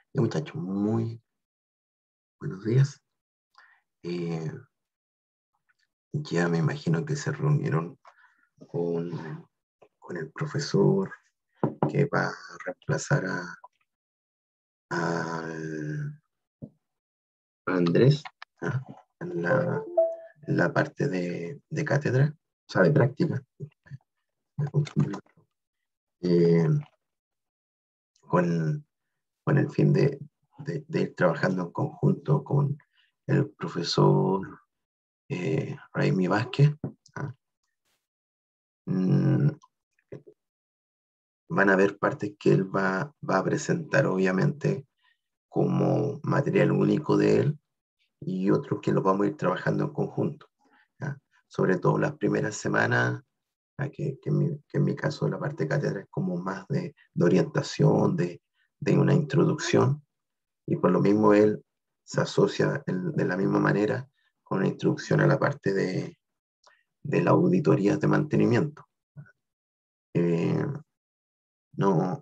Muchachos, muy buenos días. Eh, ya me imagino que se reunieron con el profesor que va a reemplazar a Andrés, ¿ah? en la parte de cátedra, o sea, de práctica. Me confundí. Eh, con, con el fin de ir trabajando en conjunto con el profesor Raimi Vázquez. ¿Ah? Mm, Van a haber partes que él va a presentar, obviamente, como material único de él, y otros que los vamos a ir trabajando en conjunto, ¿ya? Sobre todo las primeras semanas, que en mi caso la parte de cátedra es como más de orientación, de una introducción, y por lo mismo él se asocia de la misma manera con una introducción a la parte de la auditoría de mantenimiento. Eh, no,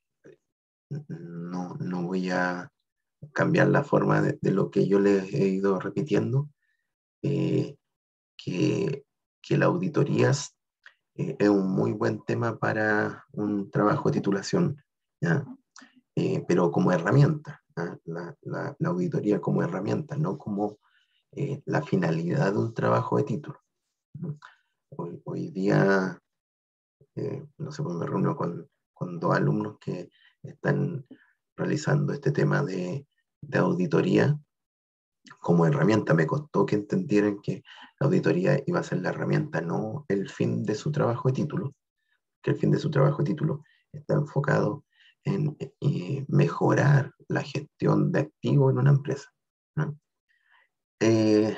no voy a cambiar la forma de lo que yo les he ido repitiendo, eh, que, que la auditorías es un muy buen tema para un trabajo de titulación, ¿ya? Pero como herramienta, ¿ya? La auditoría como herramienta, no como la finalidad de un trabajo de título. Hoy día, no sé, pues me reúno con dos alumnos que están realizando este tema de auditoría como herramienta. Me costó que entendieran que la auditoría iba a ser la herramienta, no el fin de su trabajo de título, que el fin de su trabajo de título está enfocado en mejorar la gestión de activos en una empresa, ¿no? Eh,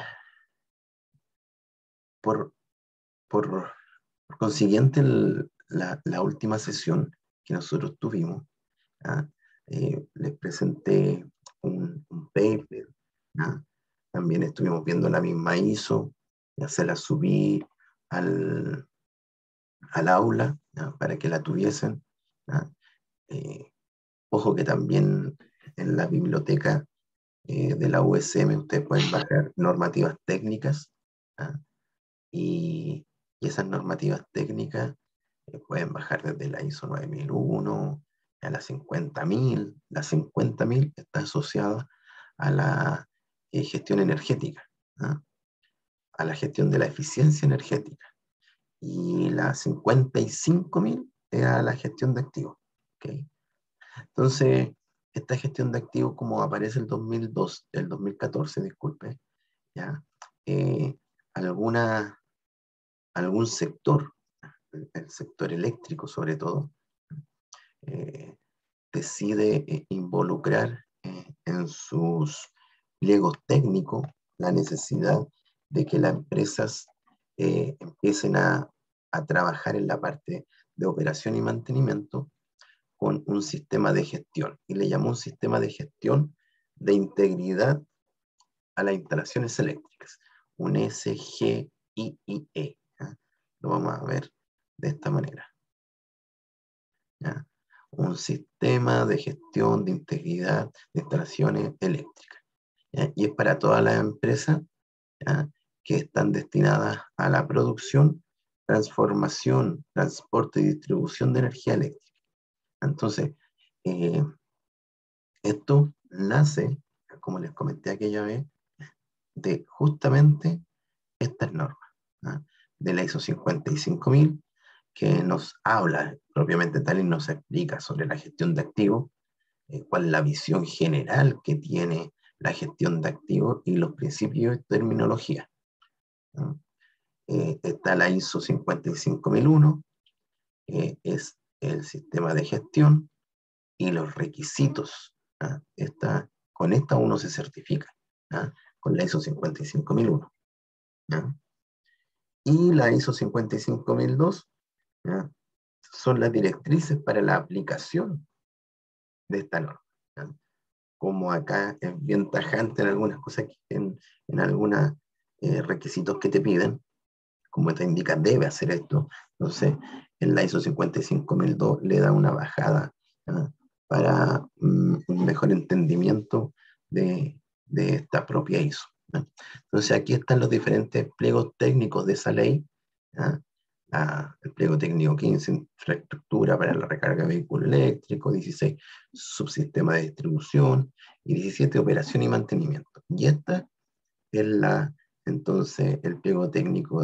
por, por, por consiguiente, la última sesión que nosotros tuvimos, ¿ah? Les presenté un paper, ¿ah? También estuvimos viendo la misma ISO, ya se la subí al, al aula, ¿ya? Para que la tuviesen, ¿ya? Eh, Ojo que también en la biblioteca de la USM ustedes pueden bajar normativas técnicas, ¿ya? Y, y esas normativas técnicas pueden bajar desde la ISO 9001 a la 50.000. La 50.000 está asociada a la gestión energética, ¿ah? A la gestión de la eficiencia energética. Y la 55.000 es a la gestión de activos. ¿Okay? Entonces, esta gestión de activos, como aparece el 2014, disculpe, ¿ya? Eh, alguna, algún sector, el sector eléctrico sobre todo, eh, decide involucrar en sus pliegos técnicos la necesidad de que las empresas empiecen a trabajar en la parte de operación y mantenimiento con un sistema de gestión. Y le llamó un sistema de gestión de integridad a las instalaciones eléctricas, un SGIIE. ¿Ya? Lo vamos a ver de esta manera, ¿ya? Un sistema de gestión de integridad de instalaciones eléctricas, ¿ya? Y es para todas las empresas, ¿ya? Que están destinadas a la producción, transformación, transporte y distribución de energía eléctrica. Entonces, eh, esto nace, como les comenté aquella vez, de justamente estas normas, ¿no? De la ISO 55000, que nos habla propiamente tal y nos explica sobre la gestión de activos, cuál es la visión general que tiene la gestión de activos y los principios de terminología, ¿no? Está la ISO 55001, es el sistema de gestión y los requisitos, ¿no? Con esta uno se certifica, ¿no? Con la ISO 55001, ¿no? Y la ISO 55002, ¿no? Son las directrices para la aplicación de esta norma, ¿no? Como acá es bien tajante en algunas cosas, en algunos requisitos que te piden, como te indica, debe hacer esto. Entonces, en la ISO 55002 le da una bajada, ¿no? Para un mejor entendimiento de esta propia ISO, ¿no? Entonces aquí están los diferentes pliegos técnicos de esa ley, ¿no? El pliego técnico 15, infraestructura para la recarga de vehículo eléctrico; 16, subsistema de distribución; y 17, operación y mantenimiento. Y esta es entonces el pliego técnico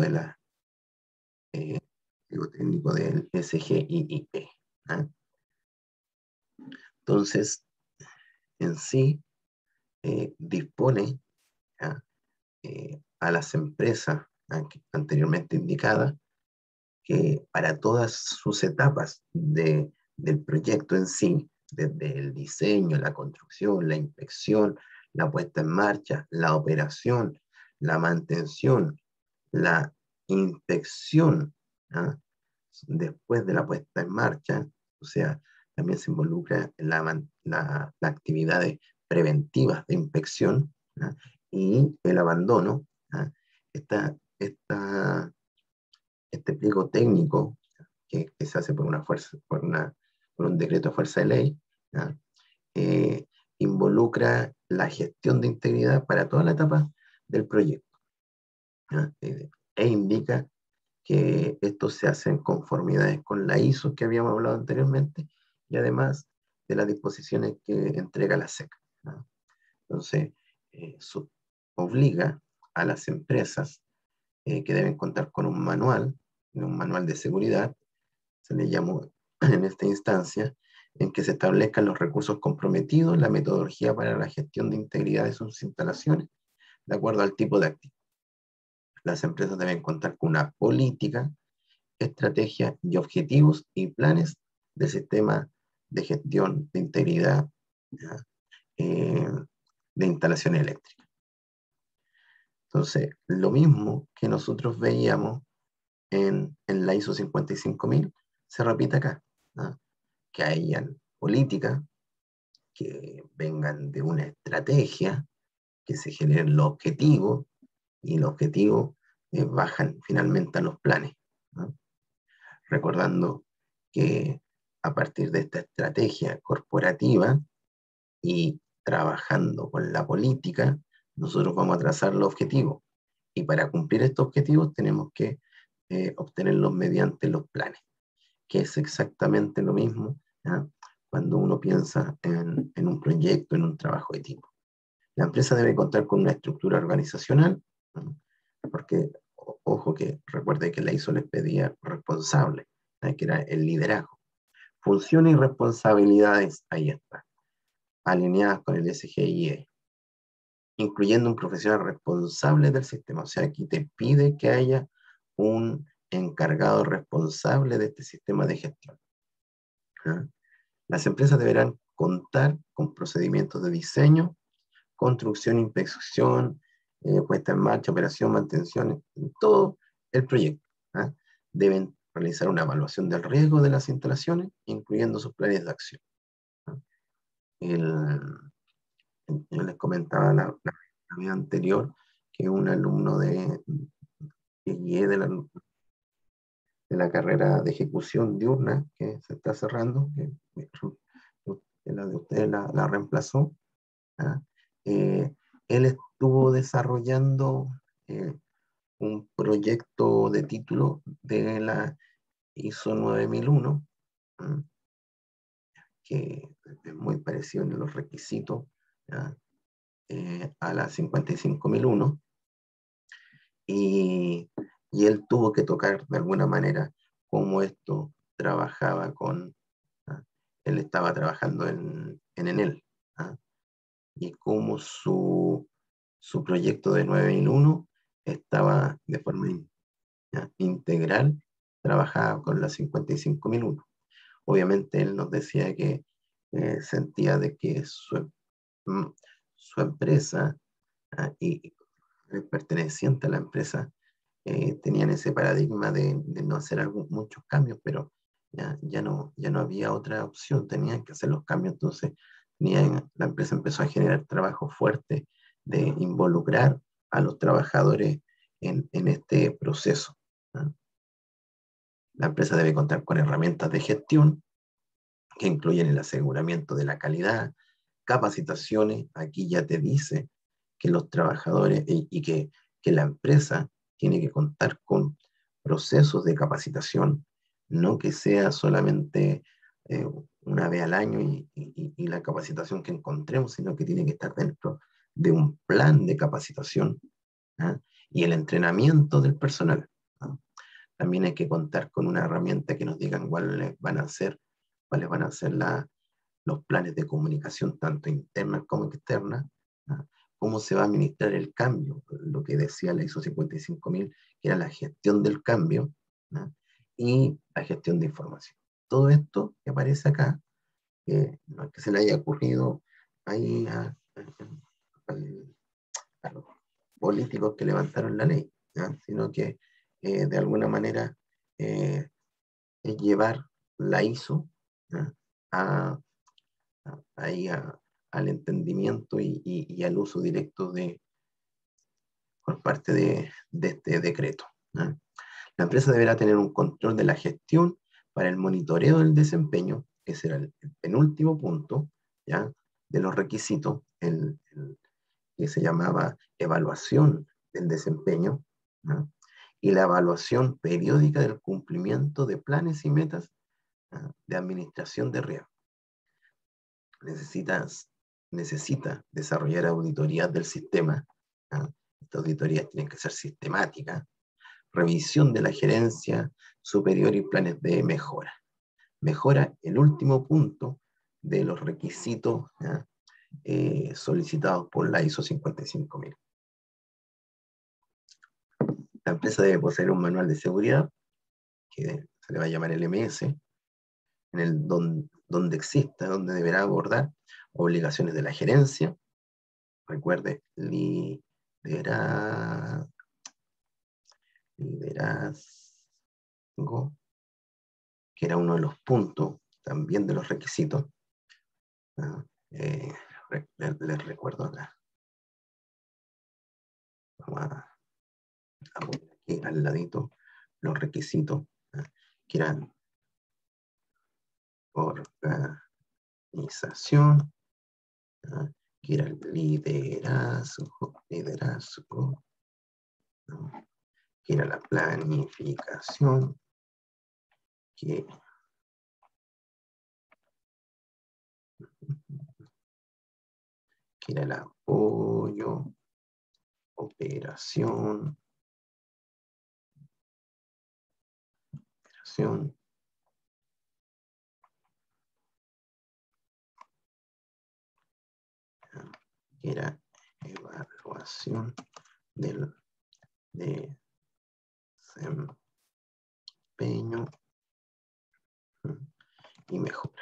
pliego técnico del SGIIE, ¿no? Entonces, en sí, dispone, ¿ya? A las empresas anteriormente indicadas que para todas sus etapas del proyecto en sí, desde el diseño, la construcción, la inspección, la puesta en marcha, la operación, la mantención, la inspección, ¿ah? Después de la puesta en marcha, o sea, también se involucra en las actividades preventivas de inspección, ¿ah? Y el abandono, ¿ah? Este pliego técnico que se hace por un decreto de fuerza de ley, ¿ah? eh, involucra la gestión de integridad para toda la etapa del proyecto, ¿ah? E indica que esto se hace en conformidades con la ISO que habíamos hablado anteriormente, y además de las disposiciones que entrega la SEC, ¿no? Entonces, eso obliga a las empresas que deben contar con un manual de seguridad, se le llamó en esta instancia, en que se establezcan los recursos comprometidos, la metodología para la gestión de integridad de sus instalaciones, de acuerdo al tipo de activo. Las empresas deben contar con una política, estrategia y objetivos y planes del sistema de gestión de integridad, eh, de instalaciones eléctricas. Entonces, lo mismo que nosotros veíamos en la ISO 55000 se repite acá, ¿no? Que hayan políticas que vengan de una estrategia, que se generen los objetivos, y los objetivos bajan finalmente a los planes, ¿no? Recordando que a partir de esta estrategia corporativa y trabajando con la política, nosotros vamos a trazar los objetivos. Y para cumplir estos objetivos tenemos que obtenerlos mediante los planes, que es exactamente lo mismo, ¿ya? Cuando uno piensa en un proyecto, en un trabajo de equipo. La empresa debe contar con una estructura organizacional, ¿no? Porque, ojo, que recuerde que la ISO les pedía responsable, ¿no? Que era el liderazgo. Funciones y responsabilidades, ahí está, alineadas con el SGIE, incluyendo un profesional responsable del sistema. O sea, aquí te pide que haya un encargado responsable de este sistema de gestión, ¿ah? Las empresas deberán contar con procedimientos de diseño, construcción, inspección, puesta en marcha, operación, mantención, todo el proyecto, ¿ah? Deben realizar una evaluación del riesgo de las instalaciones, incluyendo sus planes de acción, ¿ah? Yo les comentaba la vez anterior que un alumno que guié de la carrera de ejecución diurna que se está cerrando, que la de ustedes la reemplazó, ¿ah? Él estuvo desarrollando un proyecto de título de la ISO 9001, ¿ah? Que es muy parecido en los requisitos, ¿ah? A la 55001, y, y él tuvo que tocar de alguna manera cómo esto trabajaba ¿ah? Él estaba trabajando en Enel, ¿ah? Y cómo su proyecto de 9001 estaba de forma integral, trabajaba con la 55001. Obviamente él nos decía que sentía de que su empresa, y perteneciente a la empresa, tenían ese paradigma de no hacer muchos cambios, pero ya no había otra opción, tenían que hacer los cambios. Entonces la empresa empezó a generar trabajo fuerte de involucrar a los trabajadores en este proceso, ¿no? La empresa debe contar con herramientas de gestión que incluyen el aseguramiento de la calidad, capacitaciones, aquí ya te dice que los trabajadores y que la empresa tiene que contar con procesos de capacitación, no que sea solamente una vez al año y la capacitación que encontremos, sino que tiene que estar dentro de un plan de capacitación, ¿ah? Y el entrenamiento del personal, ¿ah? También hay que contar con una herramienta que nos digan cuáles van a ser los planes de comunicación, tanto interna como externa, ¿ah? Cómo se va a administrar el cambio, lo que decía la ISO 55000, que era la gestión del cambio, ¿ah? Y la gestión de información. Todo esto que aparece acá, no es que se le haya ocurrido ahí a los políticos que levantaron la ley, ¿ah? Sino que de alguna manera eh, es llevar la ISO, ¿ah? a, ahí al entendimiento y al uso directo por parte de este decreto, ¿no? La empresa deberá tener un control de la gestión para el monitoreo del desempeño, ese era el penúltimo punto, ¿ya? De los requisitos, que se llamaba evaluación del desempeño, ¿no? Y la evaluación periódica del cumplimiento de planes y metas, ¿no?, de administración de riesgo. Necesita desarrollar auditorías del sistema, ¿ah? Estas auditorías tienen que ser sistemáticas, revisión de la gerencia superior y planes de mejora. Mejora el último punto de los requisitos, ¿ah?, solicitados por la ISO 55000. La empresa debe poseer un manual de seguridad, que se le va a llamar LMS, donde exista, donde deberá abordar obligaciones de la gerencia. Recuerde, liderazgo, que era uno de los puntos también de los requisitos. ¿No? Les recuerdo acá. Vamos a poner aquí al ladito los requisitos, ¿no?, que eran organización, ¿no?, que era el liderazgo, ¿no?, que era la planificación, que era el apoyo, operación, que era evaluación del desempeño y mejora.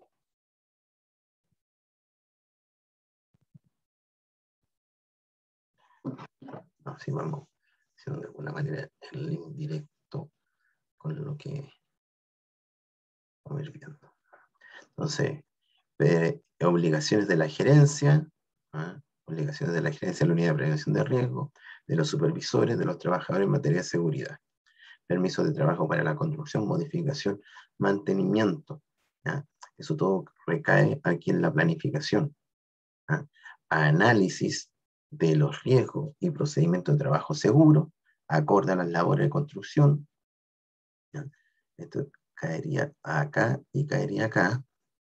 Así vamos haciendo de alguna manera el link directo con lo que vamos a ir viendo. Entonces, obligaciones de la gerencia, ¿ah?, obligaciones de la gerencia de la unidad de prevención de riesgo, de los supervisores, de los trabajadores en materia de seguridad. Permisos de trabajo para la construcción, modificación, mantenimiento, ¿ah? Eso todo recae aquí en la planificación, ¿ah? Análisis de los riesgos y procedimientos de trabajo seguro, acorde a las labores de construcción, ¿ya? Esto caería acá y caería acá.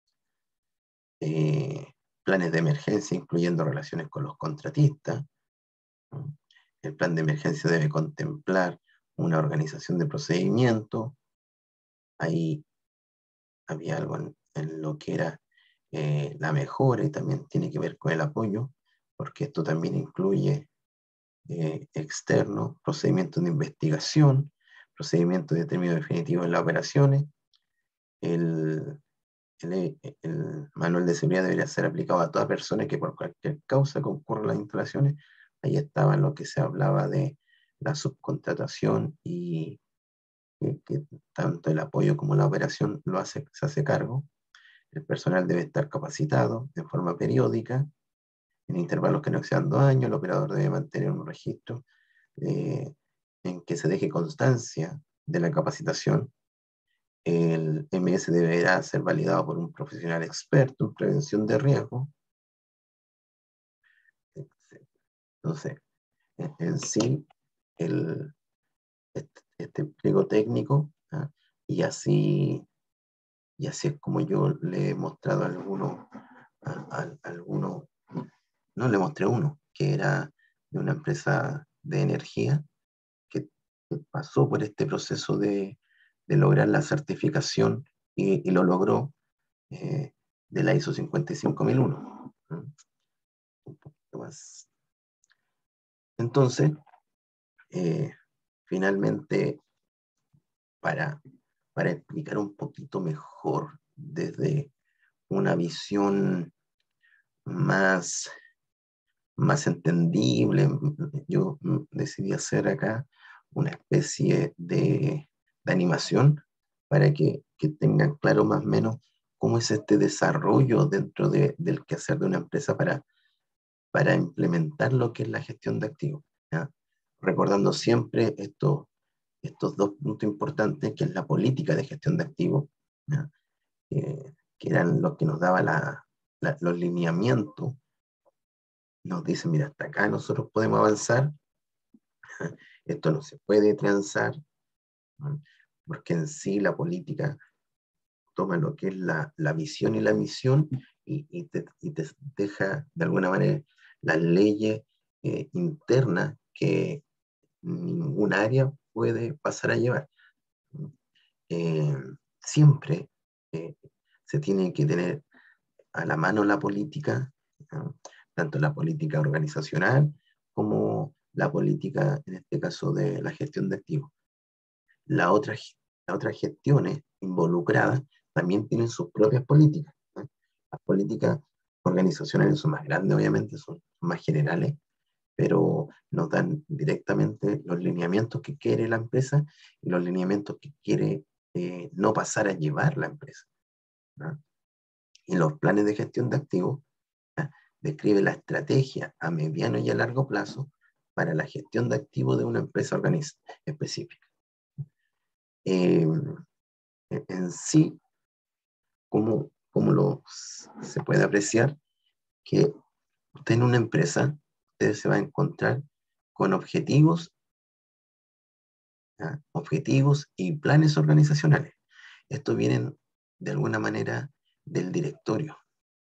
Planes de emergencia, incluyendo relaciones con los contratistas, ¿no? El plan de emergencia debe contemplar una organización de procedimiento. Ahí había algo en lo que era la mejora, y también tiene que ver con el apoyo, porque esto también incluye externo, procedimientos de investigación, procedimientos de término definitivo en las operaciones. El manual de seguridad debería ser aplicado a toda persona que por cualquier causa concurra a las instalaciones. Ahí estaba lo que se hablaba de la subcontratación y que tanto el apoyo como la operación se hace cargo. El personal debe estar capacitado de forma periódica, en intervalos que no excedan 2 años. El operador debe mantener un registro en que se deje constancia de la capacitación. El MS deberá ser validado por un profesional experto en prevención de riesgo, Entonces, en sí, este pliego técnico, ¿ah? y así, y así es como yo le he mostrado a algunos, no le mostré uno, que era de una empresa de energía que pasó por este proceso de lograr la certificación y lo logró, de la ISO 55001. Un poquito más. Entonces, eh, finalmente, para, para explicar un poquito mejor desde una visión más, más entendible, yo decidí hacer acá una especie de animación para que tengan claro más o menos cómo es este desarrollo dentro del quehacer de una empresa para implementar lo que es la gestión de activos, ¿ya? Recordando siempre estos dos puntos importantes, que es la política de gestión de activos, ¿ya? Que eran los que nos daban los lineamientos, nos dicen, mira, hasta acá nosotros podemos avanzar, esto no se puede transar, ¿no? Porque en sí la política toma lo que es la visión y la misión y te deja de alguna manera las leyes internas que ningún área puede pasar a llevar. Eh, Siempre eh, se tiene que tener a la mano la política, ¿no? Tanto la política organizacional como la política, en este caso, de la gestión de activos. La otra, las otras gestiones involucradas también tienen sus propias políticas, ¿no? Las políticas organizacionales son más grandes, obviamente, son más generales, pero nos dan directamente los lineamientos que quiere la empresa y los lineamientos que quiere no pasar a llevar la empresa, ¿no? Y los planes de gestión de activos, ¿no?, describe la estrategia a mediano y a largo plazo para la gestión de activos de una empresa específica. Eh, en sí, como se puede apreciar, que usted en una empresa, usted se va a encontrar con objetivos, ¿ya?, objetivos y planes organizacionales. Estos vienen de alguna manera del directorio,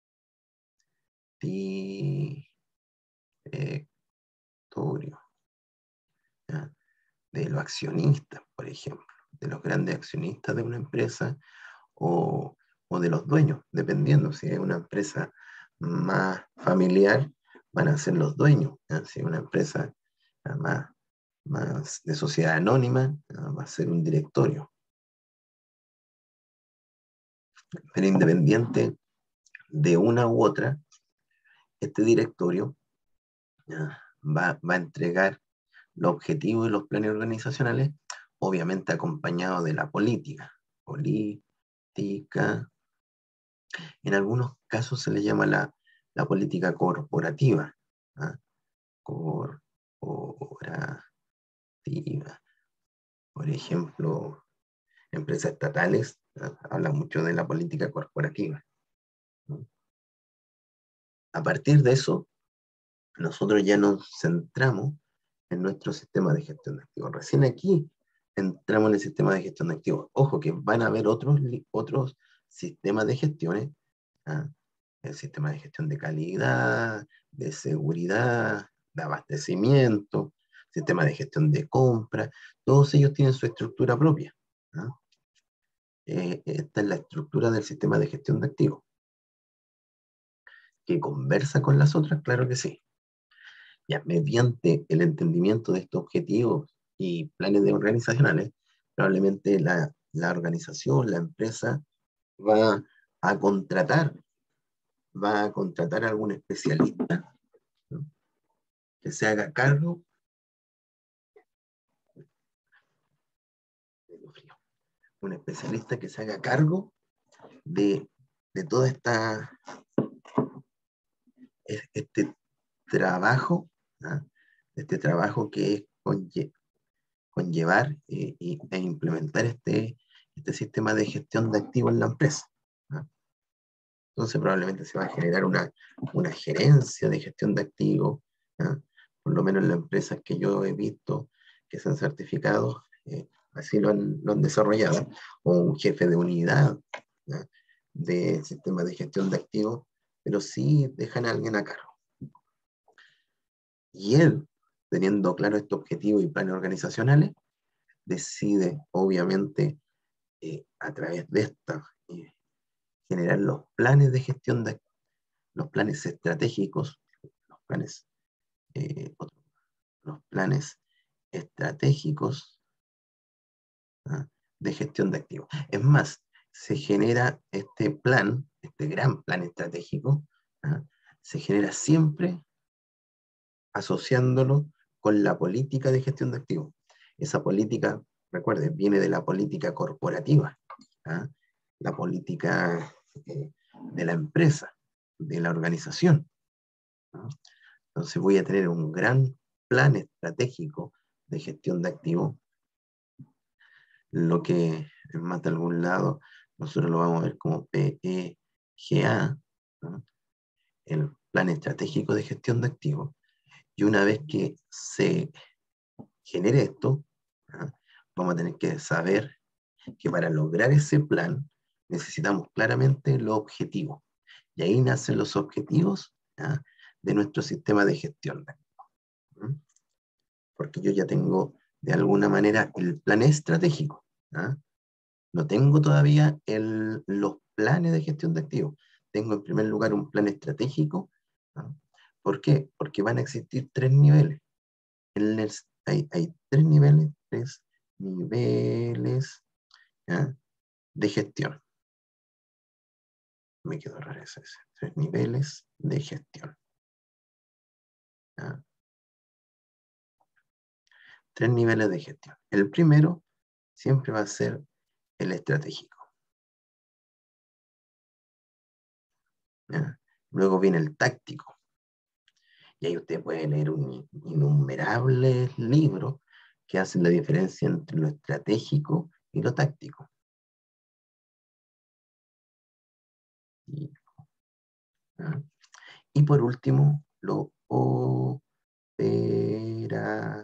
directorio, ¿ya?, de los accionistas, por ejemplo, de los grandes accionistas de una empresa o de los dueños, dependiendo. Si es una empresa más familiar, van a ser los dueños, ¿ya? Si es una empresa más, más de sociedad anónima, va a ser un directorio. Pero independiente de una u otra, este directorio, ¿ya?, va a entregar los objetivos y los planes organizacionales, obviamente acompañado de la política. Política, en algunos casos se le llama la política corporativa, ¿ah? Corporativa. Por ejemplo, empresas estatales, ¿ah?, hablan mucho de la política corporativa, ¿no? A partir de eso, nosotros ya nos centramos en nuestro sistema de gestión de activos. Recién aquí entramos en el sistema de gestión de activos. Ojo que van a haber otros sistemas de gestiones, ¿ah? El sistema de gestión de calidad, de seguridad, de abastecimiento, sistema de gestión de compra, todos ellos tienen su estructura propia, ¿no? Esta es la estructura del sistema de gestión de activos. ¿Que conversa con las otras? Claro que sí. Ya, mediante el entendimiento de estos objetivos y planes organizacionales, probablemente la organización, la empresa, va a contratar, va a contratar a algún especialista, ¿no?, que se haga cargo, un especialista que se haga cargo de, de toda este trabajo, ¿no?, este trabajo que es conllevar e implementar este sistema de gestión de activos en la empresa, ¿no? Entonces probablemente se va a generar una gerencia de gestión de activos, ¿no?, por lo menos en las empresas que yo he visto que se han certificado, así lo han desarrollado, o un jefe de unidad, ¿ya?, de sistemas de gestión de activos, pero sí dejan a alguien a cargo. Y él, teniendo claro estos objetivos y planes organizacionales, decide, obviamente, a través de esta, generar los planes de gestión de los planes estratégicos, los planes, eh, los planes estratégicos, ¿ah?, de gestión de activos. Es más, se genera este plan, este gran plan estratégico, ¿ah?, se genera siempre asociándolo con la política de gestión de activos. Esa política, recuerden, viene de la política corporativa, ¿ah?, la política de la empresa, de la organización, ¿no? Entonces voy a tener un gran plan estratégico de gestión de activos, lo que en más de algún lado nosotros lo vamos a ver como PEGA, ¿no?, el plan estratégico de gestión de activos. Y una vez que se genere esto, ¿ah?, vamos a tener que saber que para lograr ese plan necesitamos claramente los objetivos. Y ahí nacen los objetivos, ¿ah?, de nuestro sistema de gestión. ¿Mm? Porque yo ya tengo de alguna manera el plan estratégico, ¿ah? No tengo todavía los planes de gestión de activos. Tengo en primer lugar un plan estratégico, ¿ah? ¿Por qué? Porque van a existir tres niveles. Hay tres niveles, ¿ah?, de gestión. Me quedó raro ese. Tres niveles de gestión, ¿ah? Tres niveles de gestión. El primero siempre va a ser el estratégico, ¿ya? Luego viene el táctico. Y ahí usted puede leer innumerables libros que hacen la diferencia entre lo estratégico y lo táctico. Y, ¿ah?, y por último, lo operativo.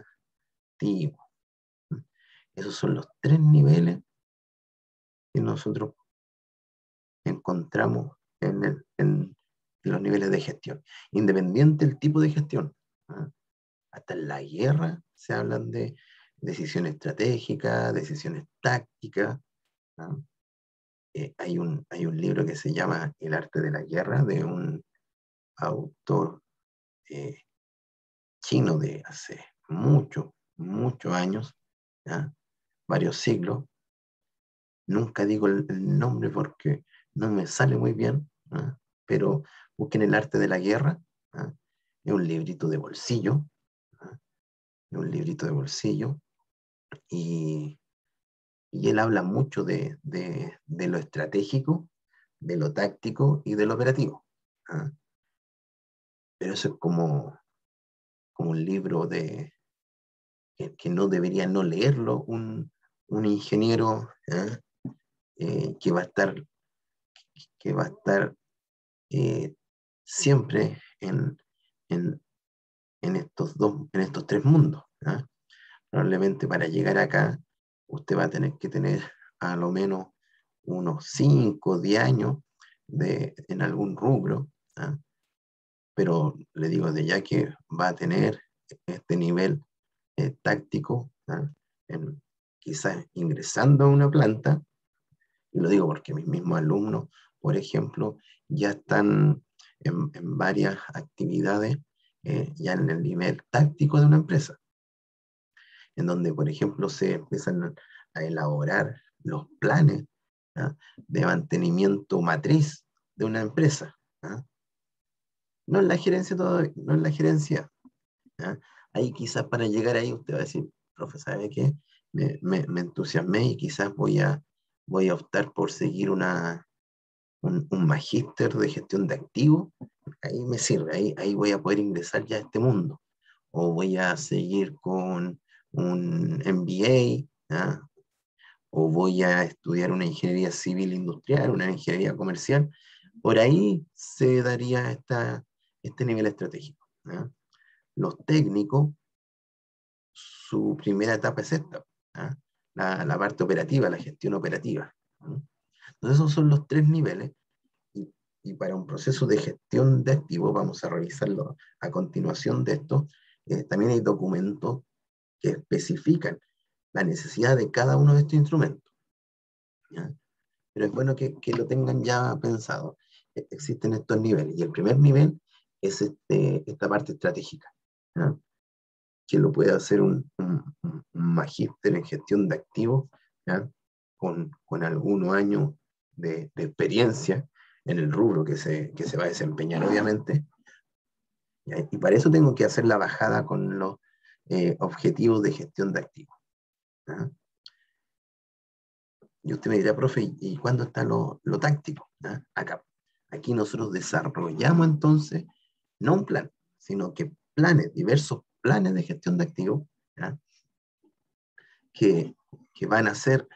Esos son los tres niveles que nosotros encontramos en los niveles de gestión, independiente del tipo de gestión, ¿ah? Hasta en la guerra se hablan de decisiones estratégicas, decisiones tácticas, ¿ah? Hay un libro que se llama El arte de la guerra, de un autor eh, chino de hace muchos años, ¿ah?, varios siglos. Nunca digo el nombre porque no me sale muy bien, ¿ah?, pero busquen El arte de la guerra, ¿ah? Es un librito de bolsillo, ¿ah?, es un librito de bolsillo, y, y él habla mucho de lo estratégico, de lo táctico y de lo operativo, ¿ah? Pero eso es como un libro que no debería no leerlo un ingeniero, ¿ah?, que va a estar, eh, siempre en, en estos tres mundos, ¿ah? Probablemente para llegar acá usted va a tener que tener a lo menos unos 5 o 10 años en algún rubro, ¿ah? Pero le digo de ya que va a tener este nivel táctico, ¿ah?, quizás ingresando a una planta, y lo digo porque mis mismos alumnos, por ejemplo, ya están en varias actividades, ya en el nivel táctico de una empresa, en donde, por ejemplo, se empiezan a elaborar los planes, ¿ah?, de mantenimiento matriz de una empresa, ¿ah? No en la gerencia todavía, no en la gerencia, ¿ah? Ahí quizás para llegar ahí usted va a decir, profe, ¿sabe qué? Me entusiasmé y quizás voy a optar por seguir un magíster de gestión de activos. Ahí me sirve, ahí voy a poder ingresar ya a este mundo. O voy a seguir con un MBA, ¿ah?, o voy a estudiar una ingeniería civil industrial, una ingeniería comercial. Por ahí se daría este nivel estratégico, ¿ah? los técnicos, su primera etapa es esta, ¿ah? La parte operativa, la gestión operativa. ¿Mm? Entonces esos son los tres niveles y para un proceso de gestión de activos, vamos a revisarlo a continuación de esto, también hay documentos que especifican la necesidad de cada uno de estos instrumentos. ¿Ya? Pero es bueno que lo tengan ya pensado. Existen estos niveles y el primer nivel es esta parte estratégica, ¿ya? Que lo puede hacer un magíster en gestión de activos, ¿ya? Con algunos años de experiencia en el rubro que se va a desempeñar, obviamente. ¿Ya? Y para eso tengo que hacer la bajada con los objetivos de gestión de activos. ¿Ya? Y usted me dirá, profe, ¿y cuándo está lo táctico? ¿Ya? Acá. Aquí nosotros desarrollamos entonces, no un plan, sino que planes, diversos planes de gestión de activos, ¿ya? Que van a ser,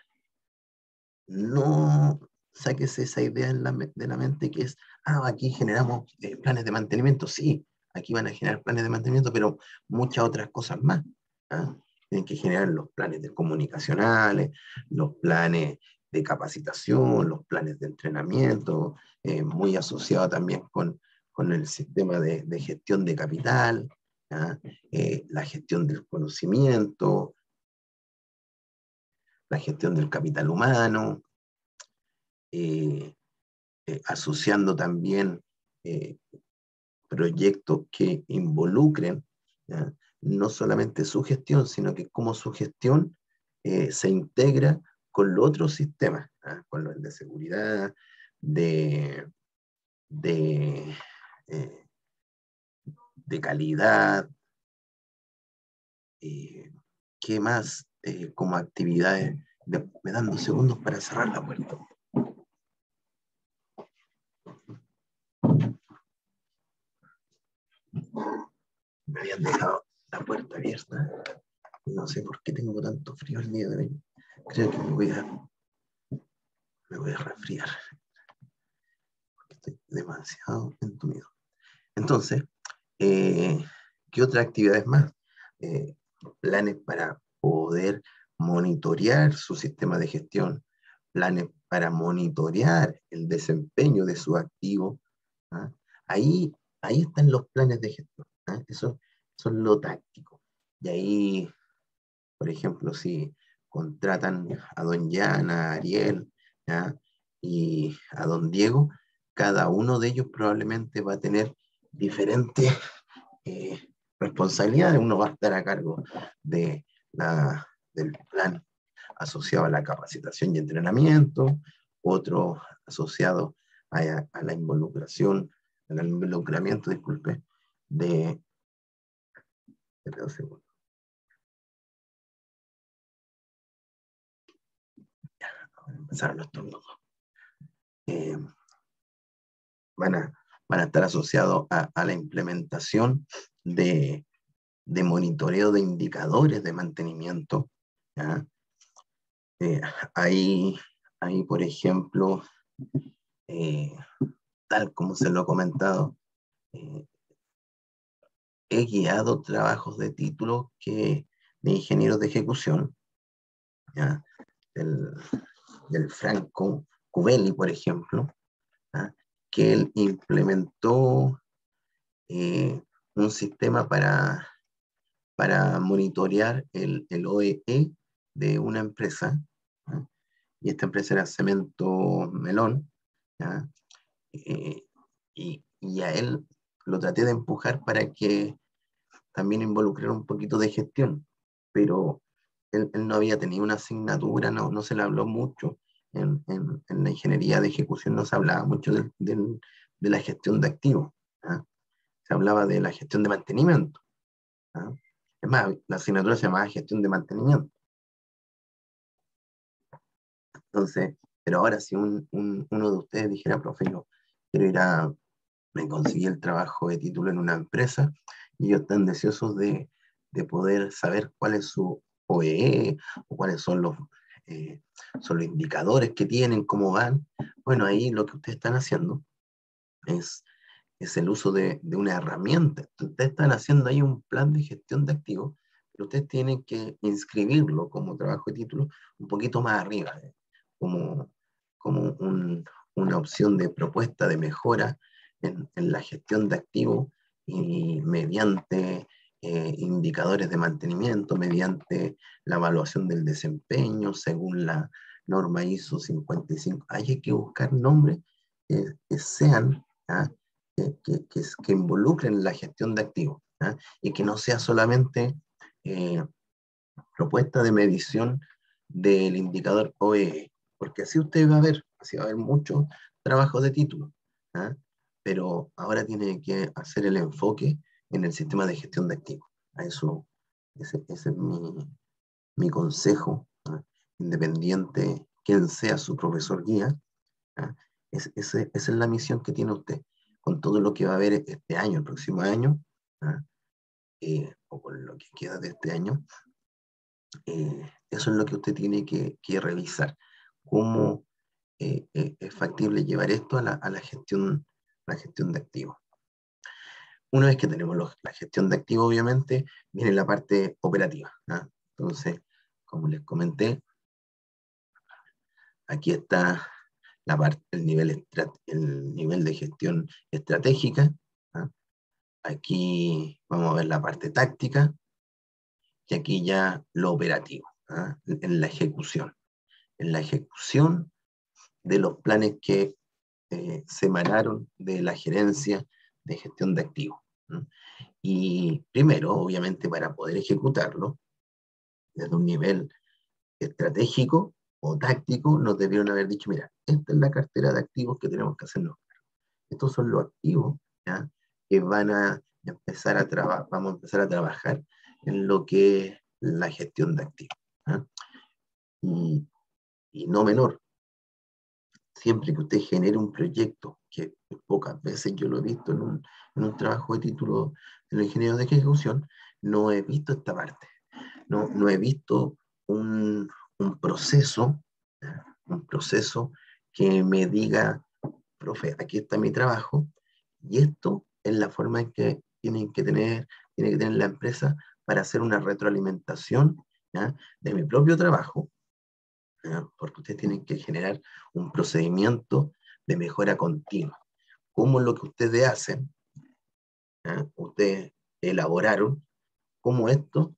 no saques esa idea de la mente que es, aquí generamos planes de mantenimiento. Sí, aquí van a generar planes de mantenimiento, pero muchas otras cosas más. ¿Ah? Tienen que generar los planes de comunicacionales, los planes de capacitación, los planes de entrenamiento, muy asociado también con el sistema de gestión de capital, ¿ah? La gestión del conocimiento, la gestión del capital humano, eh, asociando también eh, proyectos que involucren, ¿ya? No solamente su gestión, sino que cómo su gestión se integra con los otros sistemas, ¿ya? Con los de seguridad, de, de, eh, de calidad, ¿qué más como actividades? Me dan 2 segundos para cerrar la puerta. Me habían dejado la puerta abierta. No sé por qué tengo tanto frío el día de hoy. Creo que me voy a resfriar. Porque estoy demasiado entumido. Entonces, ¿qué otras actividades más? Eh, Planes para poder monitorear su sistema de gestión, planes para monitorear el desempeño de su activo. ¿Ah? Ahí, ahí están los planes de gestión. ¿Ah? Eso son lo táctico. Y ahí, por ejemplo, si contratan a don Jan, a Ariel, ¿ya? Y a don Diego, cada uno de ellos probablemente va a tener diferentes eh, responsabilidades. Uno va a estar a cargo de del plan asociado a la capacitación y entrenamiento, otro asociado a la involucración, al involucramiento, disculpe, de... Espera un segundo. Empezaron los turnos. Eh, van, a, van a estar asociados a la implementación de monitoreo de indicadores de mantenimiento. ¿Ya? Eh, ahí, ahí, por ejemplo, eh, tal como se lo he comentado, eh, he guiado trabajos de título de ingenieros de ejecución, ¿ya? Del, del Franco Cubelli, por ejemplo, ¿ya? Que él implementó un sistema para monitorear el OEE de una empresa, ¿ya? Y esta empresa era Cemento Melón, ¿ya? Y a él lo traté de empujar para que también involucrara un poquito de gestión, pero él no había tenido una asignatura, no se le habló mucho. En la ingeniería de ejecución no se hablaba mucho de la gestión de activos, ¿ah? Se hablaba de la gestión de mantenimiento, ¿ah? Es más, la asignatura se llamaba gestión de mantenimiento. Entonces, pero ahora si uno de ustedes dijera, profe, yo quiero me conseguí el trabajo de título en una empresa y ellos están deseosos de poder saber cuál es su OEE o cuáles son los indicadores que tienen, cómo van. Bueno, ahí lo que ustedes están haciendo es es el uso de una herramienta. Ustedes están haciendo ahí un plan de gestión de activos, pero ustedes tienen que inscribirlo como trabajo de título un poquito más arriba, como, como una opción de propuesta de mejora en la gestión de activos y mediante indicadores de mantenimiento, mediante la evaluación del desempeño según la norma ISO 55. Hay que buscar nombres que sean, ¿ah? Que involucren la gestión de activos, ¿ah? Y que no sea solamente eh, propuesta de medición del indicador OEE, porque así va a haber mucho trabajo de título, ¿ah? Pero ahora tiene que hacer el enfoque en el sistema de gestión de activos. A eso, ese es mi consejo, ¿ah? Independiente quien sea su profesor guía, ¿ah? Esa es la misión que tiene usted, con todo lo que va a haber este año, el próximo año, ¿ah? O con lo que queda de este año. Eso es lo que usted tiene que revisar. ¿Cómo es factible llevar esto a la gestión de activos? Una vez que tenemos la gestión de activos, obviamente, viene la parte operativa, ¿ah? Entonces, como les comenté, aquí está el nivel de gestión estratégica, ¿ah? Aquí vamos a ver la parte táctica y aquí ya lo operativo, ¿ah? En la ejecución. En la ejecución de los planes que se emanaron de la gerencia de gestión de activos, ¿no? Y primero, obviamente, para poder ejecutarlo desde un nivel estratégico o táctico, nos debieron haber dicho, mira, esta es la cartera de activos que tenemos que hacernos. Estos son los activos, ¿ya? Que vamos a empezar a trabajar en lo que es la gestión de activos, ¿ya? Y, y no menor, siempre que usted genere un proyecto, que pocas veces yo lo he visto en un trabajo de título de los ingenieros de ejecución, no he visto esta parte. No he visto un proceso, un proceso que me diga, profe, aquí está mi trabajo, y esto es la forma en que tiene que tener la empresa para hacer una retroalimentación, ¿ya? De mi propio trabajo, ¿ya? Porque ustedes tienen que generar un procedimiento de mejora continua. Cómo lo que ustedes hacen, ¿ya? Ustedes elaboraron, cómo esto,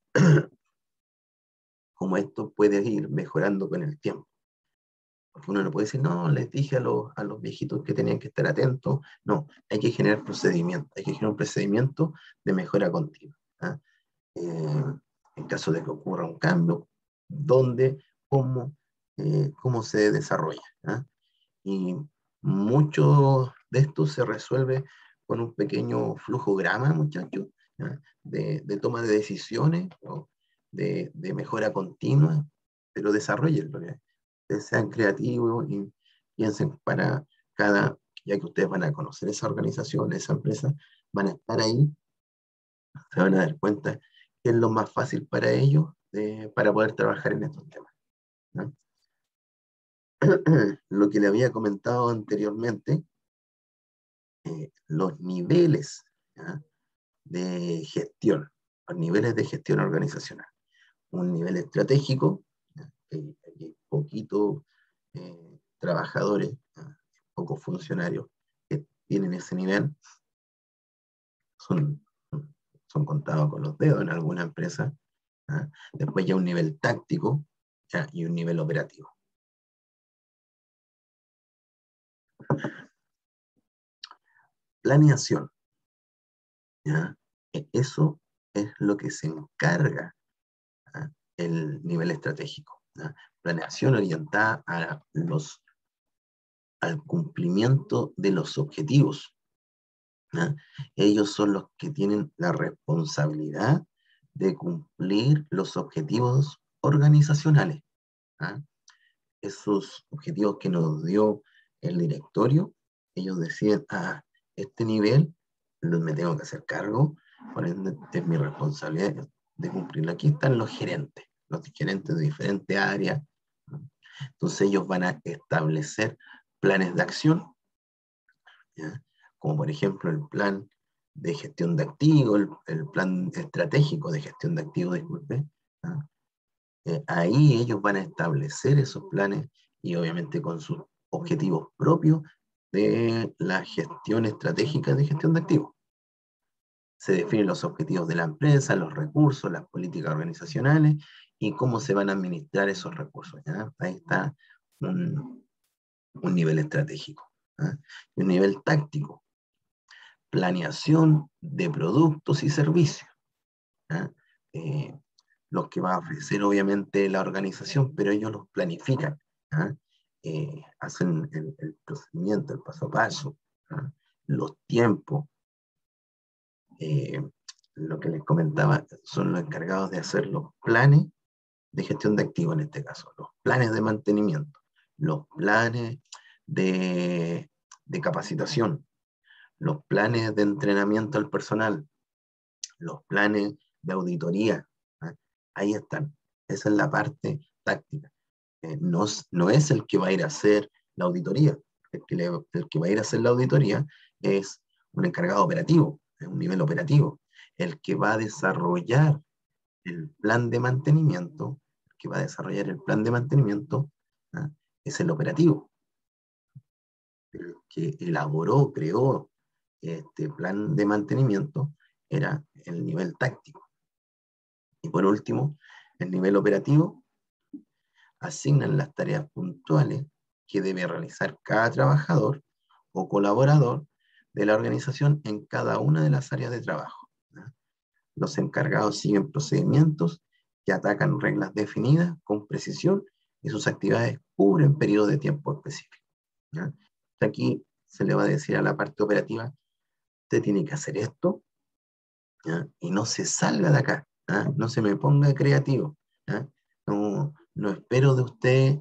cómo esto puede ir mejorando con el tiempo. Porque uno no puede decir, no, les dije a los viejitos que tenían que estar atentos. No, hay que generar procedimientos, hay que generar un procedimiento de mejora continua, ¿ah? Eh, en caso de que ocurra un cambio, dónde, cómo se desarrolla, ¿ah? Y mucho de esto se resuelve con un pequeño flujograma, muchachos, ¿ya? De toma de decisiones, ¿no? De mejora continua, pero desarrollenlo, ¿ya? Ustedes sean creativos y piensen para ya que ustedes van a conocer esa organización, esa empresa, van a estar ahí, se van a dar cuenta que es lo más fácil para ellos para poder trabajar en estos temas, ¿no? Lo que le había comentado anteriormente, los niveles, ¿ya? De gestión, los niveles de gestión organizacional. Un nivel estratégico, ¿ya? Hay poquitos trabajadores, ¿ya? Pocos funcionarios que tienen ese nivel, son, son contados con los dedos en alguna empresa, ¿ya? Después ya un nivel táctico, ¿ya? Y un nivel operativo. Planeación, ¿ya? Eso es lo que se encarga, ¿ya? El nivel estratégico, ¿ya? Planeación orientada al cumplimiento de los objetivos, ¿ya? Ellos son los que tienen la responsabilidad de cumplir los objetivos organizacionales, ¿ya? Esos objetivos que nos dio el directorio, ellos decían, este nivel me tengo que hacer cargo, por ende es mi responsabilidad de cumplirlo. Aquí están los gerentes de diferentes áreas, ¿no? Entonces ellos van a establecer planes de acción, ¿ya? como por ejemplo el plan de gestión de activos, el plan estratégico de gestión de activos, disculpe. ¿Ah? Ahí ellos van a establecer esos planes y obviamente con sus objetivos propios de la gestión estratégica de gestión de activos. Se definen los objetivos de la empresa, los recursos, las políticas organizacionales y cómo se van a administrar esos recursos. ¿Ya? Ahí está un nivel estratégico. ¿Ya? Y un nivel táctico, planeación de productos y servicios. ¿Ya? Los que va a ofrecer obviamente la organización, pero ellos los planifican. ¿Ya? Hacen el procedimiento, el paso a paso, ¿ya? Los tiempos. Lo que les comentaba, son los encargados de hacer los planes de gestión de activos en este caso, los planes de mantenimiento, los planes de capacitación, los planes de entrenamiento al personal, los planes de auditoría. ¿Eh? Ahí están. Esa es la parte táctica. No es el que va a ir a hacer la auditoría. El que va a ir a hacer la auditoría es un encargado operativo, es un nivel operativo. El que va a desarrollar el plan de mantenimiento, el que va a desarrollar el plan de mantenimiento, ¿ah? Es el operativo. El que elaboró, creó este plan de mantenimiento era el nivel táctico. Y por último, el nivel operativo asignan las tareas puntuales que debe realizar cada trabajador o colaborador de la organización en cada una de las áreas de trabajo. ¿Ya? Los encargados siguen procedimientos que atacan reglas definidas con precisión y sus actividades cubren periodos de tiempo específicos. ¿Ya? Aquí se le va a decir a la parte operativa, usted tiene que hacer esto, ¿ya? Y no se salga de acá, ¿ya? No se me ponga creativo, ¿ya? No espero de usted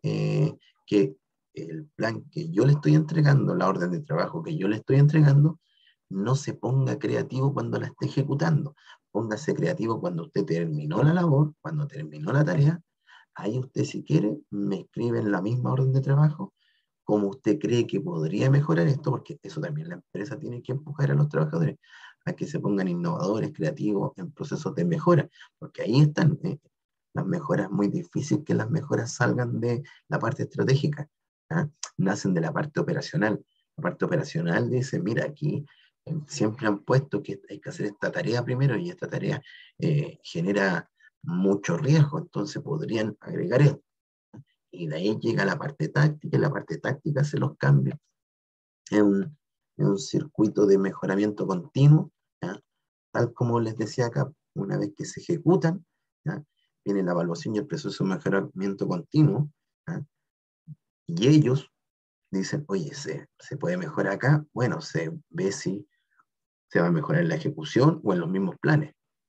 que el plan que yo le estoy entregando, la orden de trabajo que yo le estoy entregando, no se ponga creativo cuando la esté ejecutando. Póngase creativo cuando usted terminó la labor, cuando terminó la tarea. Ahí usted, si quiere, me escribe en la misma orden de trabajo cómo usted cree que podría mejorar esto, porque eso también la empresa tiene que empujar a los trabajadores a que se pongan innovadores, creativos en procesos de mejora, porque ahí están las mejoras. Muy difícil que las mejoras salgan de la parte estratégica, ¿ah? Nacen de la parte operacional. La parte operacional dice, mira, aquí siempre han puesto que hay que hacer esta tarea primero y esta tarea genera mucho riesgo, entonces podrían agregar esto. Y de ahí llega la parte táctica, y la parte táctica hace los cambios. Es un circuito de mejoramiento continuo, ¿ya? Tal como les decía acá, una vez que se ejecutan, ¿ya? Viene la evaluación y el proceso de mejoramiento continuo, ¿ya? Y ellos dicen, oye, ¿se puede mejorar acá? Bueno, se ve si se va a mejorar en la ejecución o en los mismos planes.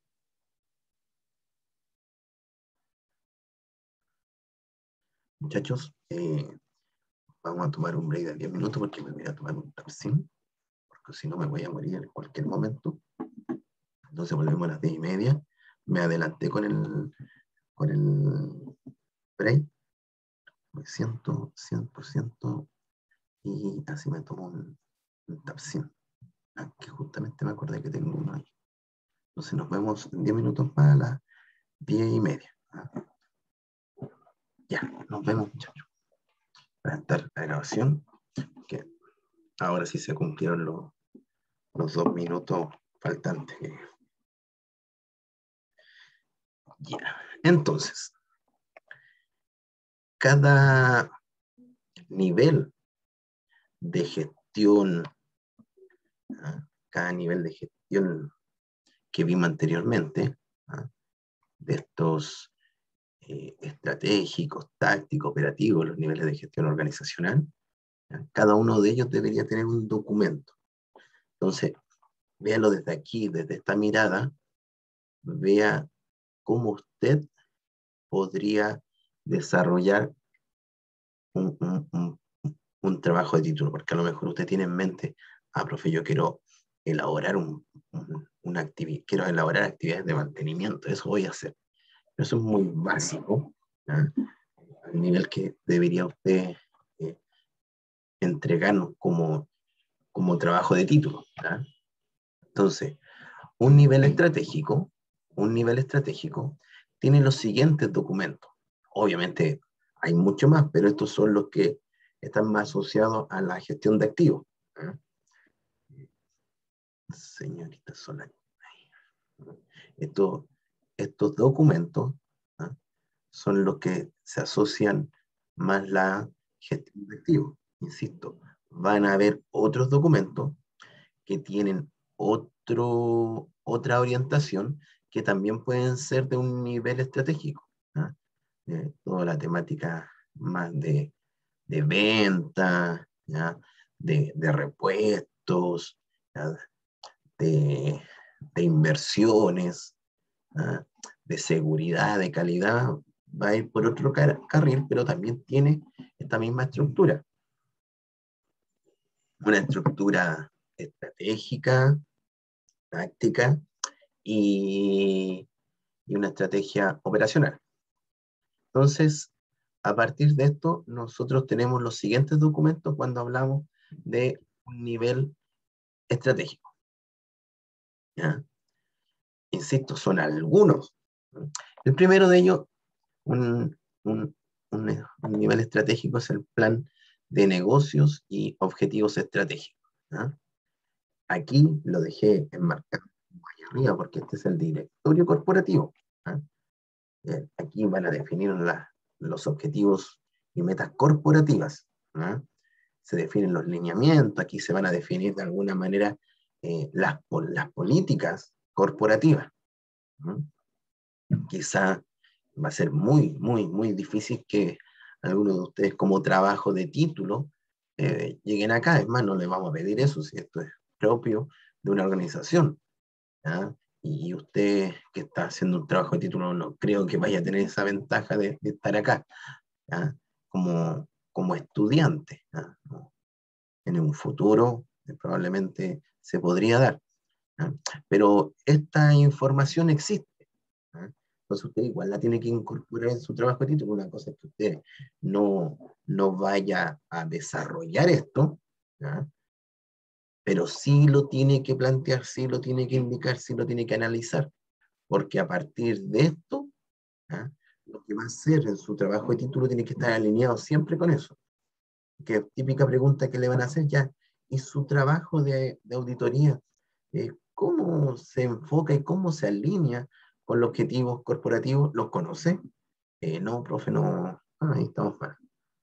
Muchachos, vamos a tomar un break de 10 minutos porque me voy a tomar un tapsin, porque si no me voy a morir en cualquier momento. Entonces volvemos a las 10:30. Me adelanté con el break. Me siento 100% y así me tomo un tapsin. Que justamente me acordé que tengo uno ahí. Entonces nos vemos en 10 minutos para las 10:30. Ya, nos vemos, muchachos. Para estar la grabación, que ahora sí se cumplieron los 2 minutos faltantes. Ya, entonces, cada nivel de gestión, ¿ah? Cada nivel de gestión que vimos anteriormente, ¿ah? De estos estratégicos, tácticos, operativos, los niveles de gestión organizacional, ¿ah? Cada uno de ellos debería tener un documento. Entonces, véalo desde aquí, desde esta mirada, vea cómo usted podría desarrollar un, un, un, un trabajo de título, porque a lo mejor usted tiene en mente, profe, yo quiero elaborar una actividad, quiero elaborar actividades de mantenimiento, eso voy a hacer. Eso es muy básico, ¿ah? Al nivel que debería usted entregarnos como trabajo de título. ¿Ah? Entonces, un nivel estratégico, un nivel estratégico tiene los siguientes documentos. Obviamente hay mucho más, pero estos son los que están más asociados a la gestión de activos. ¿Ah? Señorita Solani. Estos, estos documentos, ¿ah? son los que se asocian más la gestión de activos. Insisto, van a haber otros documentos que tienen otra orientación que también pueden ser de un nivel estratégico. ¿Ah? Toda la temática más de venta, ¿ya? De repuestos, ¿ya? De, de inversiones, ¿ah? De seguridad, de calidad, va a ir por otro carril, pero también tiene esta misma estructura. Una estructura estratégica, táctica y una estrategia operacional. Entonces, a partir de esto, nosotros tenemos los siguientes documentos cuando hablamos de un nivel estratégico. ¿Ya? Insisto, son algunos. El primero de ellos, un, un, un nivel estratégico, es el plan de negocios y objetivos estratégicos. ¿Ya? Aquí lo dejé enmarcado ahí arriba porque este es el directorio corporativo. ¿Ya? Aquí van a definir los objetivos y metas corporativas. ¿Ya? Se definen los lineamientos, aquí se van a definir de alguna manera las políticas corporativas. ¿No? Quizá va a ser muy difícil que algunos de ustedes como trabajo de título lleguen acá. Es más, no les vamos a pedir eso, si esto es propio de una organización. ¿Ya? Y usted que está haciendo un trabajo de título no creo que vaya a tener esa ventaja de estar acá, ¿ya? Como estudiante. ¿Ya? En un futuro probablemente se podría dar. ¿Ya? Pero esta información existe. ¿Ya? Entonces usted igual la tiene que incorporar en su trabajo de título. Una cosa es que usted no vaya a desarrollar esto, ¿ya? Pero sí lo tiene que plantear, sí lo tiene que indicar, sí lo tiene que analizar, porque a partir de esto, ¿ya? Lo que va a hacer en su trabajo de título tiene que estar alineado siempre con eso. Que típica pregunta que le van a hacer ya, ¿y su trabajo de auditoría? ¿Cómo se enfoca y cómo se alinea con los objetivos corporativos? ¿Los conoce? No, profe, no. Ahí estamos mal.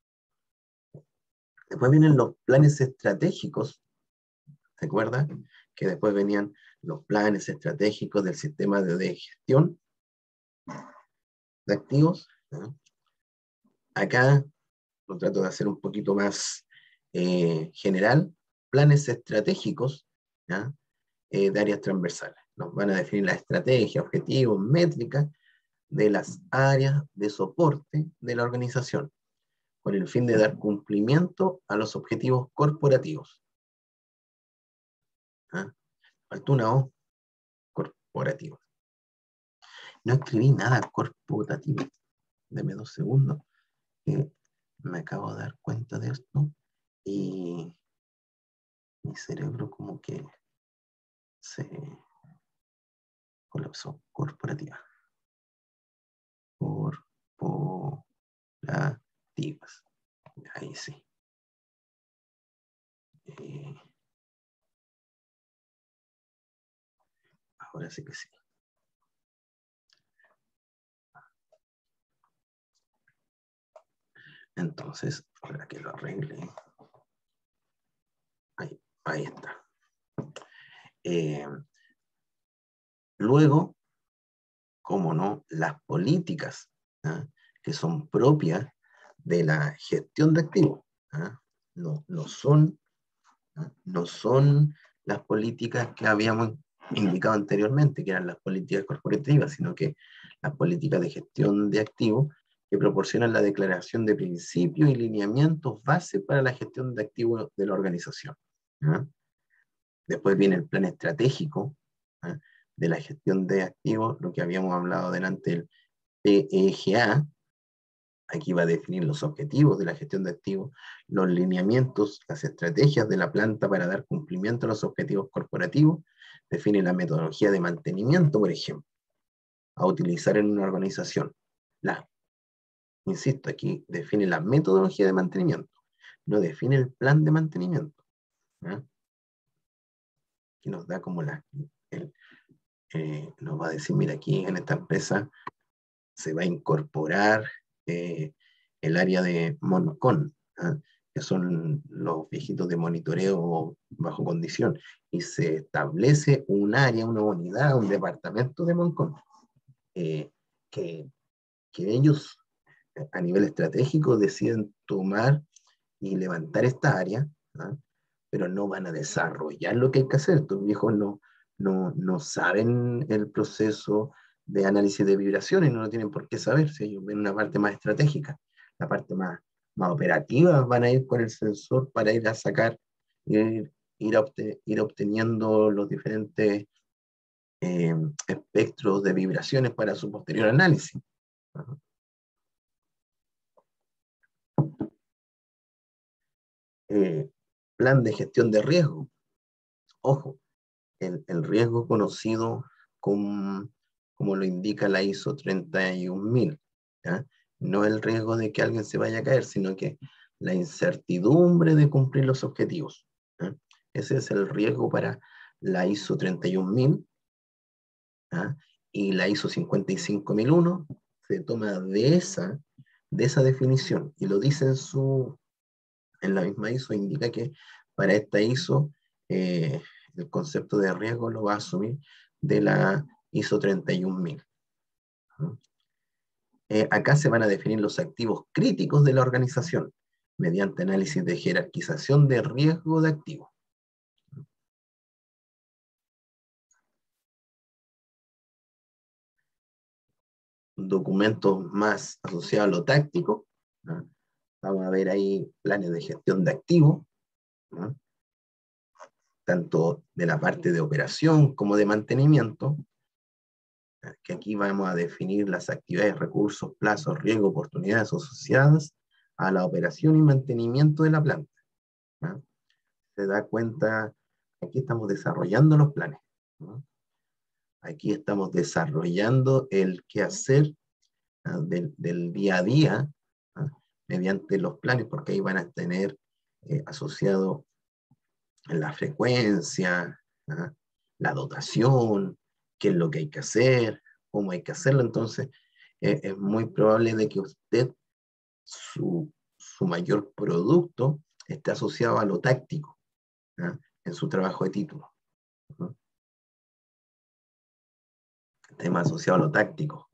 Después vienen los planes estratégicos, ¿se acuerdan? Que después venían los planes estratégicos del sistema de gestión de activos. ¿No? Acá lo trato de hacer un poquito más general. Planes estratégicos, ¿ya? De áreas transversales. Nos van a definir la estrategia, objetivos, métricas de las áreas de soporte de la organización, con el fin de dar cumplimiento a los objetivos corporativos. ¿Ah? Faltó una O, corporativo. No escribí nada corporativo. Deme 2 segundos, que me acabo de dar cuenta de esto y mi cerebro como que se colapsó. Corporativa. Corporativas. Ahí sí. Eh, ahora sí que sí. Entonces, ahora que lo arregle. Ahí está. Eh, luego, como no, las políticas, ¿ah? Que son propias de la gestión de activos. ¿Ah? No son, ¿ah? No son las políticas que habíamos indicado anteriormente, que eran las políticas corporativas, sino que las políticas de gestión de activos que proporcionan la declaración de principios y lineamientos base para la gestión de activos de la organización. ¿Ah? Después viene el plan estratégico, ¿ah? De la gestión de activos, lo que habíamos hablado delante, el PEGA, Aquí va a definir los objetivos de la gestión de activos, los lineamientos, las estrategias de la planta para dar cumplimiento a los objetivos corporativos, define la metodología de mantenimiento, por ejemplo, a utilizar en una organización. Insisto, aquí define la metodología de mantenimiento, no define el plan de mantenimiento. ¿Eh? Aquí nos da como nos va a decir, mira, aquí en esta empresa se va a incorporar el área de Moncon, ¿eh? Que son los viejitos de monitoreo bajo condición, y se establece un área, una unidad, un departamento de Moncon, eh, que, que ellos a nivel estratégico deciden tomar y levantar esta área, ¿no? Pero no van a desarrollar lo que hay que hacer. Estos viejos no saben el proceso de análisis de vibraciones, no lo tienen por qué saber, si ellos ven una parte más estratégica, la parte más operativa, van a ir con el sensor para ir a sacar, ir obteniendo los diferentes eh, espectros de vibraciones para su posterior análisis. Ajá. Plan de gestión de riesgo. Ojo, el riesgo conocido como lo indica la ISO 31000, ¿ya? No el riesgo de que alguien se vaya a caer, sino que la incertidumbre de cumplir los objetivos, ¿ya? Ese es el riesgo para la ISO 31000, ¿ya? Y la ISO 55001 se toma de esa definición y lo dice en la misma ISO, indica que para esta ISO el concepto de riesgo lo va a asumir de la ISO 31000. Acá se van a definir los activos críticos de la organización mediante análisis de jerarquización de riesgo de activos. Documentos más asociados a lo táctico, ¿no? Vamos a ver ahí planes de gestión de activos, ¿no? Tanto de la parte de operación como de mantenimiento, que aquí vamos a definir las actividades, recursos, plazos, riesgos, oportunidades asociadas a la operación y mantenimiento de la planta, ¿no? Se da cuenta, aquí estamos desarrollando los planes, ¿no? Aquí estamos desarrollando el quehacer, ¿no? del día a día, ¿no? Mediante los planes, porque ahí van a tener asociado la frecuencia, ¿no? La dotación, qué es lo que hay que hacer, cómo hay que hacerlo. Entonces, es muy probable de que usted, su mayor producto, esté asociado a lo táctico, ¿no? En su trabajo de título, ¿no? Tema asociado a lo táctico.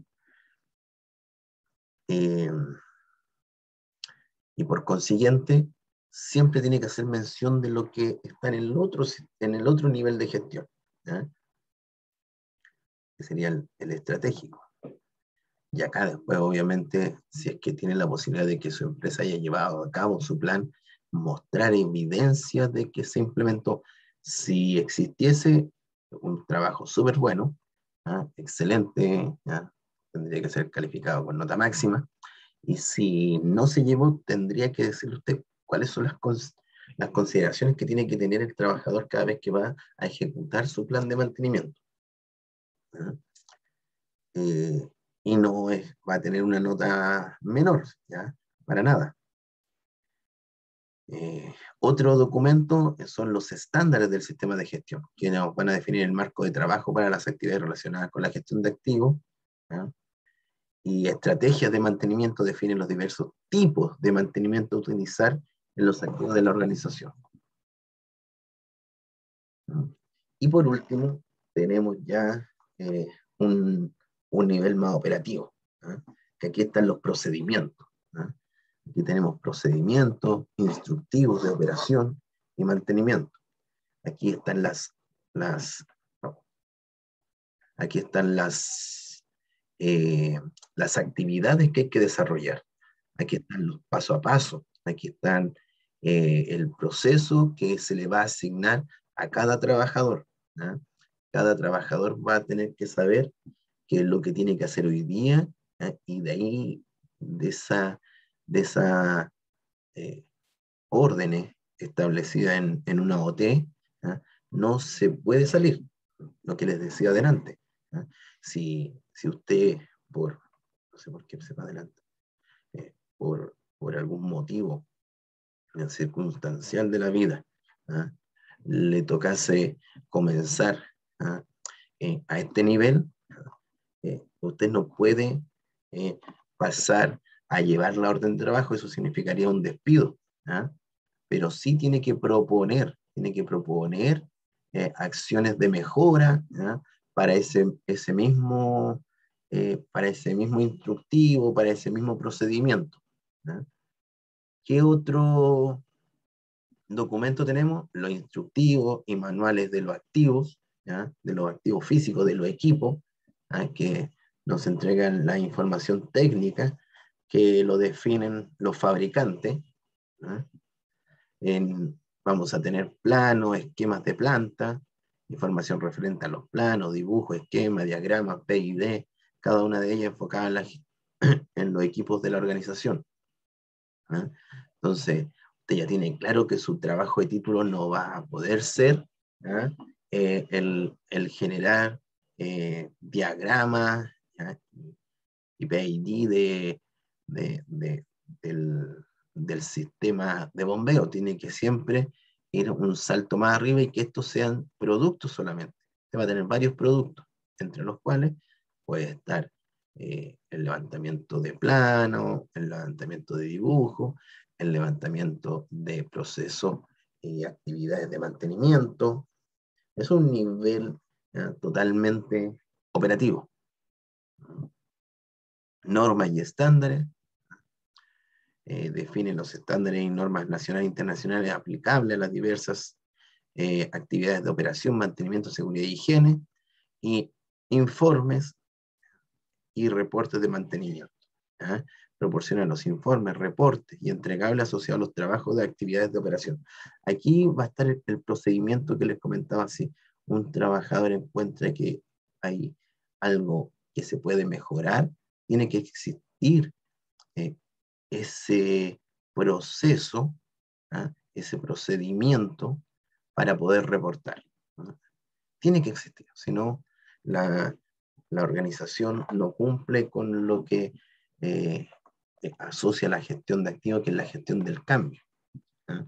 Eh, y por consiguiente, siempre tiene que hacer mención de lo que está en el otro nivel de gestión, ¿no? Que sería el estratégico. Y acá después, obviamente, si es que tiene la posibilidad de que su empresa haya llevado a cabo su plan, mostrar evidencias de que se implementó. Si existiese un trabajo súper bueno, ¿ah? Excelente, ¿ah? Tendría que ser calificado con nota máxima. Y si no se llevó, tendría que decirle usted cuáles son las consideraciones que tiene que tener el trabajador cada vez que va a ejecutar su plan de mantenimiento, ¿ah? eh, y no va a tener una nota menor, ¿ya? Para nada. Otro documento son los estándares del sistema de gestión, que nos van a definir el marco de trabajo para las actividades relacionadas con la gestión de activos, ¿ya? Y estrategias de mantenimiento definen los diversos tipos de mantenimiento a utilizar en los activos de la organización, ¿ya? Y por último, tenemos ya eh, un, un nivel más operativo, ¿ya? Que aquí están los procedimientos, ¿ya? Aquí tenemos procedimientos instructivos de operación y mantenimiento. Aquí están las, aquí están las actividades que hay que desarrollar. Aquí están los paso a paso. Aquí están el proceso que se le va a asignar a cada trabajador, ¿no? Cada trabajador va a tener que saber qué es lo que tiene que hacer hoy día, ¿no? Y de ahí de esa órdenes establecidas en una OT, ¿ah? No se puede salir, lo que les decía adelante. ¿Ah? Si usted, no sé por qué se va adelante, por algún motivo circunstancial de la vida, ¿ah? Le tocase comenzar, ¿ah? A este nivel, usted no puede pasar a llevar la orden de trabajo, eso significaría un despido, ¿ah? Pero sí tiene que proponer acciones de mejora, ¿ah? Para para ese mismo instructivo, para ese mismo procedimiento, ¿ah? ¿Qué otro documento tenemos? Los instructivos y manuales de los activos, ¿ya? De los activos físicos, de los equipos, ¿ah? Que nos entregan la información técnica que lo definen los fabricantes, ¿ah? Vamos a tener planos, esquemas de planta, información referente a los planos, dibujos, esquemas, diagramas, PID, cada una de ellas enfocada en los equipos de la organización, ¿ah? Entonces, usted ya tiene claro que su trabajo de título no va a poder ser, ¿ah? El generar diagramas, ¿ah? Y PID del sistema de bombeo. Tiene que siempre ir un salto más arriba y que estos sean productos solamente. Usted va a tener varios productos, entre los cuales puede estar el levantamiento de plano, el levantamiento de dibujo, el levantamiento de procesos y actividades de mantenimiento. Es un nivel totalmente operativo. Normas y estándares, define los estándares y normas nacionales e internacionales aplicables a las diversas actividades de operación, mantenimiento, seguridad y higiene, y informes y reportes de mantenimiento. ¿Ah? Proporciona los informes, reportes y entregables asociados a los trabajos de actividades de operación. Aquí va a estar el procedimiento que les comentaba. Si un trabajador encuentra que hay algo que se puede mejorar, tiene que existir eh, ese proceso, ¿ah? Ese procedimiento para poder reportar, ¿no? Tiene que existir, si no, la organización no cumple con lo que eh, asocia la gestión de activos, que es la gestión del cambio, ¿ah?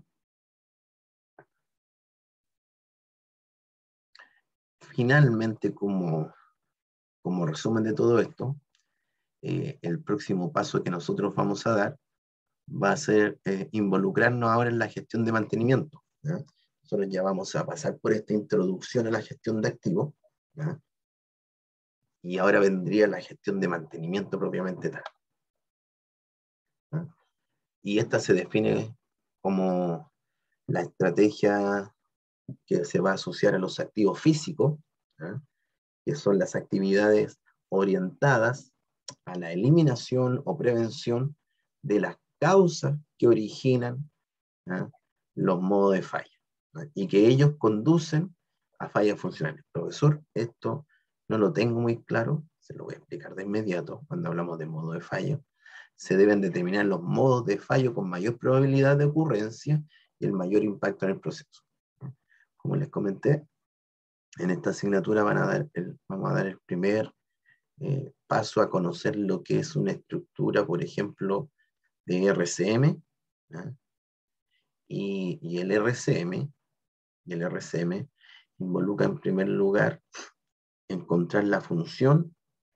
Finalmente, como resumen de todo esto, el próximo paso que nosotros vamos a dar va a ser involucrarnos ahora en la gestión de mantenimiento, ¿ya? Nosotros ya vamos a pasar por esta introducción a la gestión de activos, ¿ya? Y ahora vendría la gestión de mantenimiento propiamente tal, ¿ya? Y esta se define como la estrategia que se va a asociar a los activos físicos, ¿ya? Que son las actividades orientadas a la eliminación o prevención de las causas que originan, ¿ya? Los modos de falla, ¿no? Y que ellos conducen a fallas funcionales. Profesor, esto no lo tengo muy claro, se lo voy a explicar de inmediato. Cuando hablamos de modo de fallo, se deben determinar los modos de fallo con mayor probabilidad de ocurrencia y el mayor impacto en el proceso. Como les comenté, en esta asignatura vamos a dar el primer paso a conocer lo que es una estructura, por ejemplo, de RCM, ¿ya? Y el RCM involucra en primer lugar encontrar la función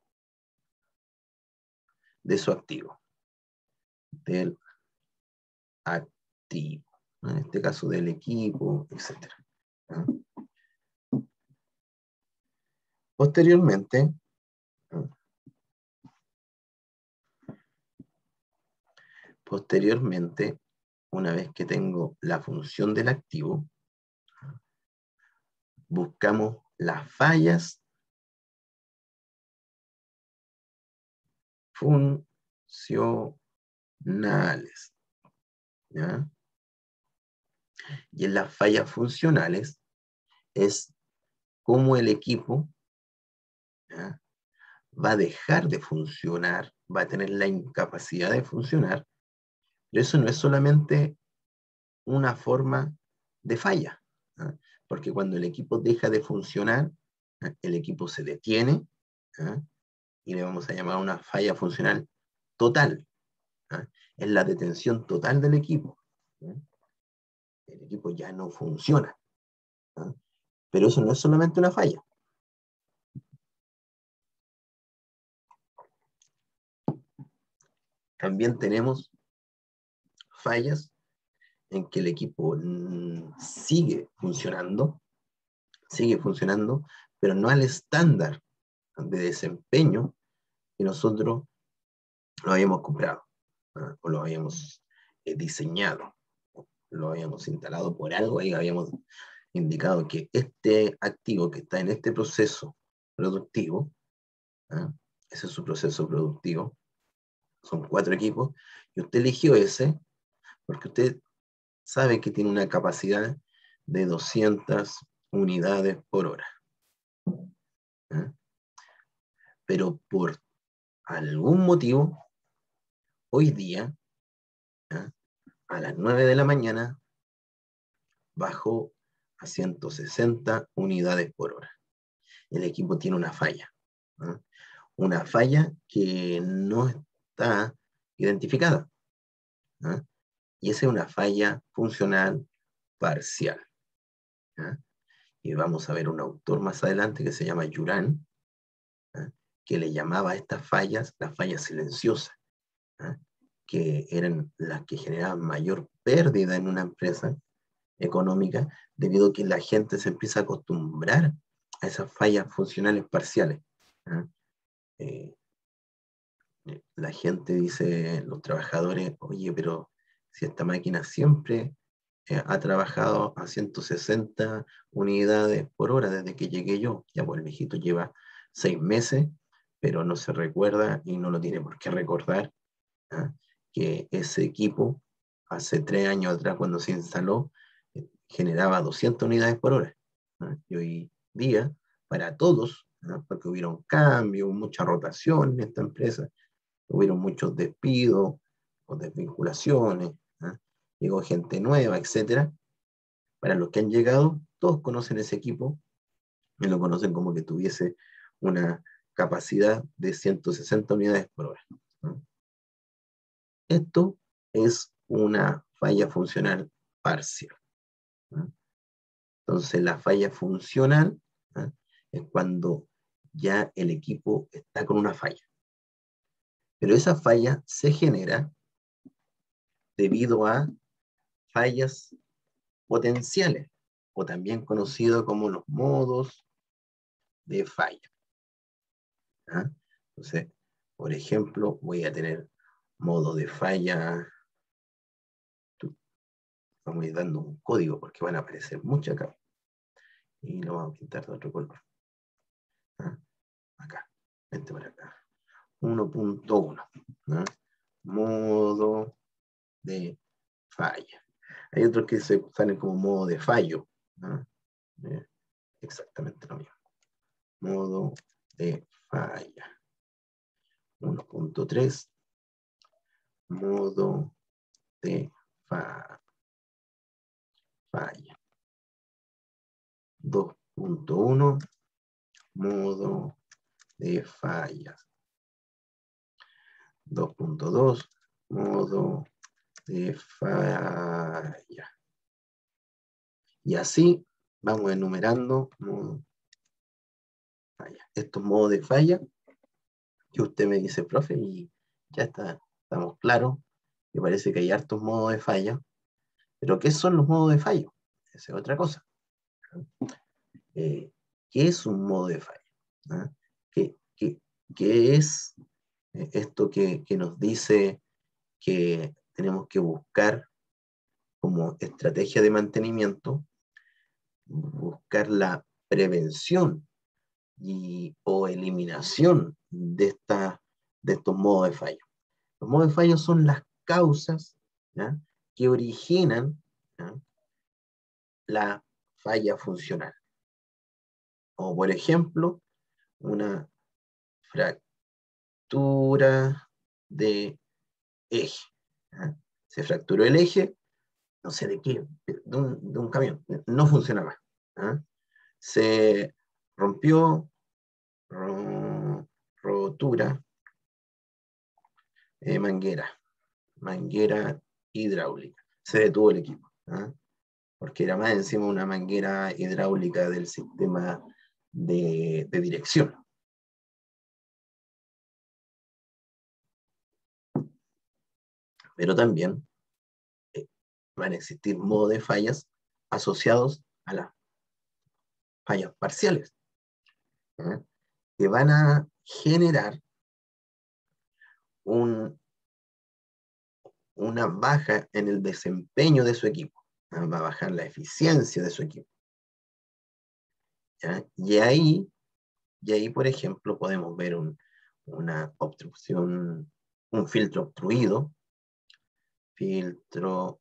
de su activo, del activo, ¿no? En este caso del equipo, etc. ¿No? Posteriormente, ¿no? Posteriormente, una vez que tengo la función del activo, buscamos las fallas funcionales, ¿ya? Y en las fallas funcionales es cómo el equipo, ¿ya? va a dejar de funcionar, va a tener la incapacidad de funcionar, pero eso no es solamente una forma de falla, ¿ah? Porque cuando el equipo deja de funcionar, ¿ah? El equipo se detiene, ¿ah? Y le vamos a llamar una falla funcional total, ¿ah? Es la detención total del equipo, ¿ah? El equipo ya no funciona, ¿ah? Pero eso no es solamente una falla. También tenemos fallas en que el equipo sigue funcionando, pero no al estándar de desempeño que nosotros lo habíamos comprado, ¿ah? O lo habíamos diseñado, lo habíamos instalado por algo, ahí habíamos indicado que este activo que está en este proceso productivo, ¿ah? Ese es su proceso productivo, son 4 equipos, y usted eligió ese porque usted sabe que tiene una capacidad de 200 unidades por hora, ¿ah? Pero por algún motivo, hoy día, ¿ah? A las 9 de la mañana, bajó a 160 unidades por hora. El equipo tiene una falla, ¿ah? Una falla que no está identificada, ¿ah? Y esa es una falla funcional parcial, ¿ah? Y vamos a ver un autor más adelante que se llama Juran, ¿ah? Que le llamaba a estas fallas las fallas silenciosas, ¿ah? Que eran las que generaban mayor pérdida en una empresa económica debido a que la gente se empieza a acostumbrar a esas fallas funcionales parciales, ¿ah? Eh, la gente dice, los trabajadores, oye, pero si esta máquina siempre ha trabajado a 160 unidades por hora desde que llegué yo, ya pues el viejito lleva 6 meses, pero no se recuerda y no lo tiene por qué recordar, ¿ah? Que ese equipo hace 3 años atrás cuando se instaló generaba 200 unidades por hora, ¿ah? Y hoy día, para todos, ¿ah? Porque hubieron cambios, mucha rotación en esta empresa, hubieron muchos despidos o desvinculaciones, ¿ah? Llegó gente nueva, etcétera. Para los que han llegado, todos conocen ese equipo y lo conocen como que tuviese una capacidad de 160 unidades por hora, ¿no? Esto es una falla funcional parcial, ¿no? Entonces, la falla funcional, ¿no?, es cuando ya el equipo está con una falla. Pero esa falla se genera debido a fallas potenciales, o también conocido como los modos de falla, ¿ah? Entonces, por ejemplo, voy a tener modo de falla, vamos a ir dando un código porque van a aparecer muchas acá, y lo vamos a pintar de otro color, ¿ah? Acá, vente para acá, 1.1, ¿ah? Modo de falla. Hay otros que se salen como modo de fallo, ¿ah? Exactamente lo mismo. Modo de falla. 1.3, modo de falla. 2.1, modo de fallas. 2.2, modo de falla. Y así vamos enumerando estos modos de falla que usted me dice, profe, y ya está, estamos claros, me parece que hay hartos modos de falla, pero ¿qué son los modos de fallo? Esa es otra cosa. ¿Qué es un modo de falla? ¿Ah? ¿Qué es esto que nos dice que tenemos que buscar como estrategia de mantenimiento, buscar la prevención o eliminación de estos modos de fallo? Los modos de fallo son las causas, ¿ya?, que originan, ¿ya?, la falla funcional. O, por ejemplo, una fractura de eje. ¿Ah? Se fracturó el eje, no sé de qué, de un camión, no funciona más. ¿Ah? Se rompió, rotura, manguera hidráulica. Se detuvo el equipo. ¿Ah? Porque era más encima una manguera hidráulica del sistema de dirección. Pero también van a existir modos de fallas asociados a las fallas parciales, ¿eh? Que van a generar una baja en el desempeño de su equipo, ¿eh? Va a bajar la eficiencia de su equipo. ¿Ya? Y ahí, por ejemplo, podemos ver una obstrucción, un filtro obstruido, filtro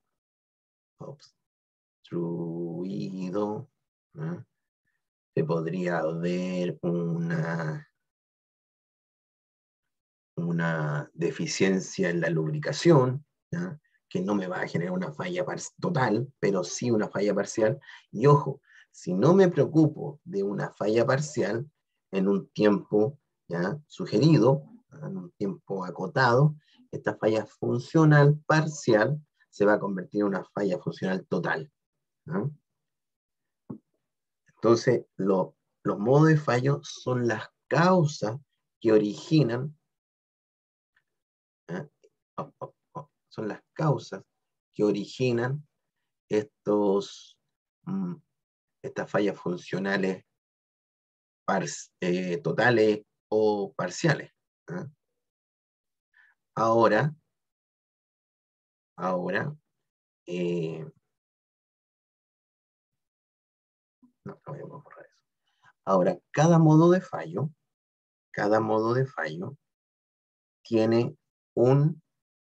obstruido, ¿eh? Se podría ver una deficiencia en la lubricación, ¿ya? Que no me va a generar una falla total, pero sí una falla parcial. Y ojo, si no me preocupo de una falla parcial en un tiempo, ¿ya?, sugerido, en un tiempo acotado, esta falla funcional parcial se va a convertir en una falla funcional total, ¿no? Entonces, los modos de fallo son las causas que originan, ¿eh? Son las causas que originan estos, mm, estas fallas funcionales totales o parciales, ¿eh? Ahora, ahora, eh, no, voy a borrar eso. Ahora, cada modo de fallo tiene un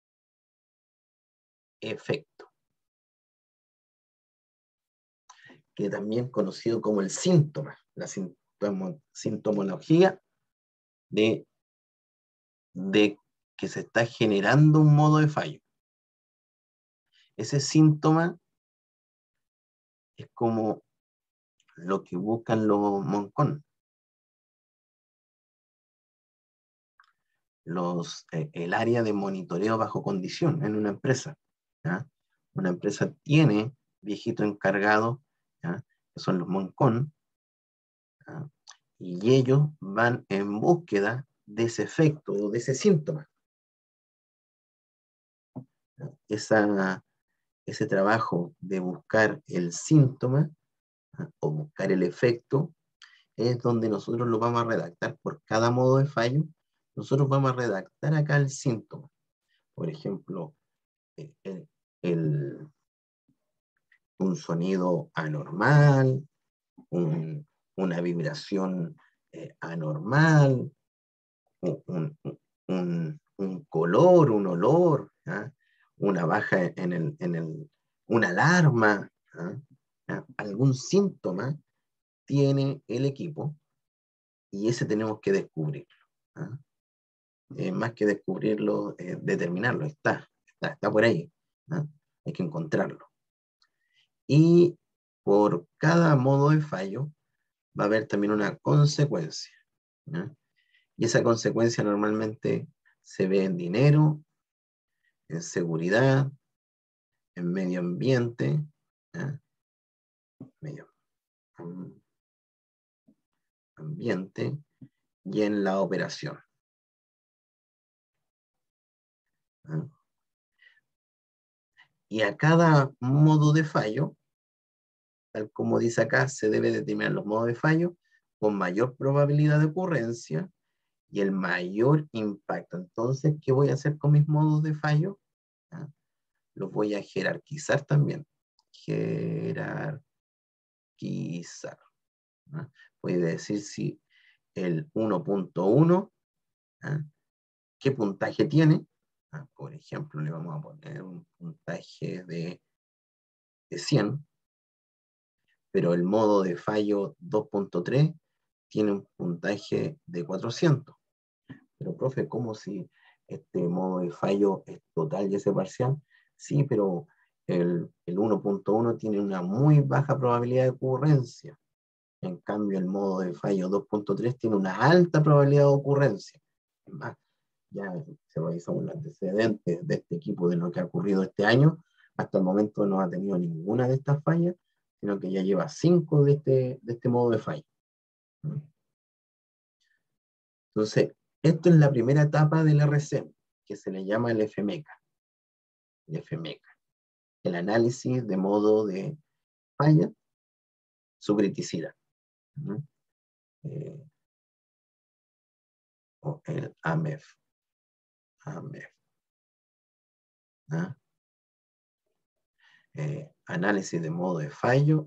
efecto, que también conocido como el síntoma, la sintomología de, de que se está generando un modo de fallo. Ese síntoma es como lo que buscan los Moncon, el área de monitoreo bajo condición en una empresa, ¿ya? Una empresa tiene viejitos encargados, ¿ya?, que son los Moncon, ¿ya?, y ellos van en búsqueda de ese efecto o de ese síntoma. Ese trabajo de buscar el síntoma, ¿ya?, o buscar el efecto, es donde nosotros lo vamos a redactar por cada modo de fallo. Nosotros vamos a redactar acá el síntoma. Por ejemplo, el, el, un sonido anormal, una vibración anormal, un, un color, un olor, ¿ah?, una baja una alarma, ¿ah?, ¿ah?, algún síntoma tiene el equipo y ese tenemos que descubrirlo, ¿ah? Más que descubrirlo, determinarlo, está por ahí, ¿ah? Hay que encontrarlo. Y por cada modo de fallo va a haber también una consecuencia, ¿no? Y esa consecuencia normalmente se ve en dinero, en seguridad, en medio ambiente, ¿no?, medio ambiente y en la operación, ¿no? Y a cada modo de fallo, tal como dice acá, se debe determinar los modos de fallo con mayor probabilidad de ocurrencia y el mayor impacto. Entonces, ¿qué voy a hacer con mis modos de fallo? ¿Ah? Los voy a jerarquizar también. Jerarquizar, ¿no? Voy a decir si el 1.1, ¿ah?, ¿qué puntaje tiene? ¿Ah? Por ejemplo, le vamos a poner un puntaje de 100, pero el modo de fallo 2.3 tiene un puntaje de 400. pero profe, ¿cómo si este modo de fallo es total y ese parcial? Sí, pero el 1.1 tiene una muy baja probabilidad de ocurrencia. En cambio, el modo de fallo 2.3 tiene una alta probabilidad de ocurrencia. Es más, ya se revisan los antecedentes de este equipo de lo que ha ocurrido este año. Hasta el momento no ha tenido ninguna de estas fallas, sino que ya lleva 5 de este modo de fallo. Entonces, esto es la primera etapa del RCM, que se le llama el FMECA. El FMECA, el análisis de modo de falla, su criticidad. O el AMEF. ¿Ah? Análisis de modo de fallo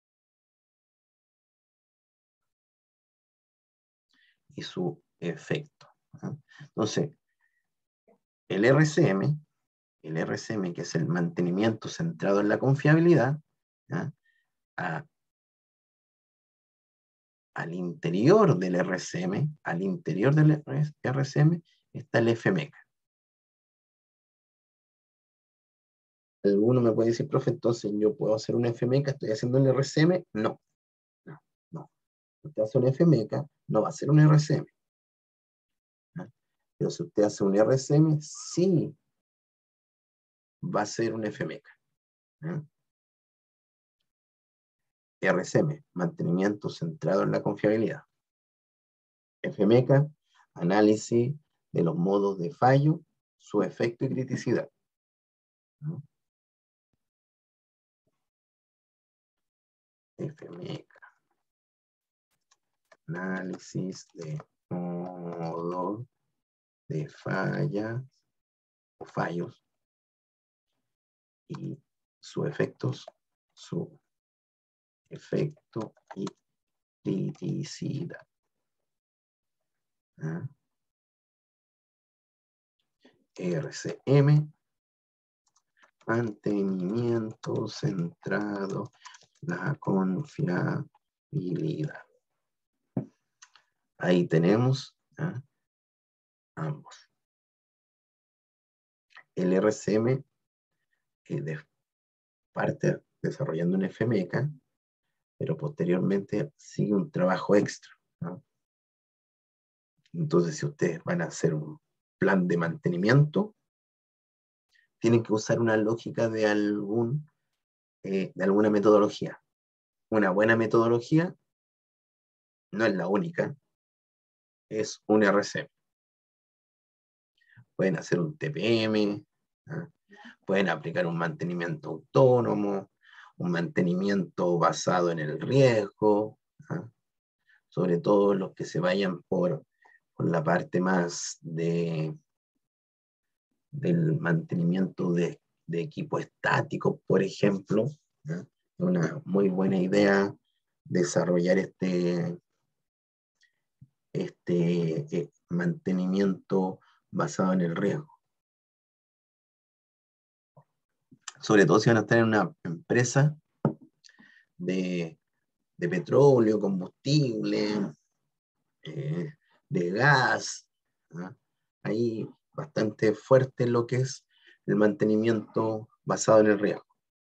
y su efecto. ¿Ah? Entonces, el RCM, que es el mantenimiento centrado en la confiabilidad, ¿ah? Al interior del RCM, está el FMECA. Alguno me puede decir, profe, entonces yo puedo hacer un FMECA, estoy haciendo el RCM. No. Usted hace un FMECA, no va a ser un RCM. Pero si usted hace un RCM, sí va a ser un FMECA. RCM, mantenimiento centrado en la confiabilidad. FMECA, análisis de los modos de fallo, su efecto y criticidad. FMECA, análisis de modos de fallas o fallos y sus efectos, su efecto y criticidad. RCM, mantenimiento centrado en la confiabilidad. Ahí tenemos ambos. El RCM parte desarrollando un FMECA, pero posteriormente sigue un trabajo extra. Entonces, si ustedes van a hacer un plan de mantenimiento, tienen que usar una lógica de alguna metodología. Una buena metodología no es la única, es un RCM. Pueden hacer un TPM, pueden aplicar un mantenimiento autónomo, un mantenimiento basado en el riesgo, sobre todo los que se vayan por la parte más del mantenimiento de equipo estático, por ejemplo. Es una muy buena idea desarrollar este mantenimiento basado en el riesgo. Sobre todo si van a estar en una empresa de petróleo, combustible, de gas. Ahí bastante fuerte lo que es el mantenimiento basado en el riesgo.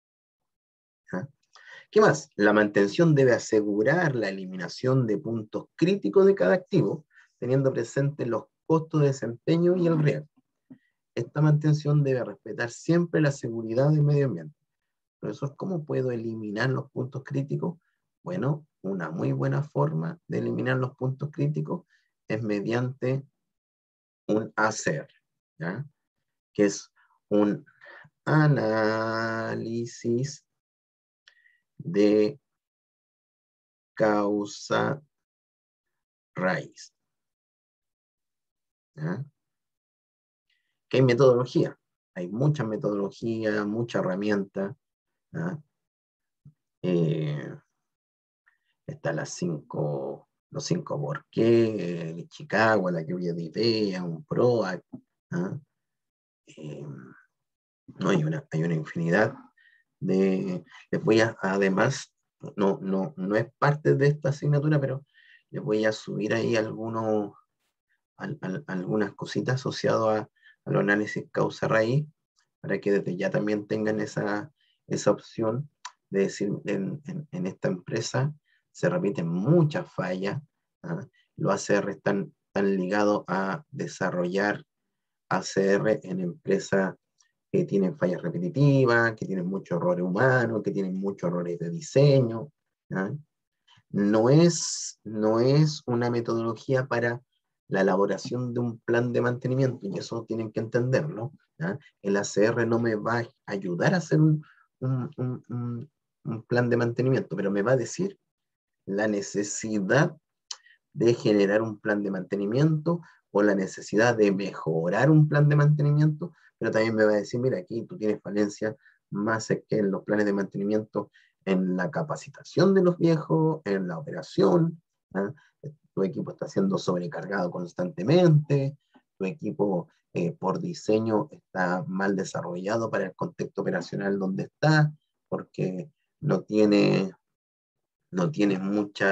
¿Qué más? La mantención debe asegurar la eliminación de puntos críticos de cada activo, teniendo presentes los costos de desempeño y el riesgo. Esta mantención debe respetar siempre la seguridad del medio ambiente. Profesor, ¿cómo puedo eliminar los puntos críticos? Bueno, una muy buena forma de eliminar los puntos críticos es mediante un ACER, ¿ya? Que es un análisis de causa raíz. ¿Ya? ¿Qué hay metodología? Hay muchas metodologías, muchas herramientas. Están los 5 por qué, de Chicago, la lluvia de ideas, un PROAC. No, hay una infinidad de... Les voy a, además, no es parte de esta asignatura, pero les voy a subir ahí algunos algunas cositas asociadas a los análisis causa-raíz, para que desde ya también tengan esa opción de decir, en esta empresa se repiten muchas fallas, ¿ah? Los ACR están ligados a desarrollar ACR en empresas que tienen fallas repetitivas, que tienen muchos errores humanos, que tienen muchos errores de diseño, ¿ah? No es una metodología para la elaboración de un plan de mantenimiento, y eso tienen que entenderlo, ¿ah? El ACR no me va a ayudar a hacer un, un, un, un plan de mantenimiento, pero me va a decir la necesidad de generar un plan de mantenimiento o la necesidad de mejorar un plan de mantenimiento, pero también me va a decir, mira, aquí tú tienes falencias más que en los planes de mantenimiento, en la capacitación de los viejos, en la operación, ¿ah? Tu equipo está siendo sobrecargado constantemente, tu equipo por diseño está mal desarrollado para el contexto operacional donde está, porque no tiene, no tiene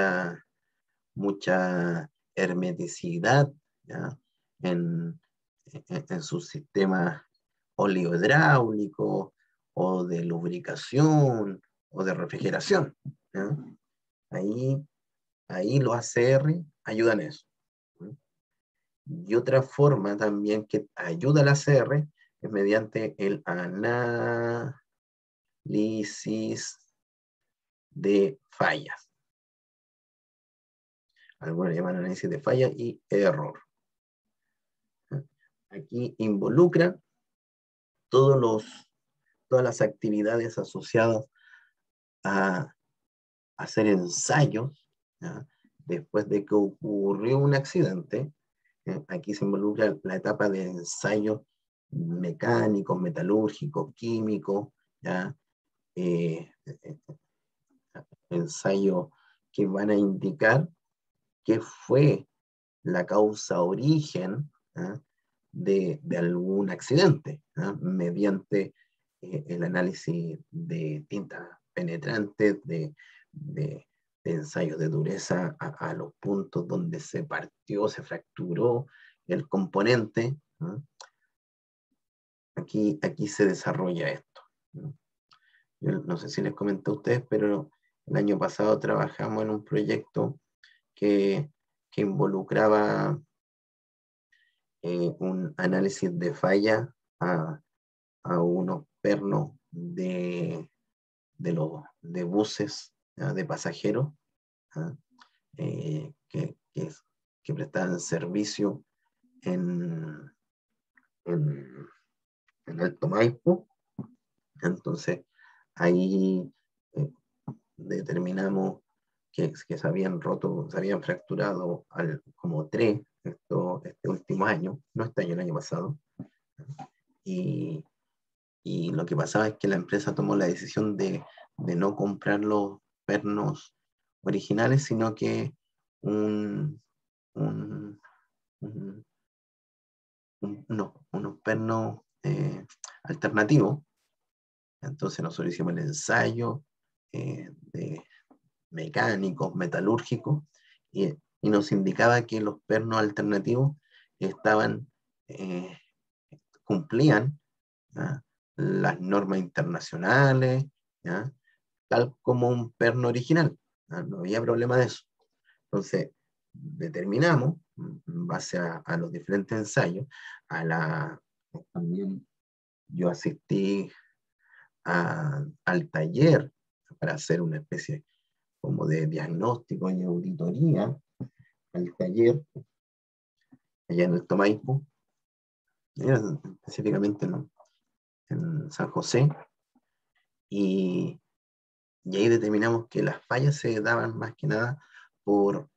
mucha hermeticidad, ¿ya? En, en sus sistemas oleohidráulicos o de lubricación o de refrigeración, ¿ya? Ahí, ahí los ACR ayudan a eso. ¿Sí? Y otra forma también que ayuda al ACR es mediante el análisis de fallas. Algunos llaman análisis de falla y error. Aquí involucra todas las actividades asociadas a hacer ensayos, ¿ya? Después de que ocurrió un accidente. Aquí se involucra la etapa de ensayos mecánicos, metalúrgicos, químicos, ¿ya? Eh, ensayos que van a indicar qué fue la causa origen, ¿ah? de algún accidente, ¿ah? Mediante el análisis de tintas penetrantes, de ensayos de dureza a los puntos donde se partió, se fracturó el componente, ¿ah? Aquí se desarrolla esto, ¿no? Yo no sé si les comenté a ustedes, pero el año pasado trabajamos en un proyecto que, que involucraba un análisis de falla a unos pernos de buses, ¿ya? De pasajeros, ¿ya? Que prestaban servicio en, en, en Alto Maipo. Entonces, ahí determinamos que se habían roto, se habían fracturado como tres este último año, no este año, el año pasado. Y, y lo que pasaba es que la empresa tomó la decisión de no comprar los pernos originales, sino que un, un, un, unos pernos alternativos. Entonces nosotros hicimos el ensayo de mecánicos, metalúrgicos, y nos indicaba que los pernos alternativos estaban, eh, cumplían, ¿ya? Las normas internacionales, ¿ya? Tal como un perno original, ¿ya? No había problema de eso. Entonces, determinamos, en base a los diferentes ensayos, también yo asistí al taller para hacer una especie como de diagnóstico y auditoría, al taller allá en el Tomaipo, específicamente en San José, y, y ahí determinamos que las fallas se daban más que nada por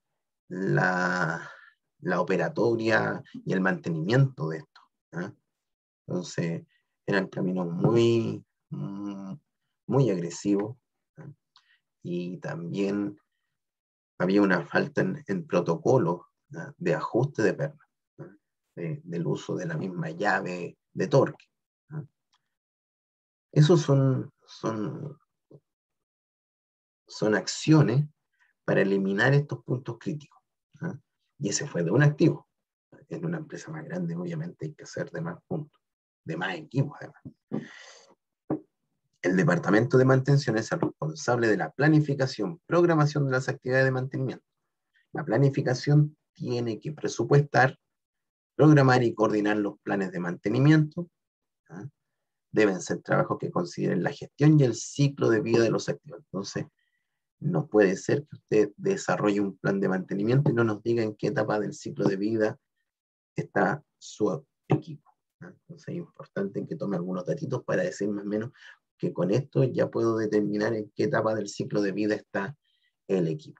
la operatoria y el mantenimiento de esto, ¿eh? Entonces, eran caminos muy agresivos, ¿eh? Y también había una falta en protocolo, ¿eh? De ajuste de pernas, ¿eh? Del uso de la misma llave de torque, ¿eh? Esos son acciones para eliminar estos puntos críticos, ¿eh? Y ese fue de un activo. en una empresa más grande, obviamente hay que hacer de más puntos, de más equipos además. El departamento de mantención es el responsable de la planificación, programación de las actividades de mantenimiento. La planificación tiene que presupuestar, programar y coordinar los planes de mantenimiento. ¿Ah? Deben ser trabajos que consideren la gestión y el ciclo de vida de los activos. Entonces, no puede ser que usted desarrolle un plan de mantenimiento y no nos diga en qué etapa del ciclo de vida está su equipo. Entonces es importante que tome algunos datitos para decir más o menos que con esto ya puedo determinar en qué etapa del ciclo de vida está el equipo.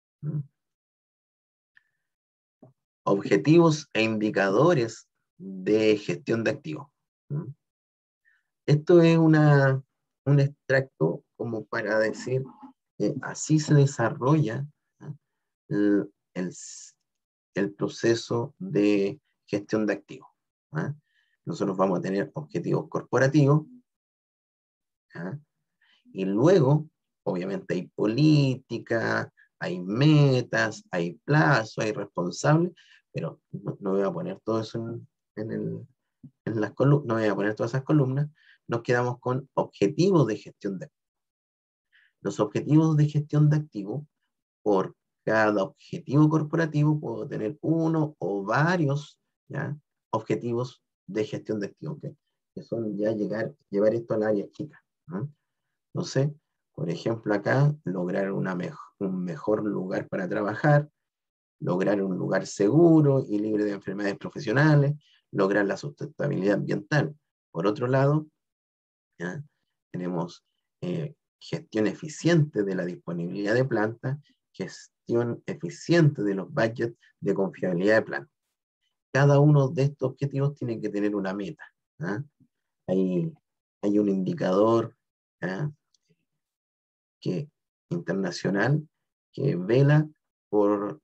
Objetivos e indicadores de gestión de activos. Esto es un extracto como para decir, así se desarrolla el, el, el proceso de gestión de activos. ¿Ah? Nosotros vamos a tener objetivos corporativos, ¿ah? Y luego, obviamente, hay política, hay metas, hay plazos, hay responsables, pero no voy a poner todo eso en las columnas, no voy a poner todas esas columnas. Nos quedamos con objetivos de gestión de activos. Los objetivos de gestión de activos, por cada objetivo corporativo, puedo tener uno o varios, ¿ya?, objetivos de gestión de activos, que son ya llevar esto al área chica, ¿no? Entonces, por ejemplo, acá, lograr un mejor lugar para trabajar, lograr un lugar seguro y libre de enfermedades profesionales, lograr la sustentabilidad ambiental. Por otro lado, ¿ya?, tenemos gestión eficiente de la disponibilidad de planta, gestión eficiente de los budgets de confiabilidad de planta. Cada uno de estos objetivos tiene que tener una meta. ¿Ah? Hay un indicador, ¿ah?, internacional que vela por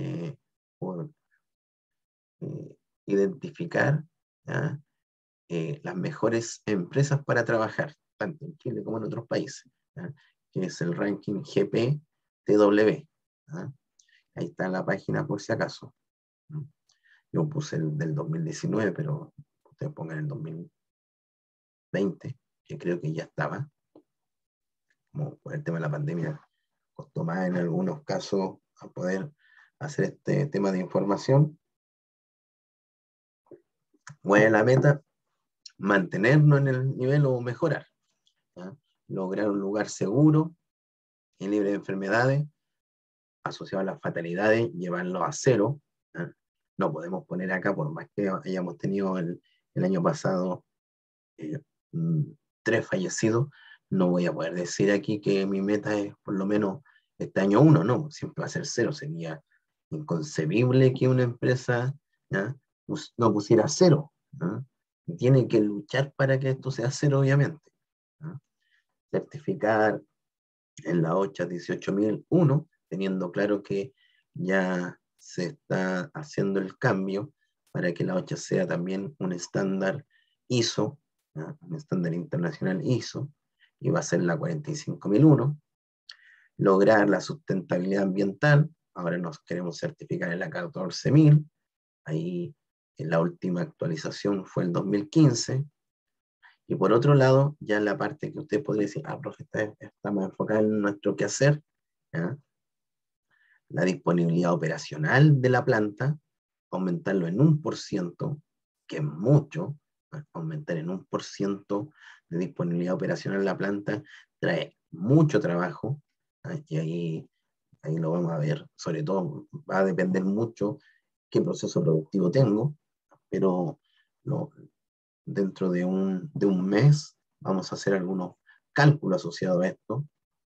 identificar, ¿ah?, las mejores empresas para trabajar, tanto en Chile como en otros países, ¿ah?, que es el ranking GPTW. ¿Ah? Ahí está la página por si acaso. Yo puse el del 2019, pero ustedes pongan el 2020, que creo que ya estaba. Como por el tema de la pandemia, costó más en algunos casos a poder hacer este tema de información. Bueno, la meta, mantenernos en el nivel o mejorar. ¿Ya? Lograr un lugar seguro y libre de enfermedades, asociado a las fatalidades, llevarlo a cero. ¿Ya? No podemos poner acá, por más que hayamos tenido el año pasado 3 fallecidos, no voy a poder decir aquí que mi meta es por lo menos este año 1, no, siempre va a ser 0. Sería inconcebible que una empresa, ¿ya?, no pusiera 0. ¿Ya? Tiene que luchar para que esto sea 0, obviamente. ¿Ya? Certificar en la OSHA 18001, teniendo claro que ya se está haciendo el cambio para que la OSHA sea también un estándar ISO, ¿no?, un estándar internacional ISO, y va a ser la 45001. Lograr la sustentabilidad ambiental, ahora nos queremos certificar en la 14000, ahí en la última actualización fue el 2015. Y por otro lado, ya en la parte que usted podría decir, profe, estamos enfocados en nuestro quehacer, ¿ya?, la disponibilidad operacional de la planta, aumentarlo en 1%, que es mucho. Aumentar en 1% de disponibilidad operacional de la planta trae mucho trabajo, ¿eh? Y ahí lo vamos a ver. Sobre todo va a depender mucho qué proceso productivo tengo, pero dentro de un mes vamos a hacer algunos cálculos asociados a esto.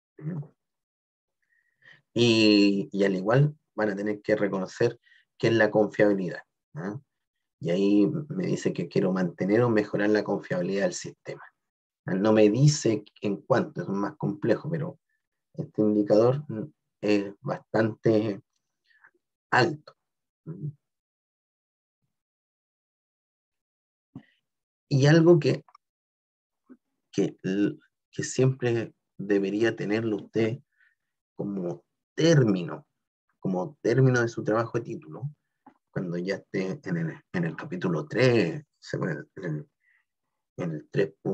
Y al igual van a tener que reconocer qué es la confiabilidad, ¿eh? Y ahí me dice que quiero mantener o mejorar la confiabilidad del sistema. No me dice en cuánto, es más complejo, pero este indicador es bastante alto. Y algo que, que siempre debería tenerlo usted como término de su trabajo de título, cuando ya esté en el capítulo 3, en el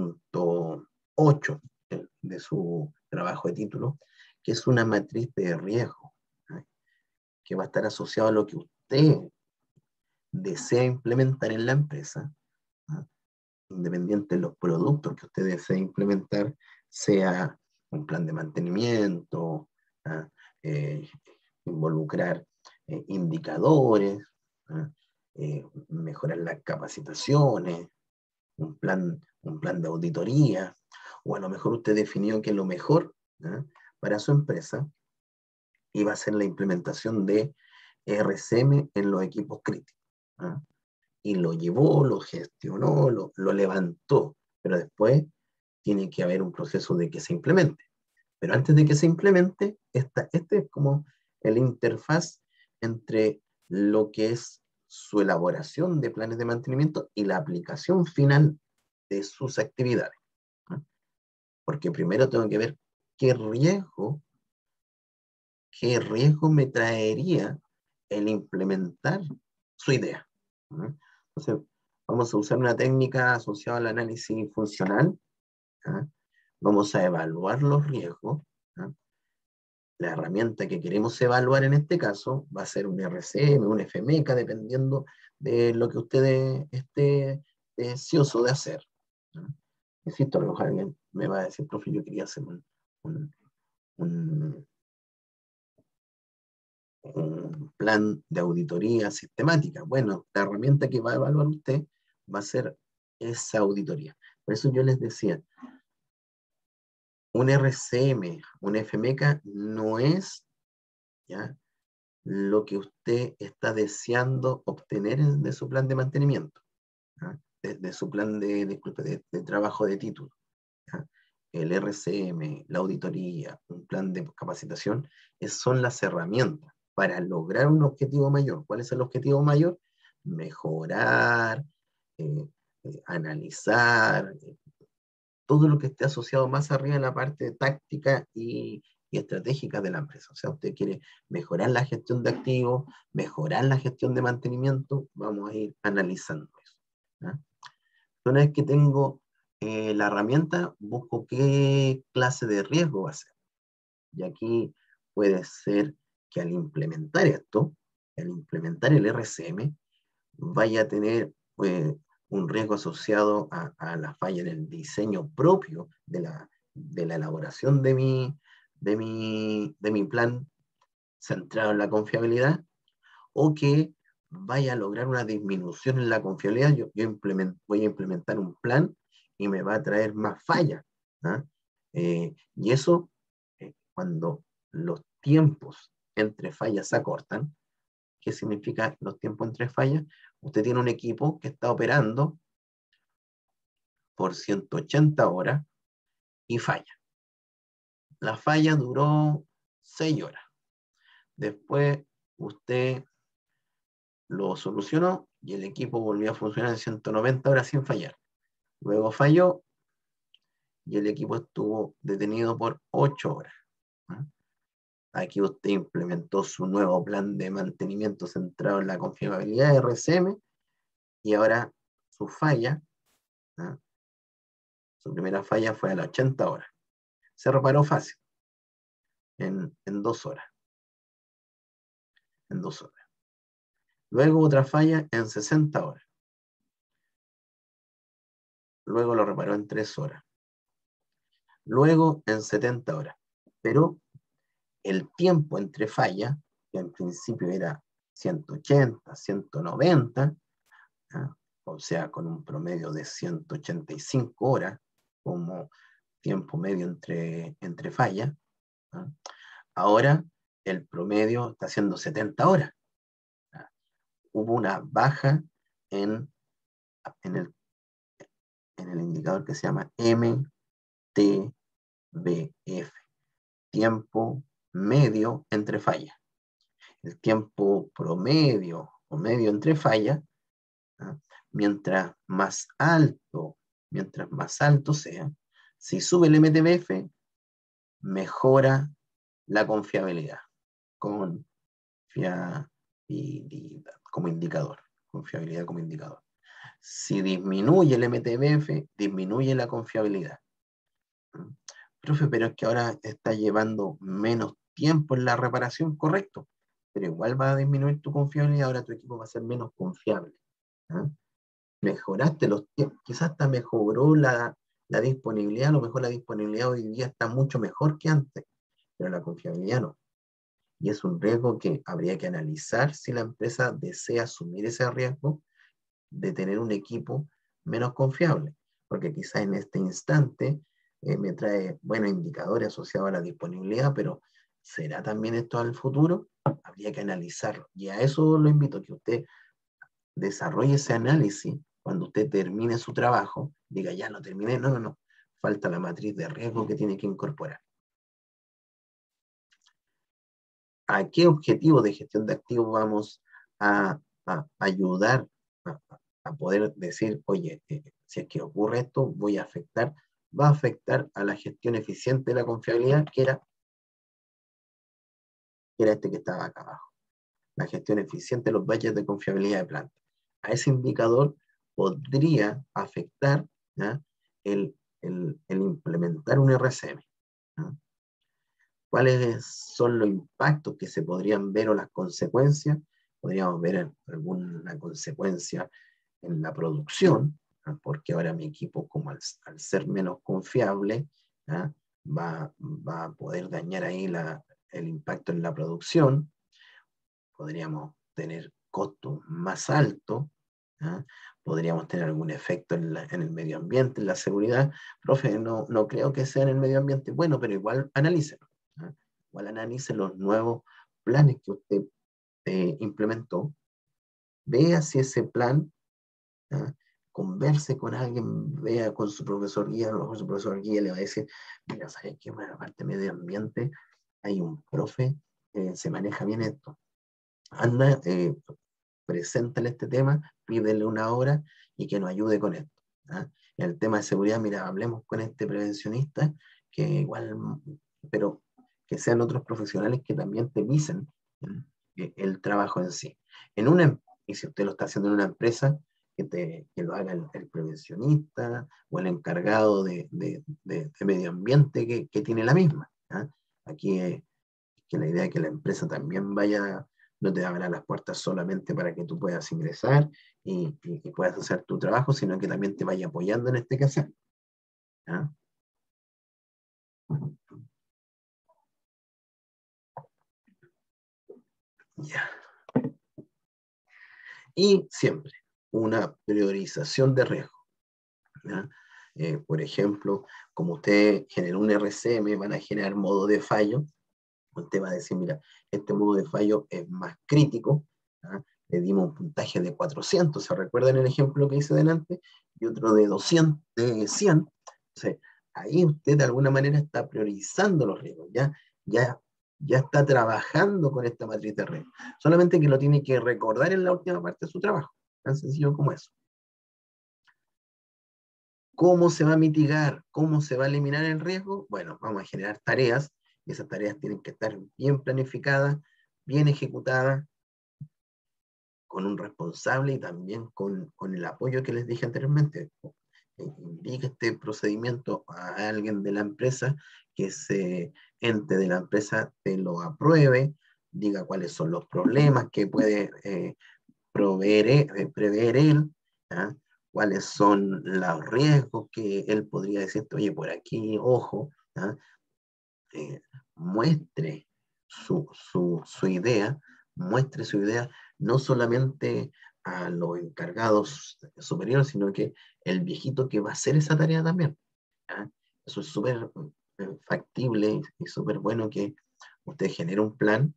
3.8 de su trabajo de título, que es una matriz de riesgo, ¿no? Que va a estar asociado a lo que usted desea implementar en la empresa, ¿no? Independiente de los productos que usted desee implementar, sea un plan de mantenimiento, ¿no? eh, involucrar indicadores, ¿no? Mejorar las capacitaciones, un plan de auditoría, o a lo mejor usted definió que lo mejor, ¿no?, para su empresa iba a ser la implementación de RCM en los equipos críticos, ¿no? Y lo llevó, lo gestionó, lo levantó, pero después tiene que haber un proceso de que se implemente. Pero antes de que se implemente, este es como el interfaz entre lo que es su elaboración de planes de mantenimiento y la aplicación final de sus actividades, ¿no? Porque primero tengo que ver qué riesgo, qué riesgo me traería el implementar su idea, ¿no? Entonces, vamos a usar una técnica asociada al análisis funcional, ¿no? Vamos a evaluar los riesgos, ¿no? La herramienta que queremos evaluar en este caso va a ser un RCM, un FMK, dependiendo de lo que usted esté deseoso de hacer, ¿no? Insisto, a lo mejor alguien me va a decir, profe, yo quería hacer un, un, un plan de auditoría sistemática. Bueno, la herramienta que va a evaluar usted va a ser esa auditoría. Por eso yo les decía, un RCM, un FMK no es, ¿ya?, lo que usted está deseando obtener de su plan de mantenimiento, ¿ya?, de su plan disculpe, de trabajo de título, ¿ya? El RCM, la auditoría, un plan de capacitación, son las herramientas para lograr un objetivo mayor. ¿Cuál es el objetivo mayor? Mejorar, eh, analizar, todo lo que esté asociado más arriba en la parte táctica y estratégica de la empresa. O sea, usted quiere mejorar la gestión de activos, mejorar la gestión de mantenimiento, vamos a ir analizando eso, ¿ya? Una vez que tengo la herramienta, busco qué clase de riesgo va a ser. Y aquí puede ser que al implementar esto, al implementar el RCM, vaya a tener un riesgo asociado a la falla en el diseño propio de la elaboración de mi plan centrado en la confiabilidad, o que vaya a lograr una disminución en la confiabilidad. Voy a implementar un plan y me va a traer más fallas, ¿ah? Y eso, cuando los tiempos entre fallas se acortan. ¿Qué significa los tiempos entre fallas? Usted tiene un equipo que está operando por 180 horas y falla. La falla duró 6 horas. Después usted lo solucionó y el equipo volvió a funcionar en 190 horas sin fallar. Luego falló y el equipo estuvo detenido por 8 horas, ¿no? Aquí usted implementó su nuevo plan de mantenimiento centrado en la confiabilidad de RCM y ahora su falla, ¿no?, su primera falla fue a las 80 horas. Se reparó fácil, en 2 horas. En 2 horas. Luego otra falla en 60 horas. Luego lo reparó en 3 horas. Luego en 70 horas. Pero el tiempo entre fallas, que en principio era 180, 190, ¿ah?, o sea, con un promedio de 185 horas como tiempo medio entre fallas, ¿ah? Ahora el promedio está siendo 70 horas. ¿Ah? Hubo una baja en, en, el, en el indicador que se llama MTBF, tiempo medio entre fallas. El tiempo promedio o medio entre fallas, ¿ah?, mientras más alto sea, si sube el MTBF, mejora la confiabilidad. Confiabilidad. como indicador, confiabilidad como indicador. Si disminuye el MTBF, disminuye la confiabilidad. Profe, pero es que ahora está llevando menos tiempo en la reparación, correcto, pero igual va a disminuir tu confiabilidad, ahora tu equipo va a ser menos confiable. ¿Ah? Mejoraste los tiempos, quizás hasta mejoró la disponibilidad, a lo mejor la disponibilidad hoy día está mucho mejor que antes, pero la confiabilidad no. Y es un riesgo que habría que analizar si la empresa desea asumir ese riesgo de tener un equipo menos confiable, porque quizás en este instante me trae buenos indicadores asociados a la disponibilidad, pero ¿será también esto al futuro? Habría que analizarlo. Y a eso lo invito, que usted desarrolle ese análisis cuando usted termine su trabajo, diga, ya lo terminé, no, no, no, falta la matriz de riesgo que tiene que incorporar. ¿A qué objetivo de gestión de activos vamos a ayudar a poder decir, oye, si es que ocurre esto, va a afectar a la gestión eficiente de la confiabilidad, que era este que estaba acá abajo? La gestión eficiente de los budgets de confiabilidad de planta. A ese indicador podría afectar, ¿ya?, el implementar un RCM. ¿Ya? ¿Cuáles son los impactos que se podrían ver o las consecuencias? Podríamos ver alguna consecuencia en la producción, ¿no? Porque ahora mi equipo, como al ser menos confiable, ¿no?, va a poder dañar ahí el impacto en la producción. Podríamos tener costos más altos, ¿no? Podríamos tener algún efecto en el medio ambiente, en la seguridad. Profe, no creo que sea en el medio ambiente. Bueno, pero igual analícelo, ¿no? Igual analice los nuevos planes que usted implementó. Vea si ese plan, ¿no?, converse con alguien, vea con su profesor guía, a lo mejor su profesor guía le va a decir, mira, ¿sabes qué? Bueno, aparte de medio ambiente, hay un profe que se maneja bien esto. Anda, preséntale este tema, pídele una hora y que nos ayude con esto. ¿Ah? En el tema de seguridad, mira, hablemos con este prevencionista, que igual, pero que sean otros profesionales que también te dicen el trabajo en sí. Y si usted lo está haciendo en una empresa, que lo haga el prevencionista o el encargado de medio ambiente que tiene la misma. ¿Ah? Aquí que la idea es que la empresa también vaya, no te abra las puertas solamente para que tú puedas ingresar y puedas hacer tu trabajo, sino que también te vaya apoyando en este caso. ¿Ah? Ya. Y siempre una priorización de riesgo. ¿Ya? Por ejemplo, como usted generó un RCM, van a generar modo de fallo. Usted va a decir, mira, este modo de fallo es más crítico. ¿Ah? Le dimos un puntaje de 400, ¿se recuerdan el ejemplo que hice delante? Y otro de 200, de 100. Entonces, ahí usted de alguna manera está priorizando los riesgos, ya, ya está trabajando con esta matriz de riesgo. Solamente que lo tiene que recordar en la última parte de su trabajo, tan sencillo como eso. ¿Cómo se va a mitigar? ¿Cómo se va a eliminar el riesgo? Bueno, vamos a generar tareas, y esas tareas tienen que estar bien planificadas, bien ejecutadas, con un responsable y también con el apoyo que les dije anteriormente. Indique este procedimiento a alguien de la empresa, que ese ente de la empresa te lo apruebe, diga cuáles son los problemas que puede prever él, ¿ya? Cuáles son los riesgos que él podría decirte, oye, por aquí, ojo, ¿ya? Muestre su idea, muestre su idea no solamente a los encargados superiores, sino que el viejito que va a hacer esa tarea también. ¿Ya? Eso es súper factible y súper bueno que usted genere un plan,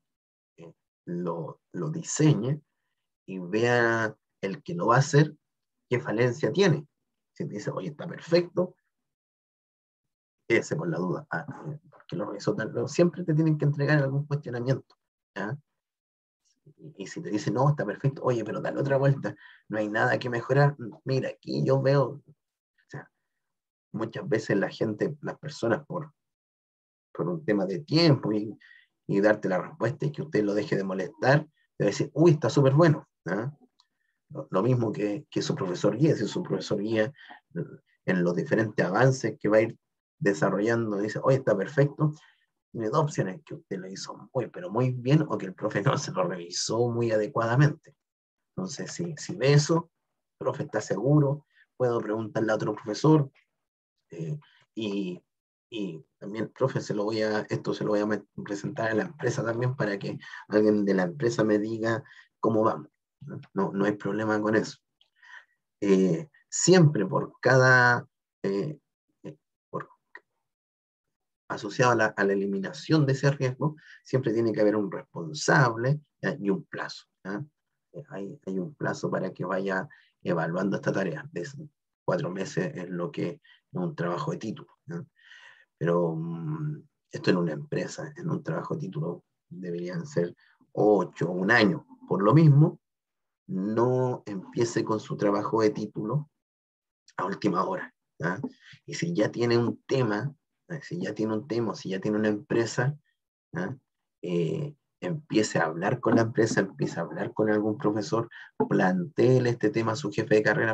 lo diseñe y vea el que lo va a hacer qué falencia tiene. Si te dice, oye, está perfecto, ese por la duda. Porque los resultados siempre te tienen que entregar algún cuestionamiento. ¿Ya? Y si te dicen, no, está perfecto, oye, pero dale otra vuelta, no hay nada que mejorar. Mira, aquí yo veo, o sea, muchas veces la gente, las personas, por un tema de tiempo y darte la respuesta y que usted lo deje de molestar, te va a decir, uy, está súper bueno. ¿ah? Lo mismo que su profesor guía, si su profesor guía en los diferentes avances que va a ir desarrollando, dice, oye, está perfecto, tiene dos opciones, que usted lo hizo muy, pero muy bien, o que el profe no se lo revisó muy adecuadamente. Entonces, si ve eso, el profe está seguro, puedo preguntarle a otro profesor, eh, y, y también, profe, esto se lo voy a presentar a la empresa también para que alguien de la empresa me diga cómo vamos. No hay problema con eso. Siempre eh, por, asociado a la eliminación de ese riesgo, siempre tiene que haber un responsable, ¿ya? Y un plazo. ¿Ya? Hay un plazo para que vaya evaluando esta tarea. 4 meses es lo que es un trabajo de título. ¿Ya? Pero esto en una empresa, en un trabajo de título, deberían ser 8, un año. Por lo mismo, no empiece con su trabajo de título a última hora. ¿Ya? Y si ya tiene un tema, si ya tiene un tema, si ya tiene una empresa, ¿ya? Empiece a hablar con la empresa, empiece a hablar con algún profesor, planteele este tema a su jefe de carrera,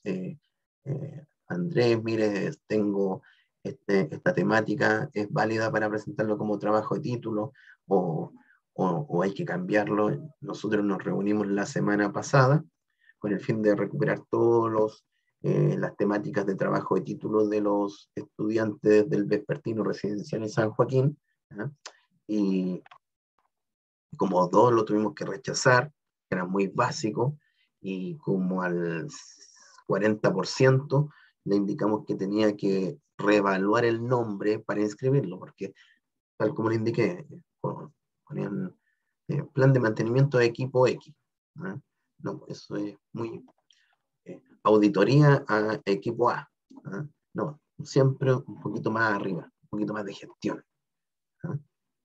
Andrés, mire, tengo esta temática, es válida para presentarlo como trabajo de título o, o hay que cambiarlo. Nosotros nos reunimos la semana pasada con el fin de recuperar todos las temáticas de trabajo de título de los estudiantes del vespertino residencial en San Joaquín, ¿ya? Y como dos lo tuvimos que rechazar, era muy básico, y como al 40% le indicamos que tenía que reevaluar el nombre para inscribirlo, porque tal como le indiqué, ponían plan de mantenimiento de equipo X. ¿No? No, eso es muy auditoría a equipo A. ¿No? No, siempre un poquito más arriba, un poquito más de gestión. ¿No?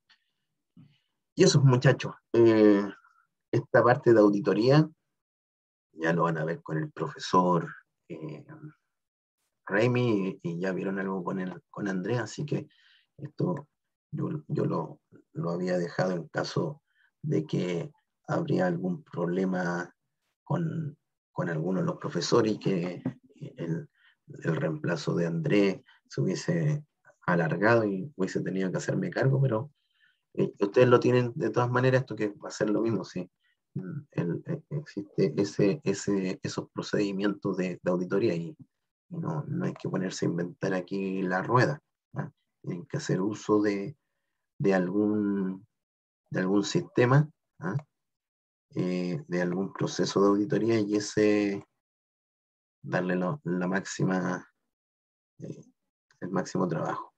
Y eso, muchachos, esta parte de auditoría ya lo van a ver con el profesor eh, Raimi, y ya vieron algo con Andrea, así que esto yo lo había dejado en caso de que habría algún problema con, con alguno de los profesores y que el reemplazo de Andrés se hubiese alargado y hubiese tenido que hacerme cargo, pero ustedes lo tienen de todas maneras, esto que va a ser lo mismo, sí. Existe esos procedimientos de auditoría, y no hay que ponerse a inventar aquí la rueda. ¿Ah? Tienen que hacer uso de algún, de algún sistema, ¿ah? De algún proceso de auditoría, y ese darle la máxima, eh, el máximo trabajo.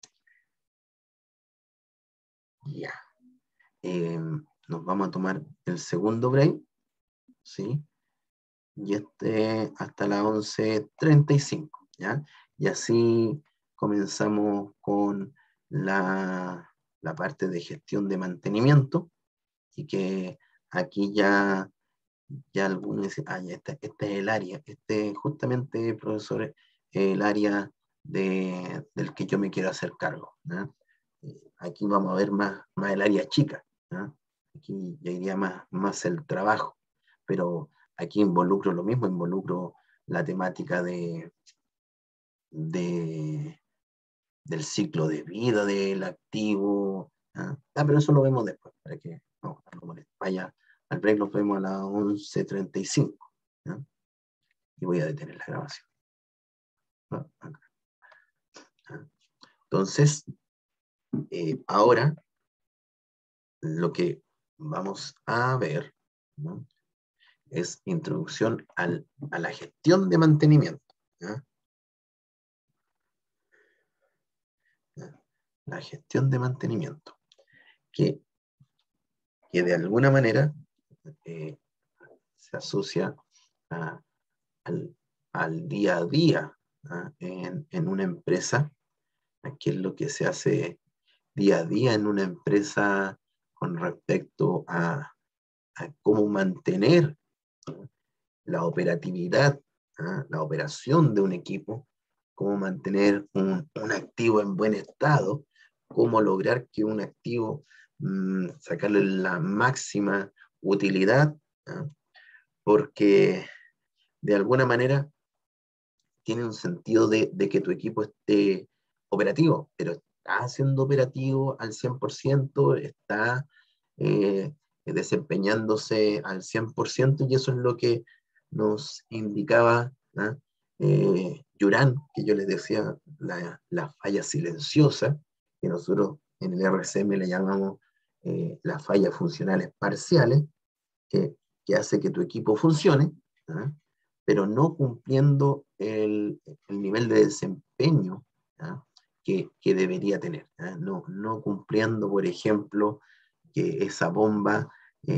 Ya. Nos vamos a tomar el segundo break, ¿sí? Y hasta las 11:35, ¿ya? Y así comenzamos con la parte de gestión de mantenimiento, y que aquí ya algunos dicen, ya este es el área, justamente, profesor, es el área del que yo me quiero hacer cargo, ¿no? Aquí vamos a ver más el área chica, ¿no? Aquí ya iría más el trabajo, pero aquí involucro lo mismo, involucro la temática de, del ciclo de vida del activo, ¿ah? Pero eso lo vemos después, para que no moleste. Vaya, al break nos vemos a las 11:35, ¿no? Y voy a detener la grabación. ¿No? Entonces, ahora lo que vamos a ver, ¿no? Es introducción a la gestión de mantenimiento. ¿Ya? La gestión de mantenimiento, que, que de alguna manera eh, se asocia a, al, al, día a día, ¿ah? En una empresa, qué es lo que se hace día a día en una empresa con respecto a cómo mantener, ¿no? La operatividad, ¿ah? La operación de un equipo, cómo mantener un activo en buen estado, cómo lograr que un activo, sacarle la máxima utilidad, ¿ah? porque de alguna manera tiene un sentido de que tu equipo esté operativo, pero está siendo operativo al 100%, está desempeñándose al 100%, y eso es lo que nos indicaba, ¿no? Yuran, que yo les decía, la falla silenciosa, que nosotros en el RCM le llamamos las fallas funcionales parciales, que, que hace que tu equipo funcione, ¿ah? Pero no cumpliendo el nivel de desempeño, ¿ah? Que debería tener, ¿ah? No cumpliendo, por ejemplo, que esa bomba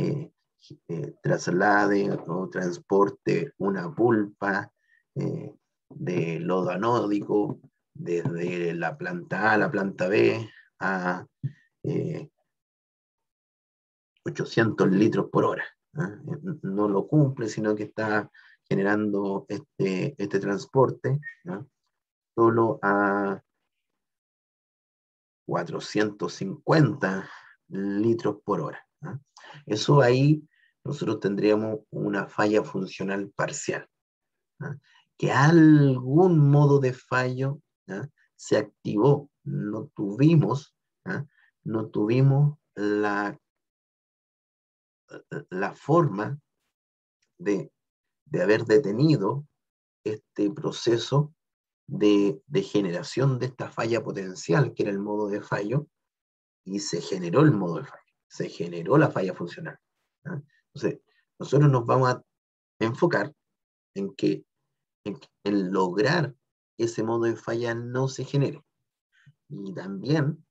traslade o transporte una pulpa de lodo anódico desde la planta A a la planta B a 800 litros por hora. ¿Ah? No lo cumple, sino que está generando este transporte, ¿no? Solo a 450 litros por hora, ¿no? Eso ahí nosotros tendríamos una falla funcional parcial, ¿no? Que algún modo de fallo, ¿no? Se activó, ¿no? No tuvimos la forma de haber detenido este proceso de generación de esta falla potencial, que era el modo de fallo, y se generó el modo de fallo, se generó la falla funcional, ¿no? Entonces, nosotros nos vamos a enfocar en que en lograr que ese modo de falla no se genere. Y también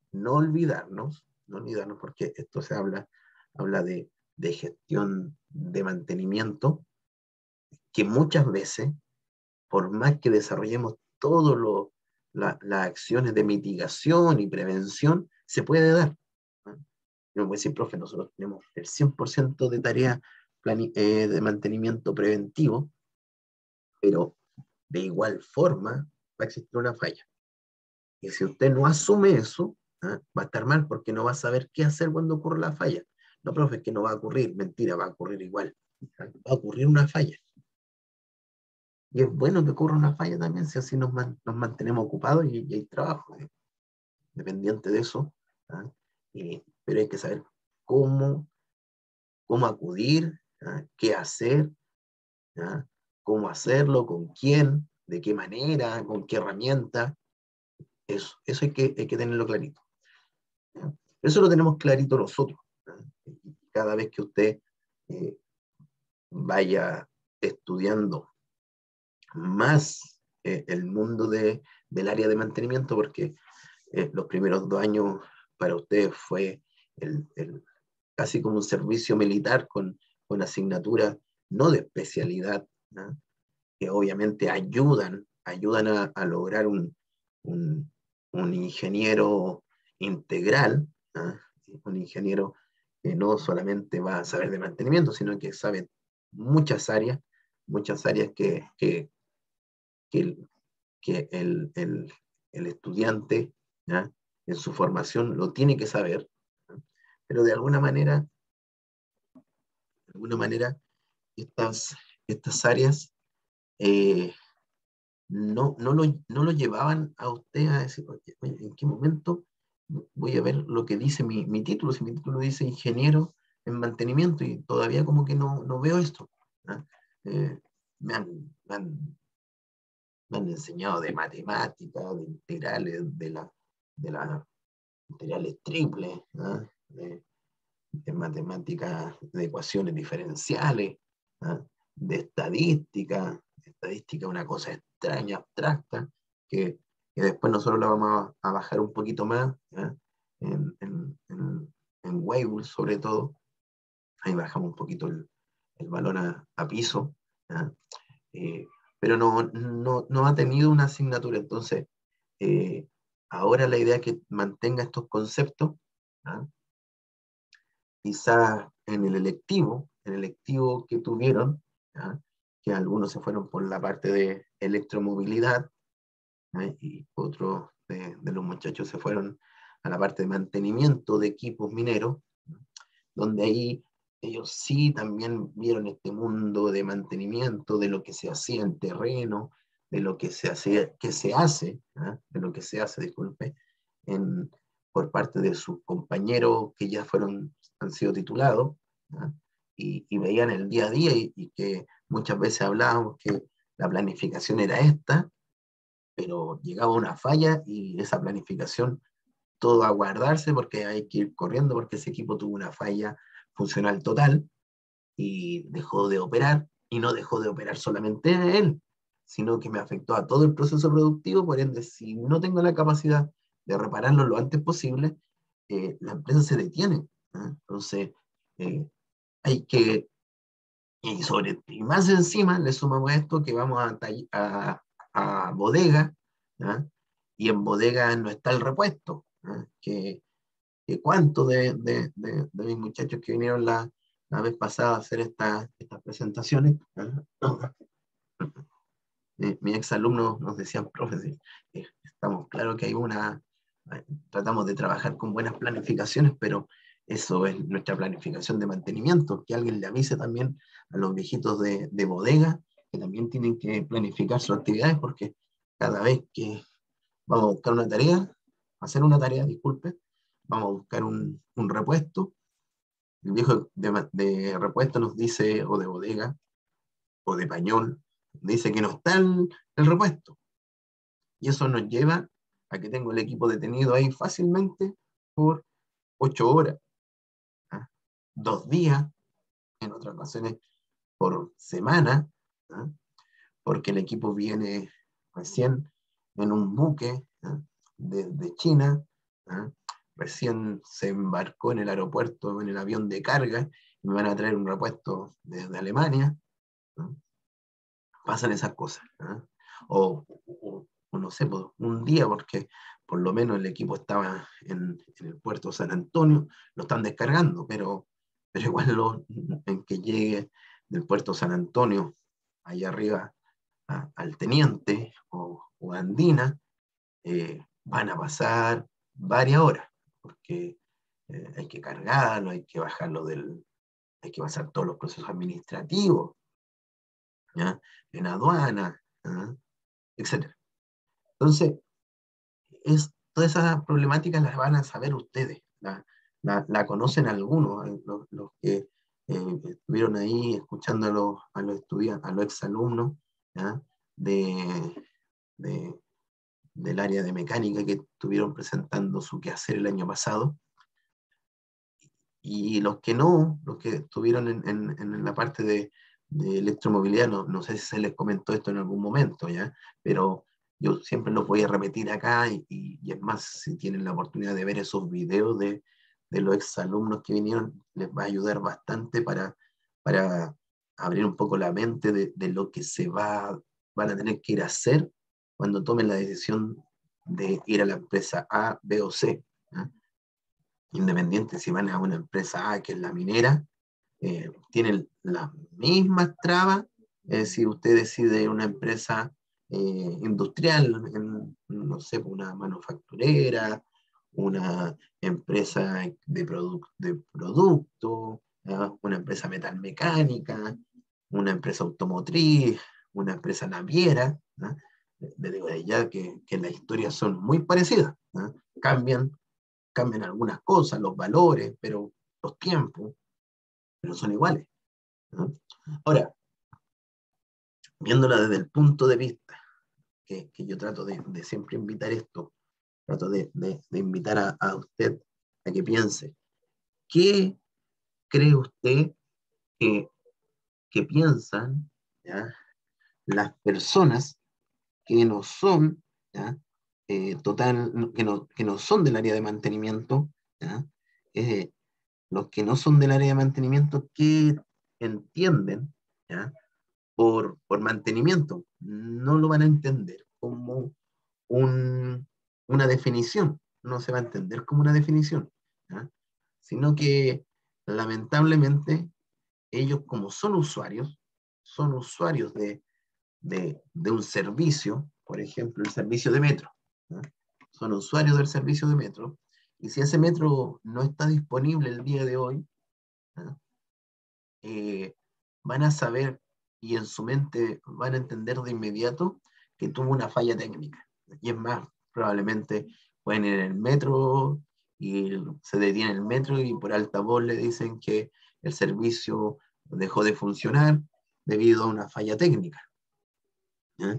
no olvidarnos porque esto habla de gestión de mantenimiento, que muchas veces, por más que desarrollemos todas las acciones de mitigación y prevención, se puede dar, ¿no? Yo me voy a decir, profe, nosotros tenemos el 100% de tareas de mantenimiento preventivo, pero de igual forma va a existir una falla. Y si usted no asume eso, ¿ah? Va a estar mal porque no va a saber qué hacer cuando ocurra la falla. No, profe, es que no va a ocurrir, mentira, va a ocurrir igual. ¿Ah? Va a ocurrir una falla. Y es bueno que ocurra una falla también, si así nos mantenemos ocupados y hay trabajo, dependiente de eso, ¿ah? Pero hay que saber cómo, cómo acudir, ¿ah? Qué hacer, ¿ah? Cómo hacerlo, con quién, de qué manera, con qué herramienta. Eso hay que tenerlo clarito, ¿ah? Eso lo tenemos clarito nosotros, ¿ah? Cada vez que usted eh, vaya estudiando más el mundo del área de mantenimiento, porque los primeros 2 años para usted fue casi como un servicio militar con asignaturas no de especialidad, ¿no? Que obviamente ayudan a lograr un, un ingeniero integral, ¿no? Un ingeniero que no solamente va a saber de mantenimiento, sino que sabe muchas muchas áreas que, que el estudiante, ¿ya? En su formación lo tiene que saber, ¿no? Pero de alguna manera estas áreas eh, no lo llevaban a usted a decir, oye, ¿en qué momento voy a ver lo que dice mi título? Si mi título dice ingeniero en mantenimiento y todavía como que no veo esto, ¿no? Eh, me han, me han me han enseñado de matemáticas, de integrales, de las integrales triples, ¿no? De matemáticas, de ecuaciones diferenciales, ¿no? De estadística. Estadística es una cosa extraña, abstracta, que después nosotros la vamos a bajar un poquito más, ¿no? En Weibull sobre todo, ahí bajamos un poquito el valor a piso, ¿no? eh, pero no ha tenido una asignatura. Entonces, eh, ahora la idea es que mantenga estos conceptos, ¿ah? Quizás en el electivo que tuvieron, ¿ah? Que algunos se fueron por la parte de electromovilidad, ¿ah? Y otros de los muchachos se fueron a la parte de mantenimiento de equipos mineros, ¿no? Donde ahí ellos sí también vieron este mundo de mantenimiento, de lo que se hacía en terreno, de lo que se hacía, que se hace, ¿ah? De lo que se hace, disculpe, en, por parte de sus compañeros que ya fueron, han sido titulados, ¿ah? Y veían el día a día y que muchas veces hablábamos que la planificación era esta, pero llegaba una falla y esa planificación todo a guardarse porque hay que ir corriendo porque ese equipo tuvo una falla funcional total y dejó de operar, y no dejó de operar solamente él, sino que me afectó a todo el proceso productivo. Por ende, si no tengo la capacidad de repararlo lo antes posible, la empresa se detiene, ¿eh? Entonces, eh, hay que, y más encima le sumamos esto que vamos a bodega, ¿eh? Y en bodega no está el repuesto, ¿eh? Que cuántos de mis muchachos que vinieron la vez pasada a hacer estas presentaciones, mis exalumnos nos decían, profe, sí, estamos claro que hay tratamos de trabajar con buenas planificaciones, pero eso es nuestra planificación de mantenimiento, que alguien le avise también a los viejitos de bodega, que también tienen que planificar sus actividades, porque cada vez que vamos a buscar una tarea, hacer una tarea, disculpe, vamos a buscar un repuesto, el viejo de repuesto nos dice, o de bodega, o de pañol, dice que no está el repuesto. Y eso nos lleva a que tengo el equipo detenido ahí fácilmente por 8 horas, ¿ah? 2 días, en otras ocasiones por semana, ¿ah? Porque el equipo viene recién en un buque, ¿ah? De China, ¿ah? Recién se embarcó en el aeropuerto, en el avión de carga, y me van a traer un repuesto desde Alemania, ¿no? Pasan esas cosas, ¿eh? O no sé, pues, un día, porque por lo menos el equipo estaba en el puerto San Antonio, lo están descargando, pero igual en que llegue del puerto San Antonio, allá arriba, al Teniente o Andina, van a pasar varias horas, porque hay que cargarlo, hay que bajarlo hay que pasar todos los procesos administrativos, ¿ya? En aduana, ¿ah? Etcétera. Entonces, todas esas problemáticas las van a saber ustedes, la conocen algunos, los que estuvieron ahí escuchando a los estudiantes, a los exalumnos, ¿ya? De, de, del área de mecánica que estuvieron presentando su quehacer el año pasado, y los que no, los que estuvieron en la parte de electromovilidad, no sé si se les comentó esto en algún momento, ¿ya? Pero yo siempre los voy a repetir acá, y es más, si tienen la oportunidad de ver esos videos de los exalumnos que vinieron, les va a ayudar bastante para abrir un poco la mente de lo que van a tener que ir a hacer cuando tomen la decisión de ir a la empresa A, B o C, ¿ya? Independiente si van a una empresa A, que es la minera, tienen las mismas trabas. Si usted decide una empresa industrial, no sé, una manufacturera, una empresa de producto, ¿ya? Una empresa metalmecánica, una empresa automotriz, una empresa naviera, ¿ya? Le digo ya que las historias son muy parecidas, ¿ya? Cambian algunas cosas, los valores, pero los tiempos, pero son iguales, ¿no? Ahora, viéndola desde el punto de vista que yo trato de siempre invitar esto, trato de invitar a usted a que piense, ¿qué cree usted que, que piensan, ¿ya? Las personas que no son, ¿ya? Que no son del área de mantenimiento, ¿ya? Eh, los que no son del área de mantenimiento, ¿qué entienden, ¿ya? Por mantenimiento? No lo van a entender como un, una definición, no se va a entender como una definición, ¿ya? Sino que lamentablemente ellos, como son usuarios de un servicio, por ejemplo el servicio de metro, ¿ya? Son usuarios del servicio de metro, y si ese metro no está disponible el día de hoy, ¿ya? van a saber y en su mente van a entender de inmediato que tuvo una falla técnica. Y es más, probablemente pueden ir en el metro y se detiene el metro y por altavoz le dicen que el servicio dejó de funcionar debido a una falla técnica. ¿Ya?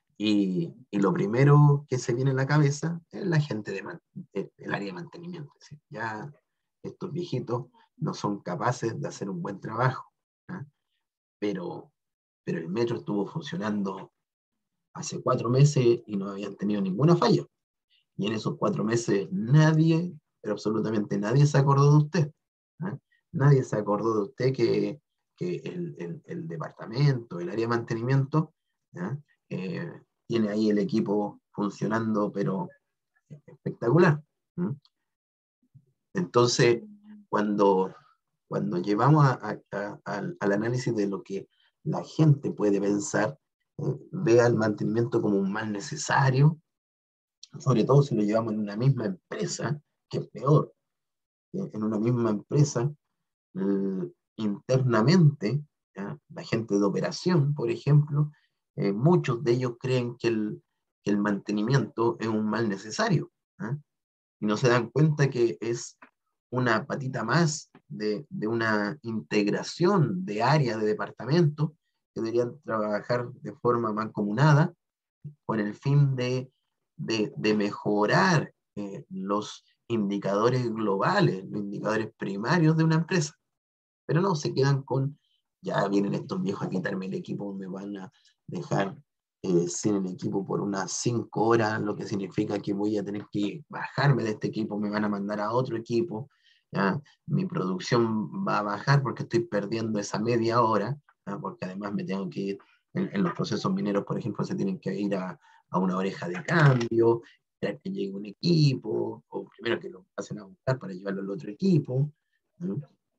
Y lo primero que se viene a la cabeza es la gente del área de mantenimiento. Es decir, ya estos viejitos no son capaces de hacer un buen trabajo. ¿Ya? Pero, pero el metro estuvo funcionando hace 4 meses y no habían tenido ninguna falla. Y en esos 4 meses nadie, pero absolutamente nadie se acordó de usted. ¿Ah? Nadie se acordó de usted que el departamento, el área de mantenimiento, ¿ah? Eh, tiene ahí el equipo funcionando, pero espectacular. ¿Mm? Entonces, cuando, cuando llevamos al análisis de lo que la gente puede pensar, ve al mantenimiento como un mal necesario, sobre todo si lo llevamos en una misma empresa, que es peor. En una misma empresa, internamente, ¿ya? La gente de operación, por ejemplo, muchos de ellos creen que el mantenimiento es un mal necesario, ¿eh? Y no se dan cuenta que es una patita más de una integración de áreas de departamentos que deberían trabajar de forma mancomunada con el fin de mejorar los indicadores globales, los indicadores primarios de una empresa. Pero no, se quedan con, ya vienen estos viejos a quitarme el equipo, me van a dejar sin el equipo por unas 5 horas, lo que significa que voy a tener que bajarme de este equipo, me van a mandar a otro equipo, ¿ya? Mi producción va a bajar porque estoy perdiendo esa media hora, ¿ya? Porque además me tengo que ir, en los procesos mineros, por ejemplo, se tienen que ir a una oreja de cambio, esperar que llegue un equipo, o primero que lo pasen a buscar para llevarlo al otro equipo, ¿no?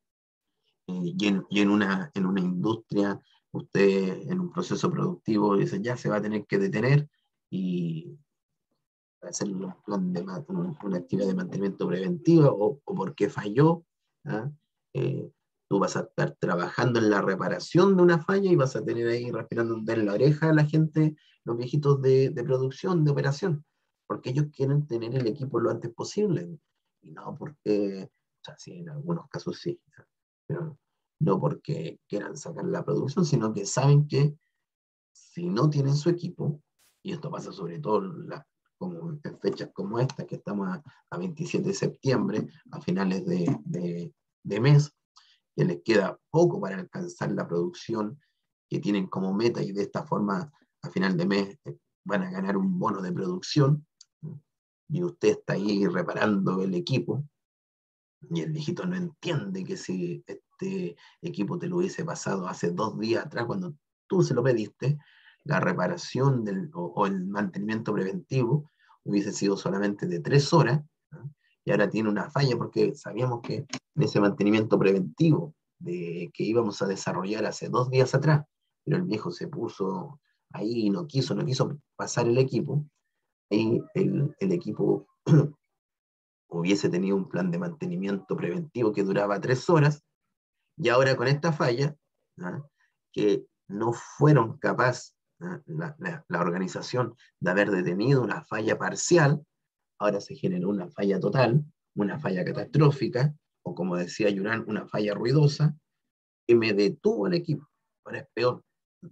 Y en una industria, usted en un proceso productivo dice, ya se va a tener que detener y hacer un plan una actividad de mantenimiento preventiva o porque falló. ¿Ah? Eh, Tú vas a estar trabajando en la reparación de una falla y vas a tener ahí respirando en la oreja a la gente, los viejitos de producción, de operación, porque ellos quieren tener el equipo lo antes posible. Y no porque, o sea, sí, en algunos casos sí, pero no porque quieran sacar la producción, sino que saben que si no tienen su equipo, y esto pasa sobre todo como en fechas como esta, que estamos a 27 de septiembre, a finales de mes, que les queda poco para alcanzar la producción que tienen como meta y de esta forma a final de mes van a ganar un bono de producción y usted está ahí reparando el equipo y el viejito no entiende que si este equipo te lo hubiese pasado hace 2 días atrás cuando tú se lo pediste, la reparación o el mantenimiento preventivo hubiese sido solamente de 3 horas, ¿no? Y ahora tiene una falla porque sabíamos que en ese mantenimiento preventivo que íbamos a desarrollar hace 2 días atrás, pero el viejo se puso ahí y no quiso pasar el equipo, ahí el equipo hubiese tenido un plan de mantenimiento preventivo que duraba 3 horas, y ahora con esta falla, ¿ah? Que no fueron capaces, ¿ah? La organización de haber detenido una falla parcial, ahora se generó una falla total, una falla catastrófica, o como decía Yurán, una falla ruidosa, que me detuvo el equipo. Ahora es peor.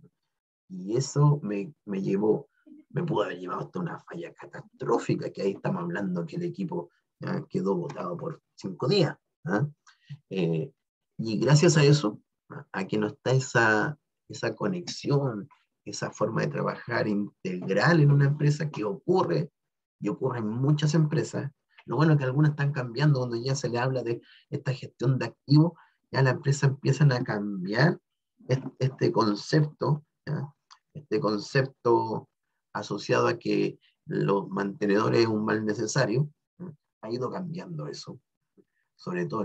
Y eso me llevó, me pudo haber llevado hasta una falla catastrófica, que ahí estamos hablando que el equipo quedó botado por 5 días. ¿Ah? Eh, y gracias a eso, a que no está esa conexión, esa forma de trabajar integral en una empresa que ocurre, y ocurre en muchas empresas. Lo bueno es que algunas están cambiando cuando ya se le habla de esta gestión de activos, ya la empresa empiezan a cambiar este concepto, ¿ya? Este concepto asociado a que los mantenedores es un mal necesario, ¿ya? Ha ido cambiando eso, sobre todo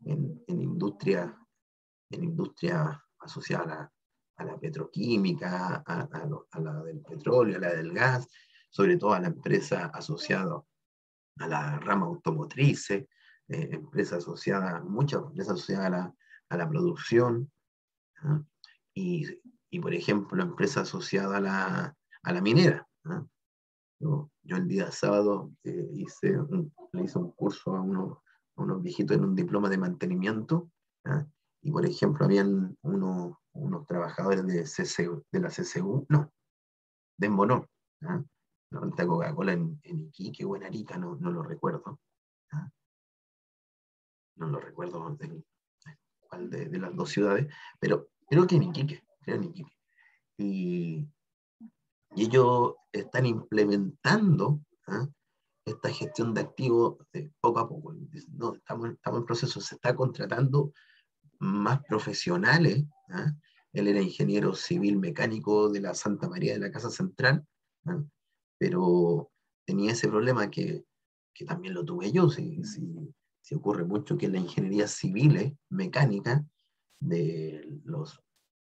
en industria asociada a la petroquímica, a la del petróleo, a la del gas, sobre todo a la empresa asociada a la rama automotriz, muchas empresas asociadas a la producción. ¿ah? Y, y, por ejemplo, empresa asociada a la minera. ¿Ah? Yo el día sábado le hice un curso a unos viejitos en un diploma de mantenimiento. ¿Ah? Y por ejemplo, habían unos trabajadores de la CCU, no, de Embonor, ¿ah? La planta de Coca-Cola en Iquique o en Arica, no lo recuerdo. ¿Ah? No lo recuerdo de cuál de las dos ciudades, pero creo que en Iquique, creo en Iquique. Y, y ellos están implementando, ¿ah? Esta gestión de activos poco a poco. No, estamos en proceso, se está contratando más profesionales. ¿Ah? Él era ingeniero civil mecánico de la Santa María de la Casa Central, ¿ah? Pero tenía ese problema que también lo tuve yo. Si ocurre mucho que la ingeniería civil mecánica de los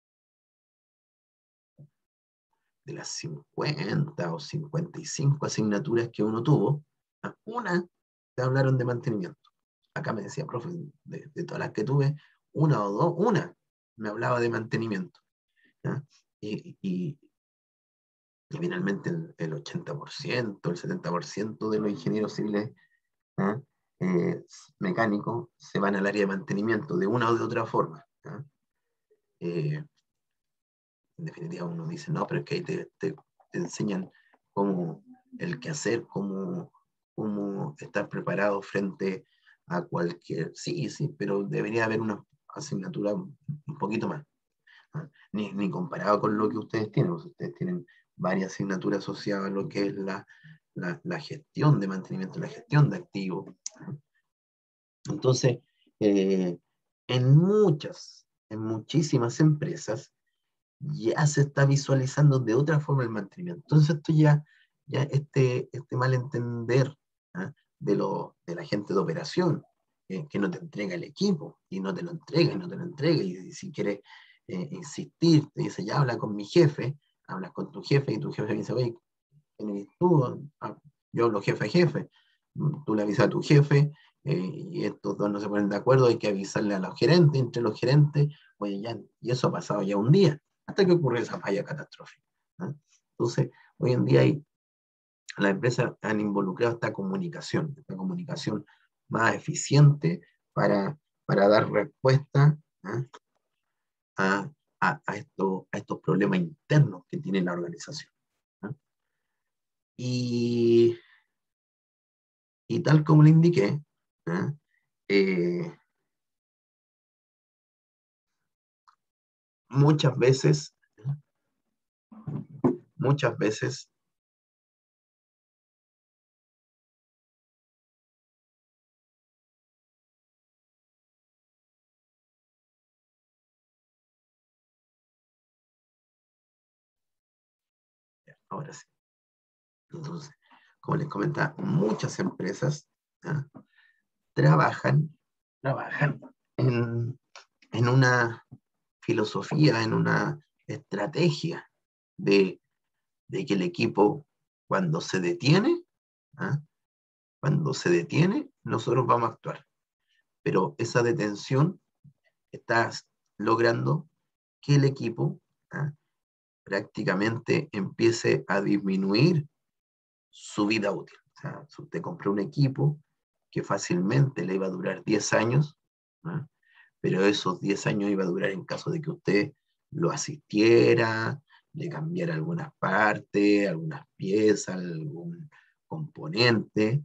de las 50 o 55 asignaturas que uno tuvo, una te hablaron de mantenimiento. Acá me decía, profe, de todas las que tuve, una o dos, una me hablaba de mantenimiento. ¿Ya? Y, y, y finalmente el 80%, el 70% de los ingenieros civiles, ¿ya? Eh, mecánicos se van al área de mantenimiento de una o de otra forma. ¿Ya? Eh, en definitiva uno dice, no, pero es que ahí te enseñan cómo el qué hacer, cómo estar preparado frente a cualquier... Sí, pero debería haber una asignatura un poquito más. ¿Ah? Ni comparado con lo que ustedes tienen. Pues ustedes tienen varias asignaturas asociadas a lo que es la gestión de mantenimiento, la gestión de activos. Entonces, eh, en muchísimas empresas, ya se está visualizando de otra forma el mantenimiento. Entonces esto ya este malentender, ¿ah? De la gente de operación, que no te entrega el equipo, y no te lo entrega, y no te lo entrega, y si quieres insistir, te dice, ya habla con mi jefe, hablas con tu jefe, y tu jefe dice, oye, ¿quién eres tú? Ah, yo hablo jefe a jefe. Tú le avisas a tu jefe, y estos dos no se ponen de acuerdo, hay que avisarle a los gerentes, entre los gerentes, oye, ya, y eso ha pasado ya un día, hasta que ocurre esa falla catastrófica. ¿No? Entonces, hoy en día las empresas han involucrado esta comunicación más eficiente para dar respuesta, ¿no? a, a estos problemas internos que tiene la organización. ¿No? Y, y tal como le indiqué, ¿no? eh, muchas veces, muchas veces, ahora sí, entonces, como les comentaba, muchas empresas, ¿no? trabajan, trabajan en una filosofía, en una estrategia de, de que el equipo, cuando se detiene, ¿ah? Cuando se detiene, nosotros vamos a actuar. Pero esa detención está logrando que el equipo, ¿ah? prácticamente empiece a disminuir su vida útil. O sea, si usted compró un equipo que fácilmente le iba a durar 10 años, ¿ah? Pero esos 10 años iba a durar en caso de que usted lo asistiera, le cambiara algunas partes, algunas piezas, algún componente,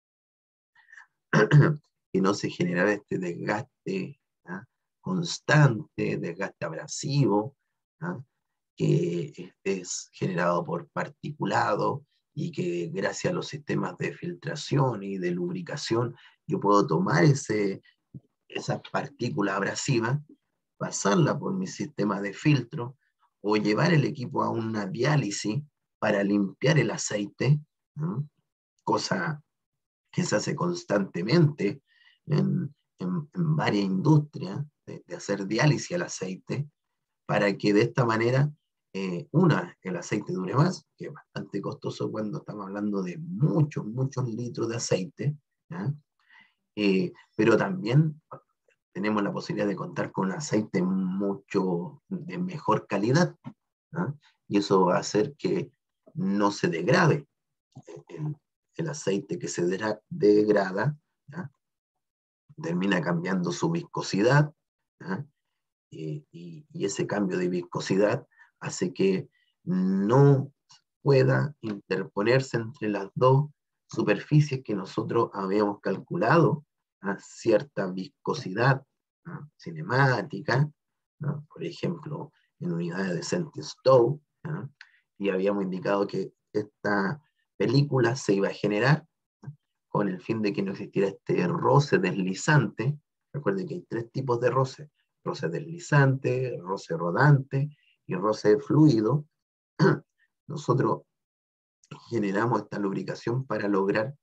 que no se generara este desgaste, ¿ah? constante, desgaste abrasivo, ¿ah? Que es generado por particulado y que gracias a los sistemas de filtración y de lubricación yo puedo tomar esa partícula abrasiva, pasarla por mi sistema de filtro o llevar el equipo a una diálisis para limpiar el aceite, ¿no? Cosa que se hace constantemente en varias industrias de hacer diálisis al aceite, para que de esta manera, el aceite dure más, que es bastante costoso cuando estamos hablando de muchos litros de aceite, ¿ya? Pero también tenemos la posibilidad de contar con un aceite mucho de mejor calidad, ¿ah? Y eso va a hacer que no se degrade el, el aceite que se degrada, ¿ah? Termina cambiando su viscosidad, ¿ah? Y ese cambio de viscosidad hace que no pueda interponerse entre las dos superficies que nosotros habíamos calculado a cierta viscosidad, ¿no?, cinemática, ¿no?, por ejemplo, en unidades de Saint-Stove, ¿no?, y habíamos indicado que esta película se iba a generar, ¿no?, con el fin de que no existiera este roce deslizante. Recuerden que hay tres tipos de roce: roce deslizante, roce rodante y roce fluido. Nosotros generamos esta lubricación para lograr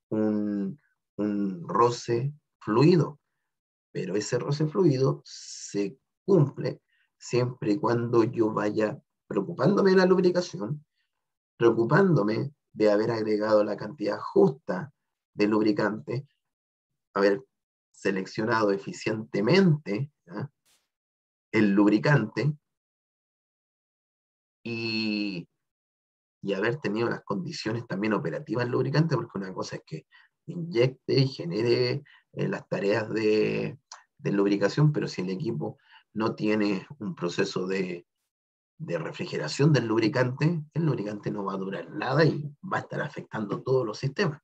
un roce fluido, pero ese roce fluido se cumple siempre y cuando yo vaya preocupándome de la lubricación, preocupándome de haber agregado la cantidad justa de lubricante, haber seleccionado eficientemente, ¿ya?, el lubricante, y, y haber tenido las condiciones también operativas del lubricante, porque una cosa es que inyecte y genere las tareas de lubricación, pero si el equipo no tiene un proceso de refrigeración del lubricante, el lubricante no va a durar nada y va a estar afectando todos los sistemas.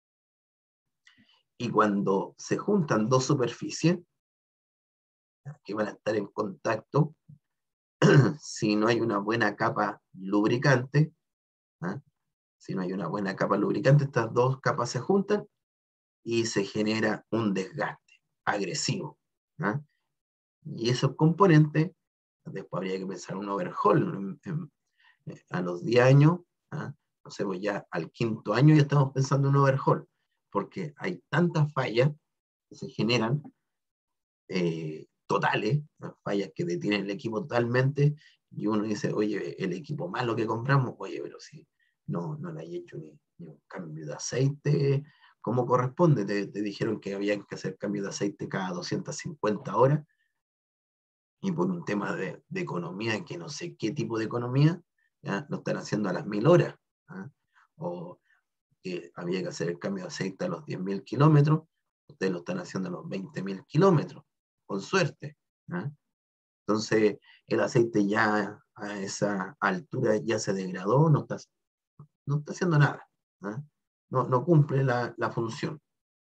Y cuando se juntan dos superficies que van a estar en contacto, si no hay una buena capa lubricante, ¿ah?, si no hay una buena capa lubricante, estas dos capas se juntan y se genera un desgaste agresivo, ¿ah? Y esos componentes, después habría que pensar un overhaul a los 10 años, ¿ah? No sé, pues ya al quinto año ya estamos pensando en un overhaul, porque hay tantas fallas que se generan, totales, ¿no?, fallas que detienen el equipo totalmente, y uno dice, oye, el equipo malo que compramos, oye, pero si no le hay hecho ni un cambio de aceite como corresponde, te dijeron que había que hacer cambio de aceite cada 250 horas, y por un tema de economía, que no sé qué tipo de economía, ¿ya?, lo están haciendo a las 1000 horas, ¿ah? O que había que hacer el cambio de aceite a los 10.000 kilómetros, ustedes lo están haciendo a los 20.000 kilómetros, con suerte, ¿ah? Entonces, el aceite ya a esa altura ya se degradó, no está haciendo nada, ¿ah? No cumple la función.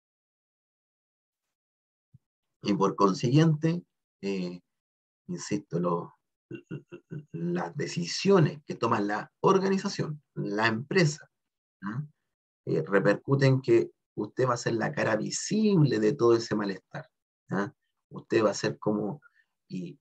Y por consiguiente, eh, insisto, las decisiones que toma la organización, la empresa, ¿ah?, repercuten que usted va a ser la cara visible de todo ese malestar, ¿ah? Usted va a ser como y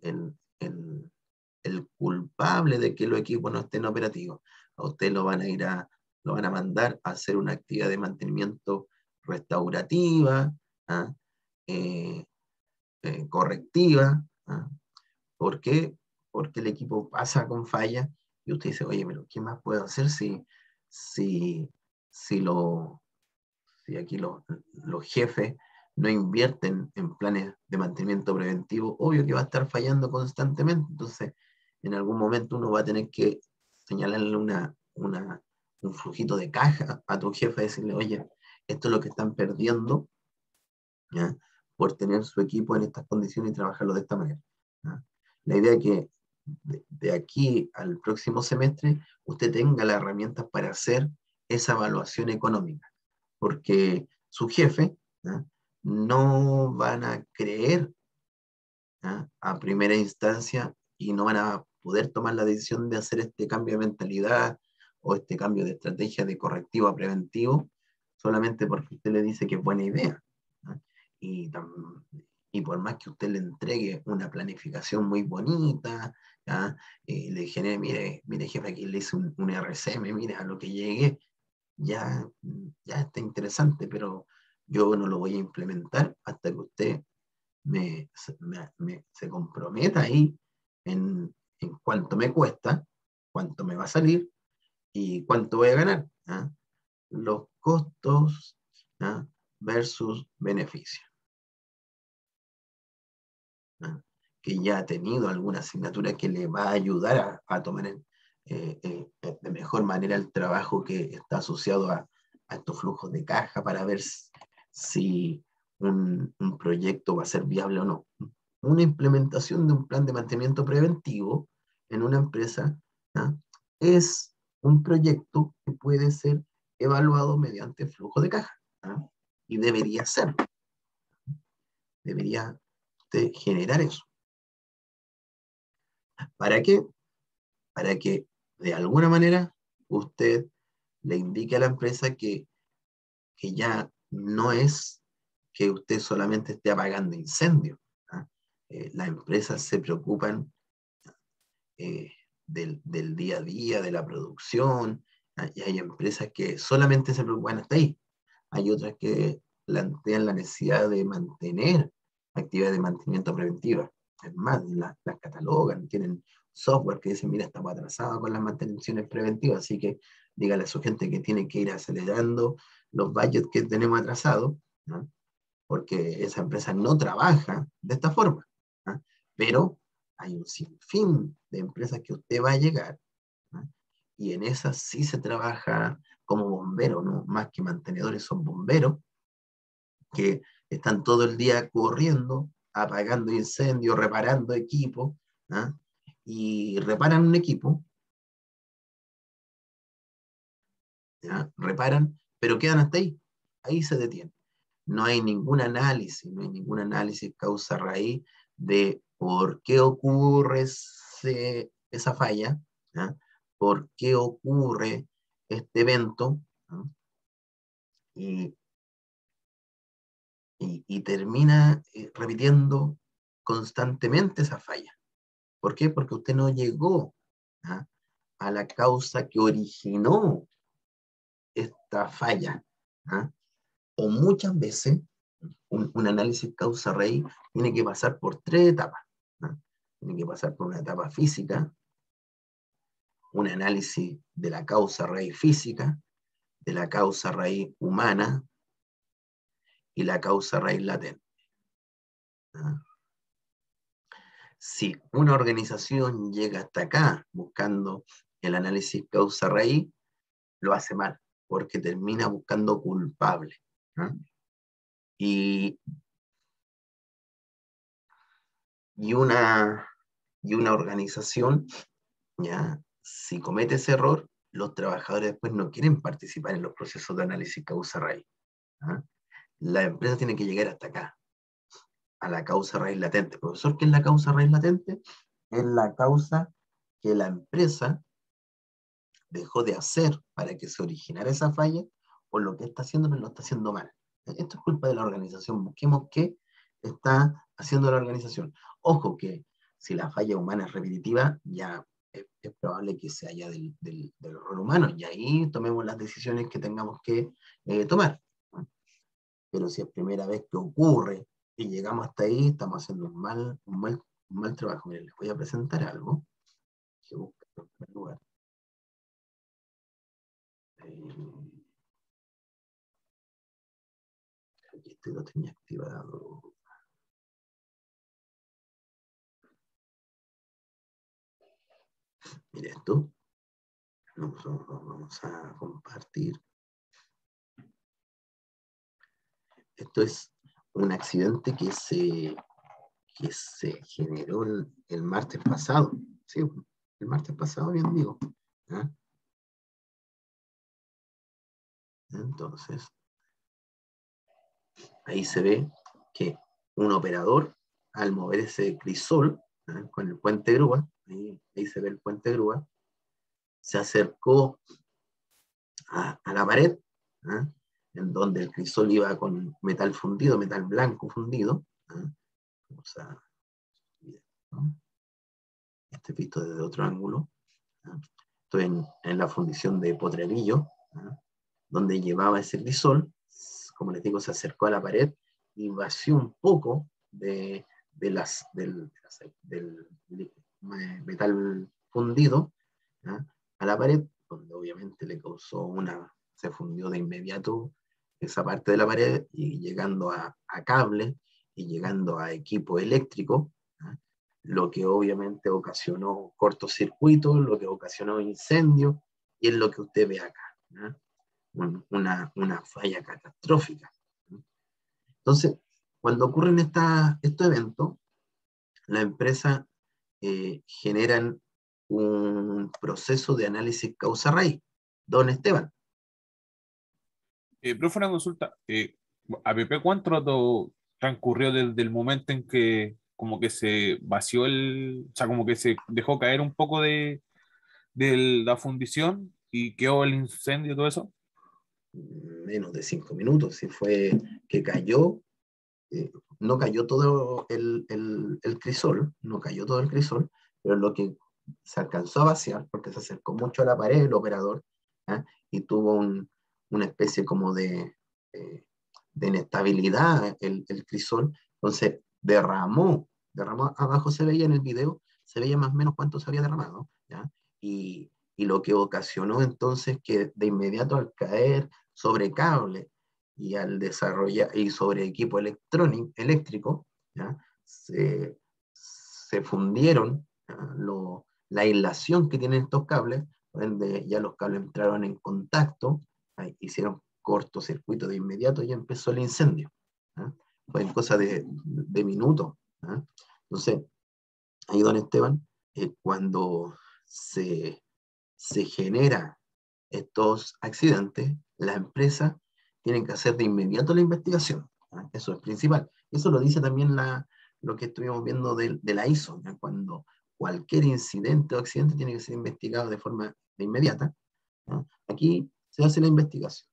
el culpable de que los equipos no estén operativos. A usted lo van a mandar a hacer una actividad de mantenimiento restaurativa, ¿ah?, eh, correctiva, ¿ah? ¿Por qué? Porque el equipo pasa con falla y usted dice, oye, pero ¿qué más puedo hacer si, si, lo, si aquí los jefes no invierten en planes de mantenimiento preventivo? Obvio que va a estar fallando constantemente. Entonces, en algún momento uno va a tener que señalarle un flujito de caja a tu jefe y decirle, oye, esto es lo que están perdiendo, ¿ya?, por tener su equipo en estas condiciones y trabajarlo de esta manera, ¿ya? La idea es que de aquí al próximo semestre usted tenga las herramientas para hacer esa evaluación económica, porque su jefe, ¿ya?, no van a creer, ¿ya?, a primera instancia, y no van a poder tomar la decisión de hacer este cambio de mentalidad o este cambio de estrategia de correctivo a preventivo solamente porque usted le dice que es buena idea, ¿ya? Y, y por más que usted le entregue una planificación muy bonita, ¿ya?, le genere, mire jefe, aquí le hice un RCM, mire a lo que llegué, ya, ya está interesante, pero yo no lo voy a implementar hasta que usted se comprometa ahí en cuánto me cuesta, cuánto me va a salir y cuánto voy a ganar, ¿ah? Los costos, ¿ah?, versus beneficios. ¿no? Que ya ha tenido alguna asignatura que le va a ayudar a tomar de mejor manera el trabajo que está asociado a estos flujos de caja para ver si un proyecto va a ser viable o no. Una implementación de un plan de mantenimiento preventivo en una empresa, ¿no? Es un proyecto que puede ser evaluado mediante flujo de caja, ¿no? Y debería ser, debería generar eso. ¿Para qué? Para que de alguna manera usted le indique a la empresa que ya no es que usted solamente esté apagando incendios, ¿ah? Las empresas se preocupan del día a día, de la producción, ¿ah? Y hay empresas que solamente se preocupan hasta ahí. Hay otras que plantean la necesidad de mantener actividades de mantenimiento preventiva. Es más, las catalogan, tienen software que dicen, mira, estamos atrasados con las mantenciones preventivas, así que dígale a su gente que tiene que ir acelerando los budgets que tenemos atrasados, ¿no? Porque esa empresa no trabaja de esta forma, ¿no? Pero hay un sinfín de empresas que usted va a llegar, ¿no? Y en esas sí se trabaja como bombero, ¿no? Más que mantenedores son bomberos, que están todo el día corriendo, apagando incendios, reparando equipos, ¿no? Y reparan un equipo, ¿ya? Reparan, pero quedan hasta ahí, ahí se detienen. No hay ningún análisis, no hay ningún análisis causa-raíz de por qué ocurre esa falla, ¿ya? Por qué ocurre este evento, ¿no? y, y termina repitiendo constantemente esa falla. ¿Por qué? Porque usted no llegó, ¿ah?, a la causa que originó esta falla, ¿ah? O muchas veces un análisis causa-raíz tiene que pasar por tres etapas, ¿no? Tiene que pasar por una etapa física, un análisis de la causa-raíz física, de la causa-raíz humana y la causa-raíz latente, ¿no? Si una organización llega hasta acá buscando el análisis causa-raíz, lo hace mal, porque termina buscando culpable, ¿no? Y, y, una, y una organización, ¿ya?, si comete ese error, los trabajadores después no quieren participar en los procesos de análisis causa-raíz, ¿ah? La empresa tiene que llegar hasta acá, a la causa raíz latente. Profesor, ¿qué es la causa raíz latente? Es la causa que la empresa dejó de hacer para que se originara esa falla, o lo que está haciendo no lo está haciendo mal. Esto es culpa de la organización. Busquemos qué está haciendo la organización. Ojo que si la falla humana es repetitiva, ya es probable que se haya del error humano, y ahí tomemos las decisiones que tengamos que tomar, ¿no? Pero si es primera vez que ocurre y llegamos hasta ahí, estamos haciendo un mal trabajo. Miren, les voy a presentar algo que busca en primer lugar. Aquí este lo tenía activado. Mira esto. Vamos a compartir. Esto es un accidente que se generó el martes pasado. Sí, el martes pasado, bien digo, ¿eh? Entonces, ahí se ve que un operador, al mover ese crisol, ¿eh?, con el puente grúa, ahí se ve el puente grúa, se acercó a la pared, ¿eh?, en donde el crisol iba con metal fundido, metal blanco fundido, ¿eh? Vamos a, ¿no?, este visto desde otro ángulo, ¿eh? Estoy en la fundición de Potrerillo, ¿eh?, donde llevaba ese crisol. Como les digo, se acercó a la pared y vació un poco del metal fundido, ¿eh?, a la pared, donde obviamente le causó se fundió de inmediato esa parte de la pared, y llegando a cable y llegando a equipo eléctrico, lo que obviamente ocasionó cortocircuito, lo que ocasionó incendio, y es lo que usted ve acá, ¿no? Una falla catastrófica. Entonces, cuando ocurren estos eventos, las empresas generan un proceso de análisis causa-raíz. Don Esteban. Profe, una consulta. ¿APP cuánto rato transcurrió desde el momento en que como que se vació o sea, como que se dejó caer un poco de la fundición y quedó el incendio y todo eso? Menos de 5 minutos, si fue que cayó, no cayó todo el crisol, no cayó todo el crisol, pero lo que se alcanzó a vaciar, porque se acercó mucho a la pared el operador, ¿ah? Y tuvo una especie como de inestabilidad el crisol, entonces derramó, abajo se veía en el video, se veía más o menos cuánto se había derramado, ¿ya? Y lo que ocasionó entonces que de inmediato al caer sobre cable y al desarrollar y sobre equipo eléctrico, ¿ya? Se fundieron, la aislación que tienen estos cables, donde ya los cables entraron en contacto, hicieron cortocircuito de inmediato y empezó el incendio. ¿Ya? Fue en cosa de minutos. ¿Ya? Entonces, ahí, don Esteban, cuando se genera estos accidentes, las empresas tienen que hacer de inmediato la investigación. ¿Ah? Eso es principal. Eso lo dice también lo que estuvimos viendo de la ISO, ¿ya? Cuando cualquier incidente o accidente tiene que ser investigado de forma de inmediata. ¿Ya? Aquí se hace la investigación.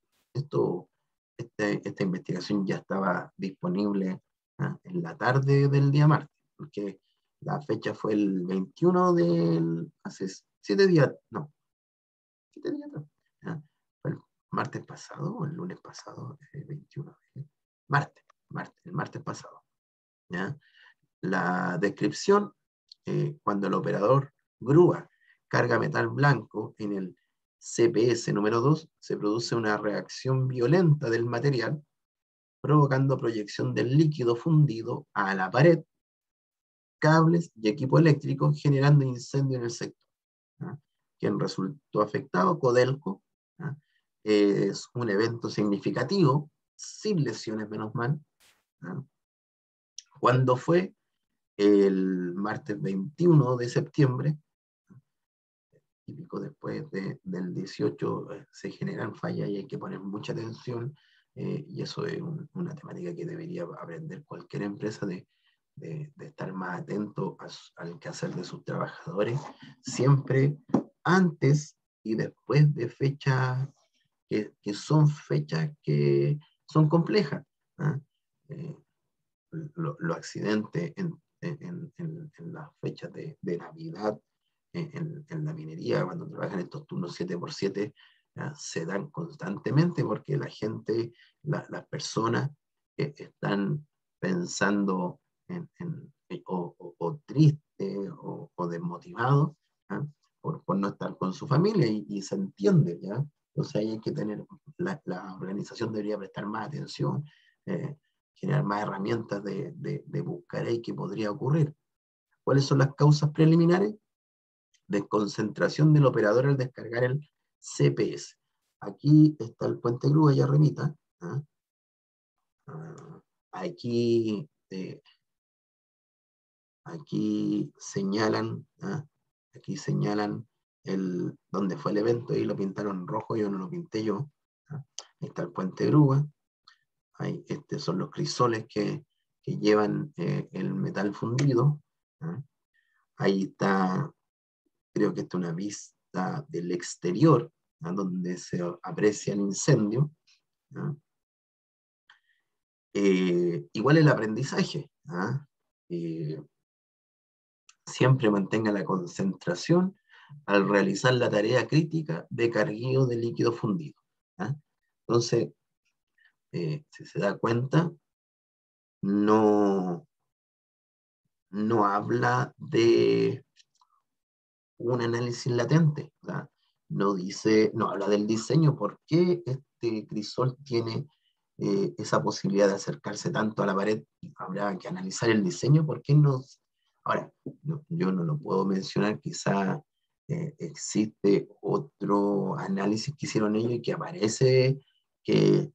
Esta investigación ya estaba disponible, ¿ah? En la tarde del día martes, porque la fecha fue el 21 hace 7 días, no, 7 días atrás. ¿Ya? Fue el martes pasado o el lunes pasado, 21. El martes pasado. ¿Ya? La descripción, cuando el operador grúa carga metal blanco en el CPS número 2, se produce una reacción violenta del material, provocando proyección del líquido fundido a la pared, cables y equipo eléctrico, generando incendio en el sector. ¿Ah? Quien resultó afectado, Codelco. ¿Ah? Es un evento significativo, sin lesiones, menos mal. ¿Ah? Cuando fue el martes 21 de septiembre, típico después del 18, se generan fallas y hay que poner mucha atención, y eso es una temática que debería aprender cualquier empresa de estar más atento al quehacer de sus trabajadores, siempre antes y después de fechas que son fechas que son complejas. ¿Ah? Eh, los accidentes en las fechas de Navidad, en la minería, cuando trabajan estos turnos 7x7, se dan constantemente porque la gente, las personas están pensando o triste o desmotivado, ¿ah? Por no estar con su familia y se entiende, ¿ya? Entonces ahí hay que tener, la organización debería prestar más atención, eh, generar más herramientas de buscar ahí qué podría ocurrir. ¿Cuáles son las causas preliminares? Desconcentración del operador al descargar el CPS. Aquí está el puente grúa, ya remita. ¿Ah? Aquí, aquí señalan, ¿ah? Aquí señalan dónde fue el evento, y lo pintaron rojo, yo no lo pinté yo. ¿Ah? Ahí está el puente grúa. Ahí, son los crisoles que llevan el metal fundido. ¿Ah? Ahí está, creo que esta es una vista del exterior, ¿ah? Donde se aprecia el incendio. ¿Ah? Igual el aprendizaje. ¿Ah? Siempre mantenga la concentración al realizar la tarea crítica de cargueo de líquido fundido. ¿Ah? Entonces, si se da cuenta, no, no habla de un análisis latente. O sea, no habla del diseño, por qué este crisol tiene esa posibilidad de acercarse tanto a la pared. Habrá que analizar el diseño, por qué no Ahora, yo no lo puedo mencionar, quizá existe otro análisis que hicieron ellos y que aparece que,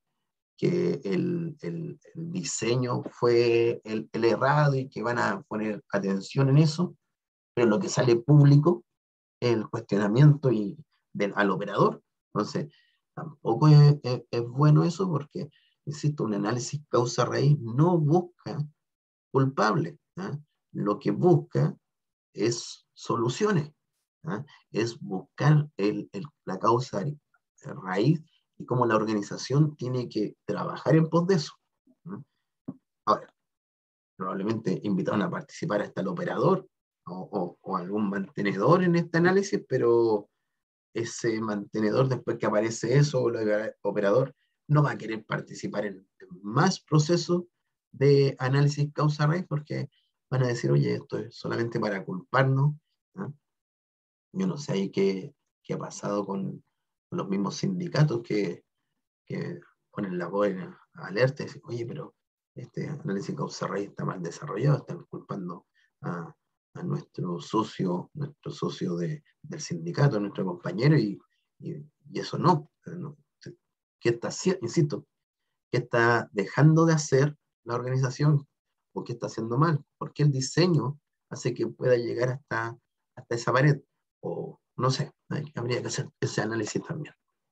el diseño fue el errado y que van a poner atención en eso, pero lo que sale público es el cuestionamiento al operador. Entonces, tampoco es bueno eso porque, insisto, un análisis causa-raíz no busca culpable, ¿ah? Lo que busca es soluciones, ¿ah? Es buscar la causa raíz y cómo la organización tiene que trabajar en pos de eso. ¿Ah? Ahora, probablemente invitaron a participar hasta el operador o algún mantenedor en este análisis, pero ese mantenedor, después que aparece eso, o el operador, no va a querer participar en más procesos de análisis causa-raíz porque van a decir, oye, esto es solamente para culparnos, ¿no? Yo no sé ahí qué ha pasado con los mismos sindicatos que ponen la voz en alerta y dicen, oye, pero este análisis causa-raíz está mal desarrollado, están culpando a nuestro socio del sindicato, nuestro compañero, y eso no. ¿Qué está haciendo? Insisto, ¿qué está dejando de hacer la organización? ¿O qué está haciendo mal? ¿Por qué el diseño hace que pueda llegar hasta esa pared? O no sé, habría que hacer ese análisis también.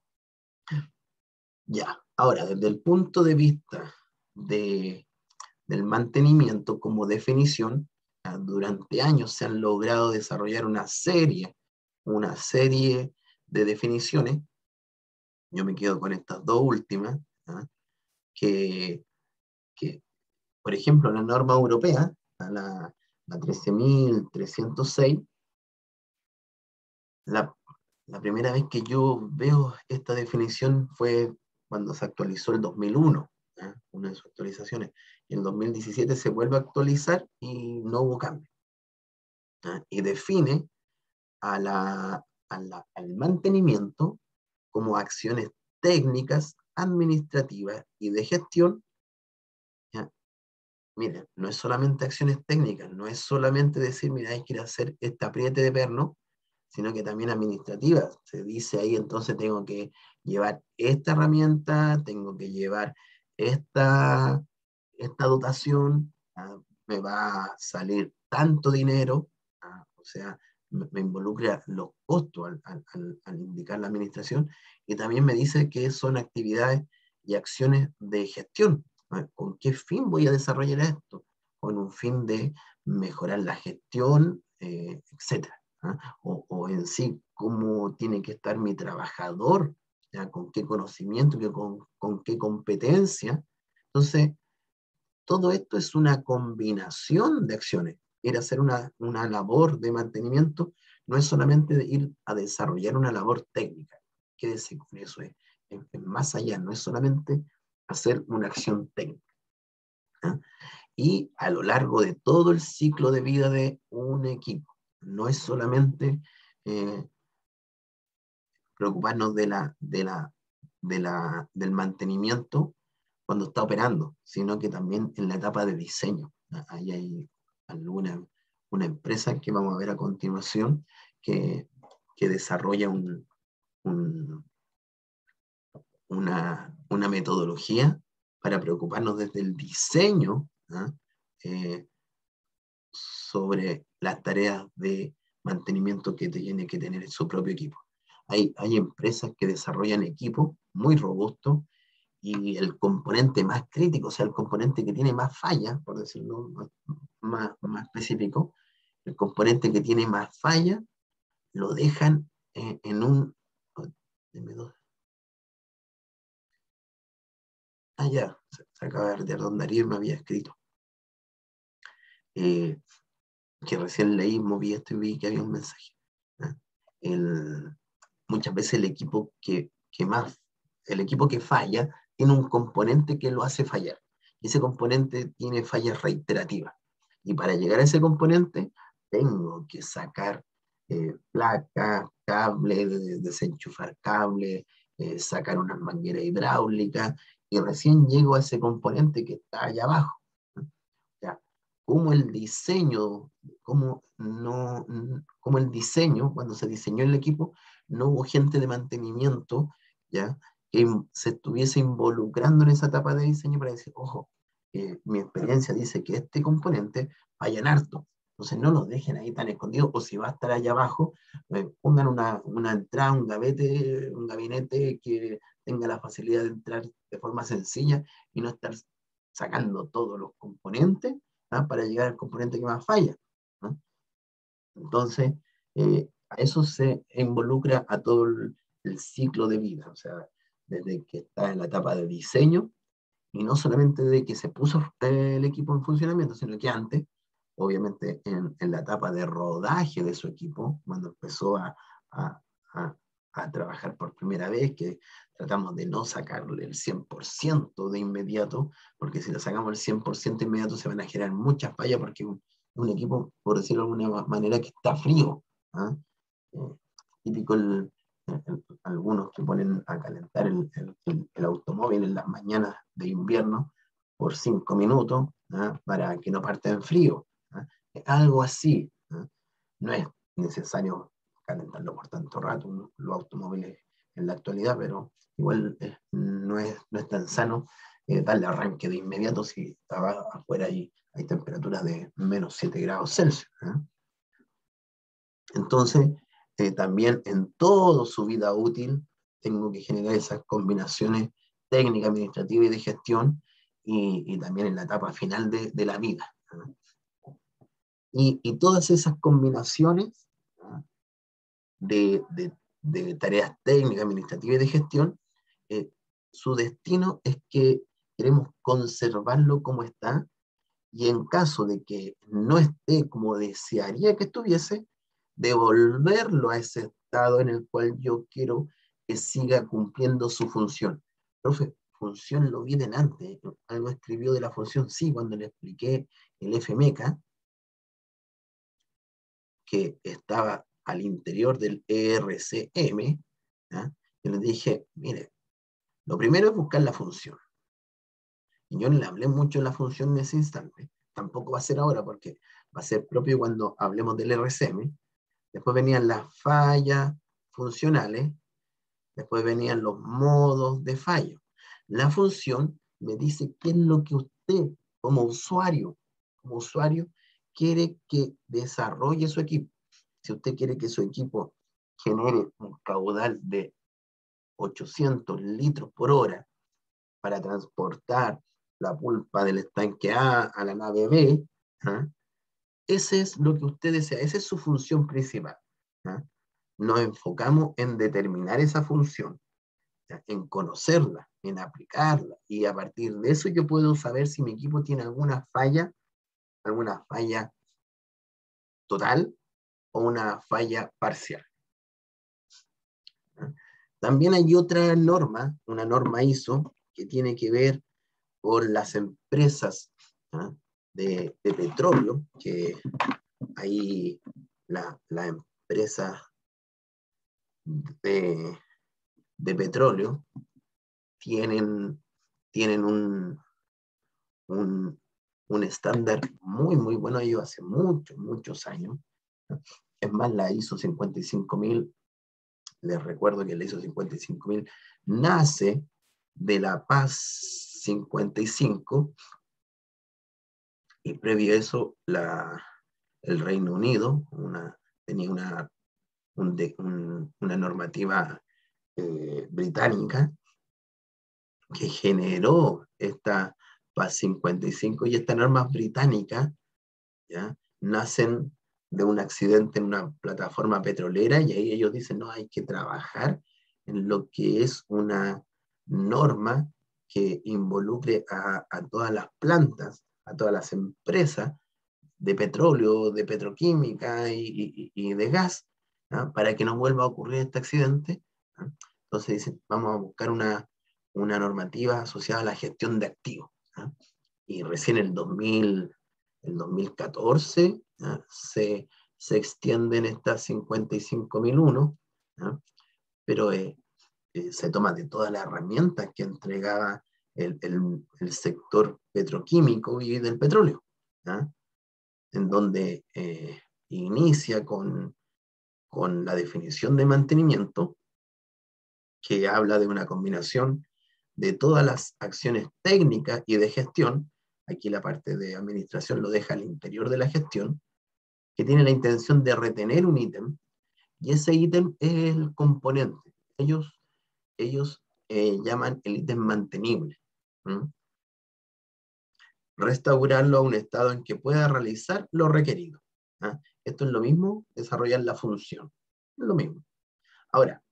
Ya, ahora, desde el punto de vista de, del mantenimiento como definición, durante años se han logrado desarrollar una serie de definiciones. Yo me quedo con estas dos últimas, ¿ah? que, que, por ejemplo, la norma europea, la 13.306, la, la primera vez que yo veo esta definición fue cuando se actualizó el 2001, ¿ya? Una de sus actualizaciones. Y en 2017 se vuelve a actualizar y no hubo cambio, ¿ya? Y define al mantenimiento como acciones técnicas, administrativas y de gestión. ¿Ya? Mira, no es solamente acciones técnicas, no es solamente decir, mira, hay que ir a hacer este apriete de perno, sino que también administrativas. Se dice ahí, entonces tengo que llevar esta herramienta, tengo que llevar esta, esta dotación, me va a salir tanto dinero, o sea, me involucra los costos al indicar la administración, y también me dice que son actividades y acciones de gestión. ¿Con qué fin voy a desarrollar esto? Con un fin de mejorar la gestión, etcétera. O en sí, cómo tiene que estar mi trabajador, ¿ya? Con qué conocimiento, con qué competencia. Entonces, todo esto es una combinación de acciones. Ir a hacer una labor de mantenimiento no es solamente de ir a desarrollar una labor técnica. Quédese con eso, es más allá, no es solamente hacer una acción técnica. ¿Ah? Y a lo largo de todo el ciclo de vida de un equipo. No es solamente eh, preocuparnos del mantenimiento cuando está operando, sino que también en la etapa de diseño. Ahí hay una empresa que vamos a ver a continuación que desarrolla un, una metodología para preocuparnos desde el diseño, ¿ah? eh, sobre las tareas de mantenimiento que tiene que tener su propio equipo. Hay empresas que desarrollan equipos muy robustos y el componente más crítico, o sea, el componente que tiene más falla, por decirlo más específico, el componente que tiene más falla, lo dejan en un... Deme dos. Ya, se acaba de redondar y me había escrito. Eh, que recién leí, moví esto y vi que había un mensaje. ¿Ah? El, Muchas veces el equipo que falla tiene un componente que lo hace fallar. Y ese componente tiene fallas reiterativas. Y para llegar a ese componente, tengo que sacar placas, cables, desenchufar cables, sacar unas mangueras hidráulicas, y recién llego a ese componente que está allá abajo. ¿Ya? cómo el diseño, cómo el diseño, cuando se diseñó el equipo, no hubo gente de mantenimiento, ¿ya? Que se estuviese involucrando en esa etapa de diseño para decir, ojo, mi experiencia dice que este componente falla en harto. Entonces no lo dejen ahí tan escondido, o si va a estar allá abajo, pongan una entrada, un gabinete que tenga la facilidad de entrar de forma sencilla y no estar sacando todos los componentes, ¿ah? Para llegar al componente que más falla, ¿no? Entonces, a eso se involucra a todo el ciclo de vida, o sea, desde que está en la etapa de diseño, y no solamente de que se puso el equipo en funcionamiento, sino que antes, obviamente en la etapa de rodaje de su equipo, cuando empezó a, a, a trabajar por primera vez, que tratamos de no sacarle el 100% de inmediato, porque si lo sacamos el 100% inmediato se van a generar muchas fallas, porque un equipo, por decirlo de alguna manera, que está frío. ¿Ah? Eh, Típico algunos que ponen a calentar el automóvil en las mañanas de invierno por 5 minutos, ¿ah? Para que no parta en frío. ¿Ah? Algo así. ¿Ah? No es necesario calentarlo por tanto rato los automóviles en la actualidad, pero igual no es tan sano darle arranque de inmediato si estaba afuera y hay temperaturas de -7 grados Celsius. ¿Ah? Entonces, también en toda su vida útil, tengo que generar esas combinaciones técnicas, administrativas y de gestión, y también en la etapa final de la vida. ¿No? Y todas esas combinaciones, ¿no? de tareas técnicas, administrativas y de gestión, eh, su destino es que queremos conservarlo como está, y en caso de que no esté como desearía que estuviese, devolverlo a ese estado en el cual yo quiero que siga cumpliendo su función. Profe, función lo vi delante, algo escribió de la función, sí, cuando le expliqué el FMECA, que estaba al interior del ERCM, ¿ya? Yo les dije, mire, lo primero es buscar la función. Y yo no le hablé mucho de la función en ese instante, tampoco va a ser ahora porque va a ser propio cuando hablemos del RCM. Después venían las fallas funcionales, después venían los modos de fallo. La función me dice qué es lo que usted, como usuario, quiere que desarrolle su equipo. Si usted quiere que su equipo genere un caudal de 800 litros por hora para transportar la pulpa del estanque A a la nave B, ¿ah? Ese es lo que usted desea, esa es su función principal. ¿Ah? Nos enfocamos en determinar esa función, ¿ya? En conocerla, en aplicarla, y a partir de eso yo puedo saber si mi equipo tiene alguna falla total o una falla parcial. ¿Ah? También hay otra norma, una norma ISO, que tiene que ver con las empresas, ¿ah? de petróleo, que ahí la empresa de, de petróleo tienen un, un estándar muy, muy bueno. Ellos hace muchos, muchos años. Es más, la ISO 55000, les recuerdo que la ISO 55000 nace de la PAS 55, y previo a eso el Reino Unido tenía una normativa británica que generó esta PAS 55, y estas normas británicas, ¿ya? Nacen de un accidente en una plataforma petrolera, y ahí ellos dicen, no, hay que trabajar en lo que es una norma que involucre a todas las plantas, a todas las empresas de petróleo, de petroquímica y de gas, ¿no? Para que no vuelva a ocurrir este accidente, ¿no? Entonces dicen, vamos a buscar una normativa asociada a la gestión de activos, ¿no? Y recién el 2014, ¿no? Se extienden estas 55.001, ¿no? Pero se toma de todas las herramientas que entregaba el sector petroquímico y del petróleo, ¿no? en donde inicia con la definición de mantenimiento, que habla de una combinación de todas las acciones técnicas y de gestión. Aquí la parte de administración lo deja al interior de la gestión, que tiene la intención de retener un ítem, y ese ítem es el componente. Ellos llaman el ítem mantenible. ¿Mm? Restaurarlo a un estado en que pueda realizar lo requerido. ¿Ah? Esto es lo mismo, desarrollar la función. Es lo mismo. Ahora,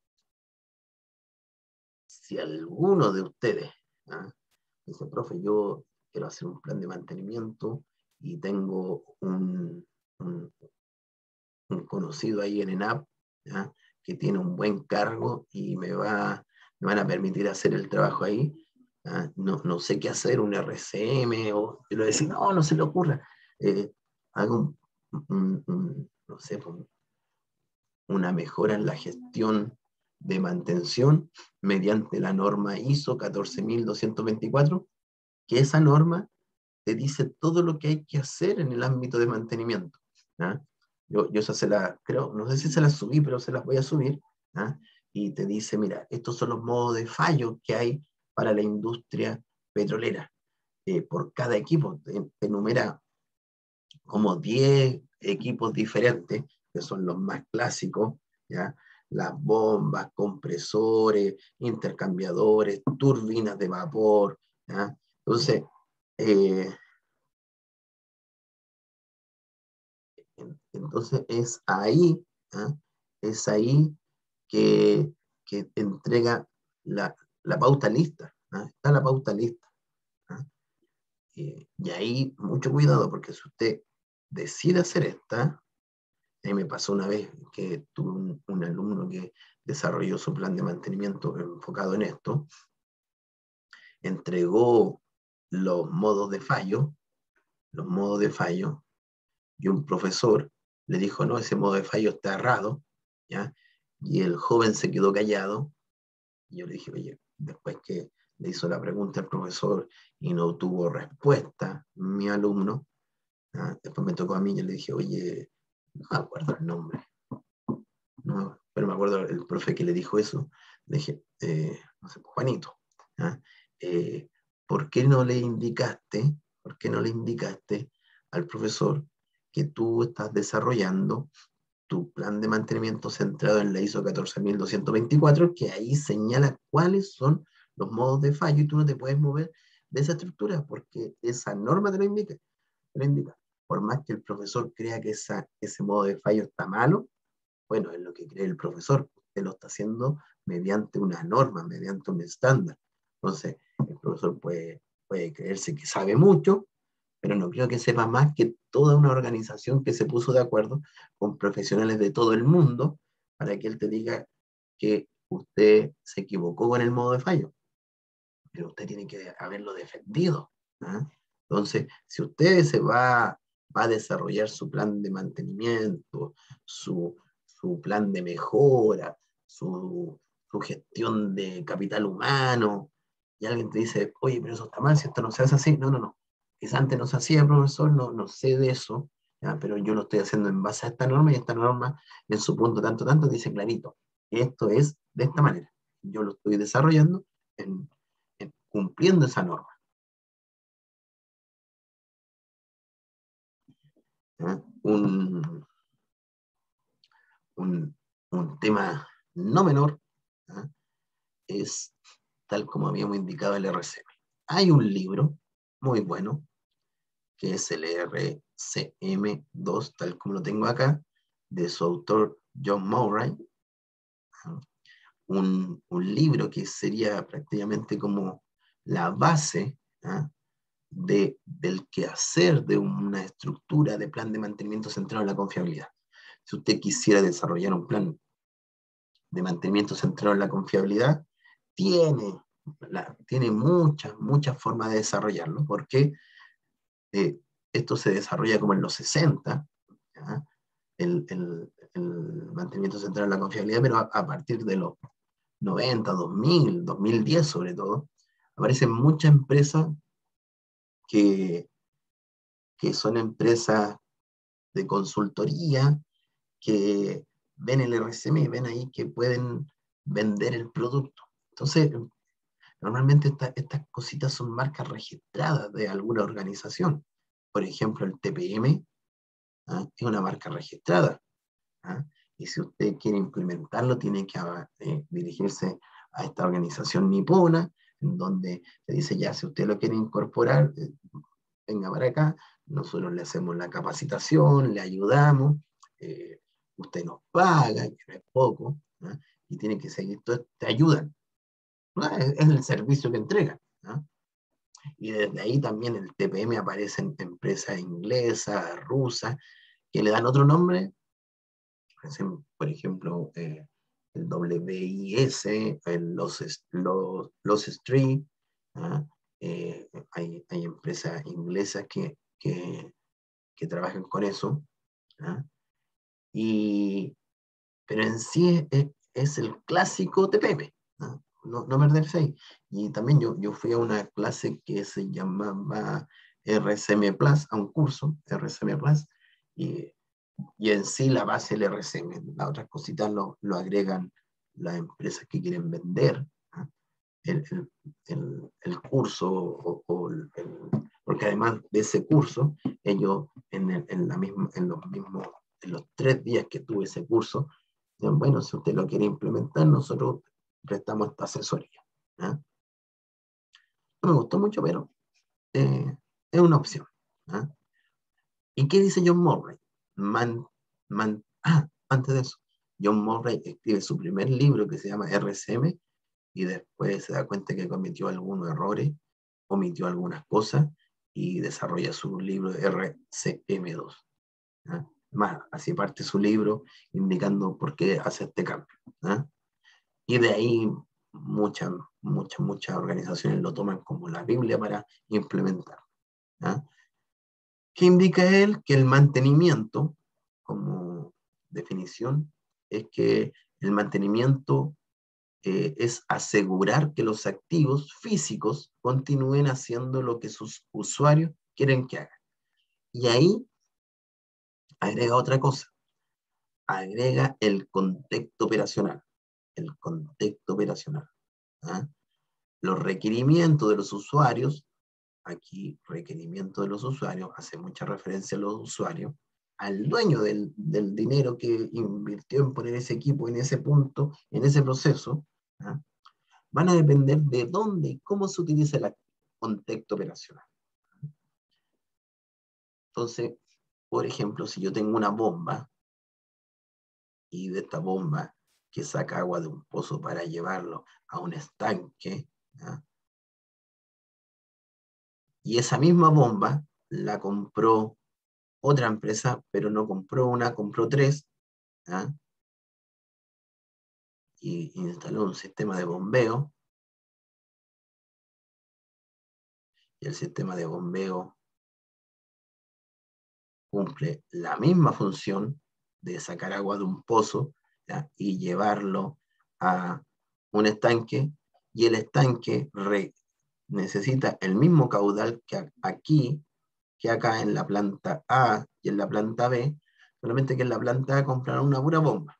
si alguno de ustedes, ¿ah?, dice, profe, yo quiero hacer un plan de mantenimiento y tengo un conocido ahí en ENAP, ¿ya?, que tiene un buen cargo y me van a permitir hacer el trabajo ahí, no sé qué hacer, un RCM, o yo le decía, no se le ocurra, hago no sé, una mejora en la gestión de mantención mediante la norma ISO 14224, que esa norma te dice todo lo que hay que hacer en el ámbito de mantenimiento. ¿Ah? Yo esa creo, no sé si se las subí, pero se las voy a subir. ¿Ah? Y te dice, mira, estos son los modos de fallo que hay para la industria petrolera. Por cada equipo te enumera como 10 equipos diferentes, que son los más clásicos, ¿ya? Las bombas, compresores, intercambiadores, turbinas de vapor, ¿ya? Entonces, eh, entonces ¿ah?, es ahí que te entrega la pauta lista, ¿ah? Está la pauta lista. ¿Ah? Y ahí mucho cuidado, porque si usted decide hacer esta, ahí me pasó una vez que tuve un alumno que desarrolló su plan de mantenimiento enfocado en esto, entregó los modos de fallo, y un profesor le dijo, no, ese modo de fallo está errado, ¿ya? Y el joven se quedó callado, y yo le dije, oye, después que le hizo la pregunta al profesor y no tuvo respuesta mi alumno, ¿ya?, después me tocó a mí y le dije, oye, no me acuerdo el nombre, no, pero me acuerdo el profe que le dijo eso, le dije, no sé, Juanito, ¿ya? Eh, ¿Por qué no le indicaste, al profesor que tú estás desarrollando tu plan de mantenimiento centrado en la ISO 14224, que ahí señala cuáles son los modos de fallo, y tú no te puedes mover de esa estructura porque esa norma te lo indica? Por más que el profesor crea que ese modo de fallo está malo, bueno, es lo que cree el profesor, usted lo está haciendo mediante una norma, mediante un estándar. Entonces, el profesor puede creerse que sabe mucho, pero no creo que sepa más que toda una organización que se puso de acuerdo con profesionales de todo el mundo para que él te diga que usted se equivocó con el modo de fallo, pero usted tiene que haberlo defendido. ¿Ah? Entonces, si usted va a desarrollar su plan de mantenimiento, su plan de mejora, su gestión de capital humano, y alguien te dice, oye, pero eso está mal, si esto no se hace así, no. Quizás antes no se hacía, profesor, no sé de eso, ¿ya? Pero yo lo estoy haciendo en base a esta norma, y esta norma en su punto tanto dice clarito, esto es de esta manera. Yo lo estoy desarrollando cumpliendo esa norma. ¿Eh? Un, un tema no menor, ¿eh?, es, tal como habíamos indicado, el RCM. Hay un libro muy bueno, que es el RCM2, tal como lo tengo acá, de su autor John Murray, ¿eh?, un libro que sería prácticamente como la base, ¿eh?, del quehacer de una estructura de plan de mantenimiento centrado en la confiabilidad. Si usted quisiera desarrollar un plan de mantenimiento centrado en la confiabilidad, tiene muchas formas de desarrollarlo, porque eh, esto se desarrolla como en los 60, ¿ya?, el mantenimiento centrado en la confiabilidad, pero a partir de los 90, 2000, 2010 sobre todo, aparecen muchas empresas que son empresas de consultoría que ven el RCM, ven ahí que pueden vender el producto. Entonces, normalmente estas cositas son marcas registradas de alguna organización. Por ejemplo, el TPM, ¿ah? Es una marca registrada. ¿Ah? Y si usted quiere implementarlo, tiene que dirigirse a esta organización nipona, en donde le dice, ya, si usted lo quiere incorporar, venga para acá, nosotros le hacemos la capacitación, le ayudamos, usted nos paga, que no es poco, ¿ah? Y tiene que seguir, todo, te ayudan, ¿no? Es el servicio que entregan, ¿no? Y desde ahí también el TPM aparece en empresas inglesas, rusas, que le dan otro nombre, por ejemplo, el WIS, los Street, ¿ah? Hay empresas inglesas que trabajan con eso, ¿ah? Y, pero en sí es el clásico TPM, ¿no? No perderse ahí. Y también yo fui a una clase que se llamaba RCM Plus, a un curso, RCM Plus, y, y en sí la base del RCM, las otras cositas lo agregan las empresas que quieren vender, ¿no? el, el curso, porque además de ese curso, ellos en los 3 días que tuve ese curso, decían, bueno, si usted lo quiere implementar, nosotros prestamos esta asesoría, ¿no? No me gustó mucho, pero es una opción, ¿no? ¿Y qué dice John Murray? Antes de eso, John Murray escribe su primer libro que se llama RCM y después se da cuenta que cometió algunos errores, omitió algunas cosas y desarrolla su libro RCM2. ¿Ah? Más, así parte su libro indicando por qué hace este cambio. ¿Ah? Y de ahí muchas organizaciones lo toman como la Biblia para implementar. ¿Ah? ¿Qué indica él? Que el mantenimiento, como definición, es que el mantenimiento es asegurar que los activos físicos continúen haciendo lo que sus usuarios quieren que hagan. Y ahí agrega otra cosa, agrega el contexto operacional. El contexto operacional. ¿Ah? Los requerimientos de los usuarios, aquí requerimiento de los usuarios, hace mucha referencia a los usuarios, al dueño del dinero que invirtió en poner ese equipo en ese punto, en ese proceso, ¿ah? Van a depender de dónde y cómo se utiliza el contexto operacional. Entonces, por ejemplo, si yo tengo una bomba y de esta bomba que saca agua de un pozo para llevarlo a un estanque, ¿ya? Y esa misma bomba la compró otra empresa, pero no compró una, compró 3, ¿ya? Y instaló un sistema de bombeo, y el sistema de bombeo cumple la misma función de sacar agua de un pozo, ¿ya? Y llevarlo a un estanque, y el estanque necesita el mismo caudal que acá en la planta A y en la planta B, solamente que en la planta A compraron una pura bomba.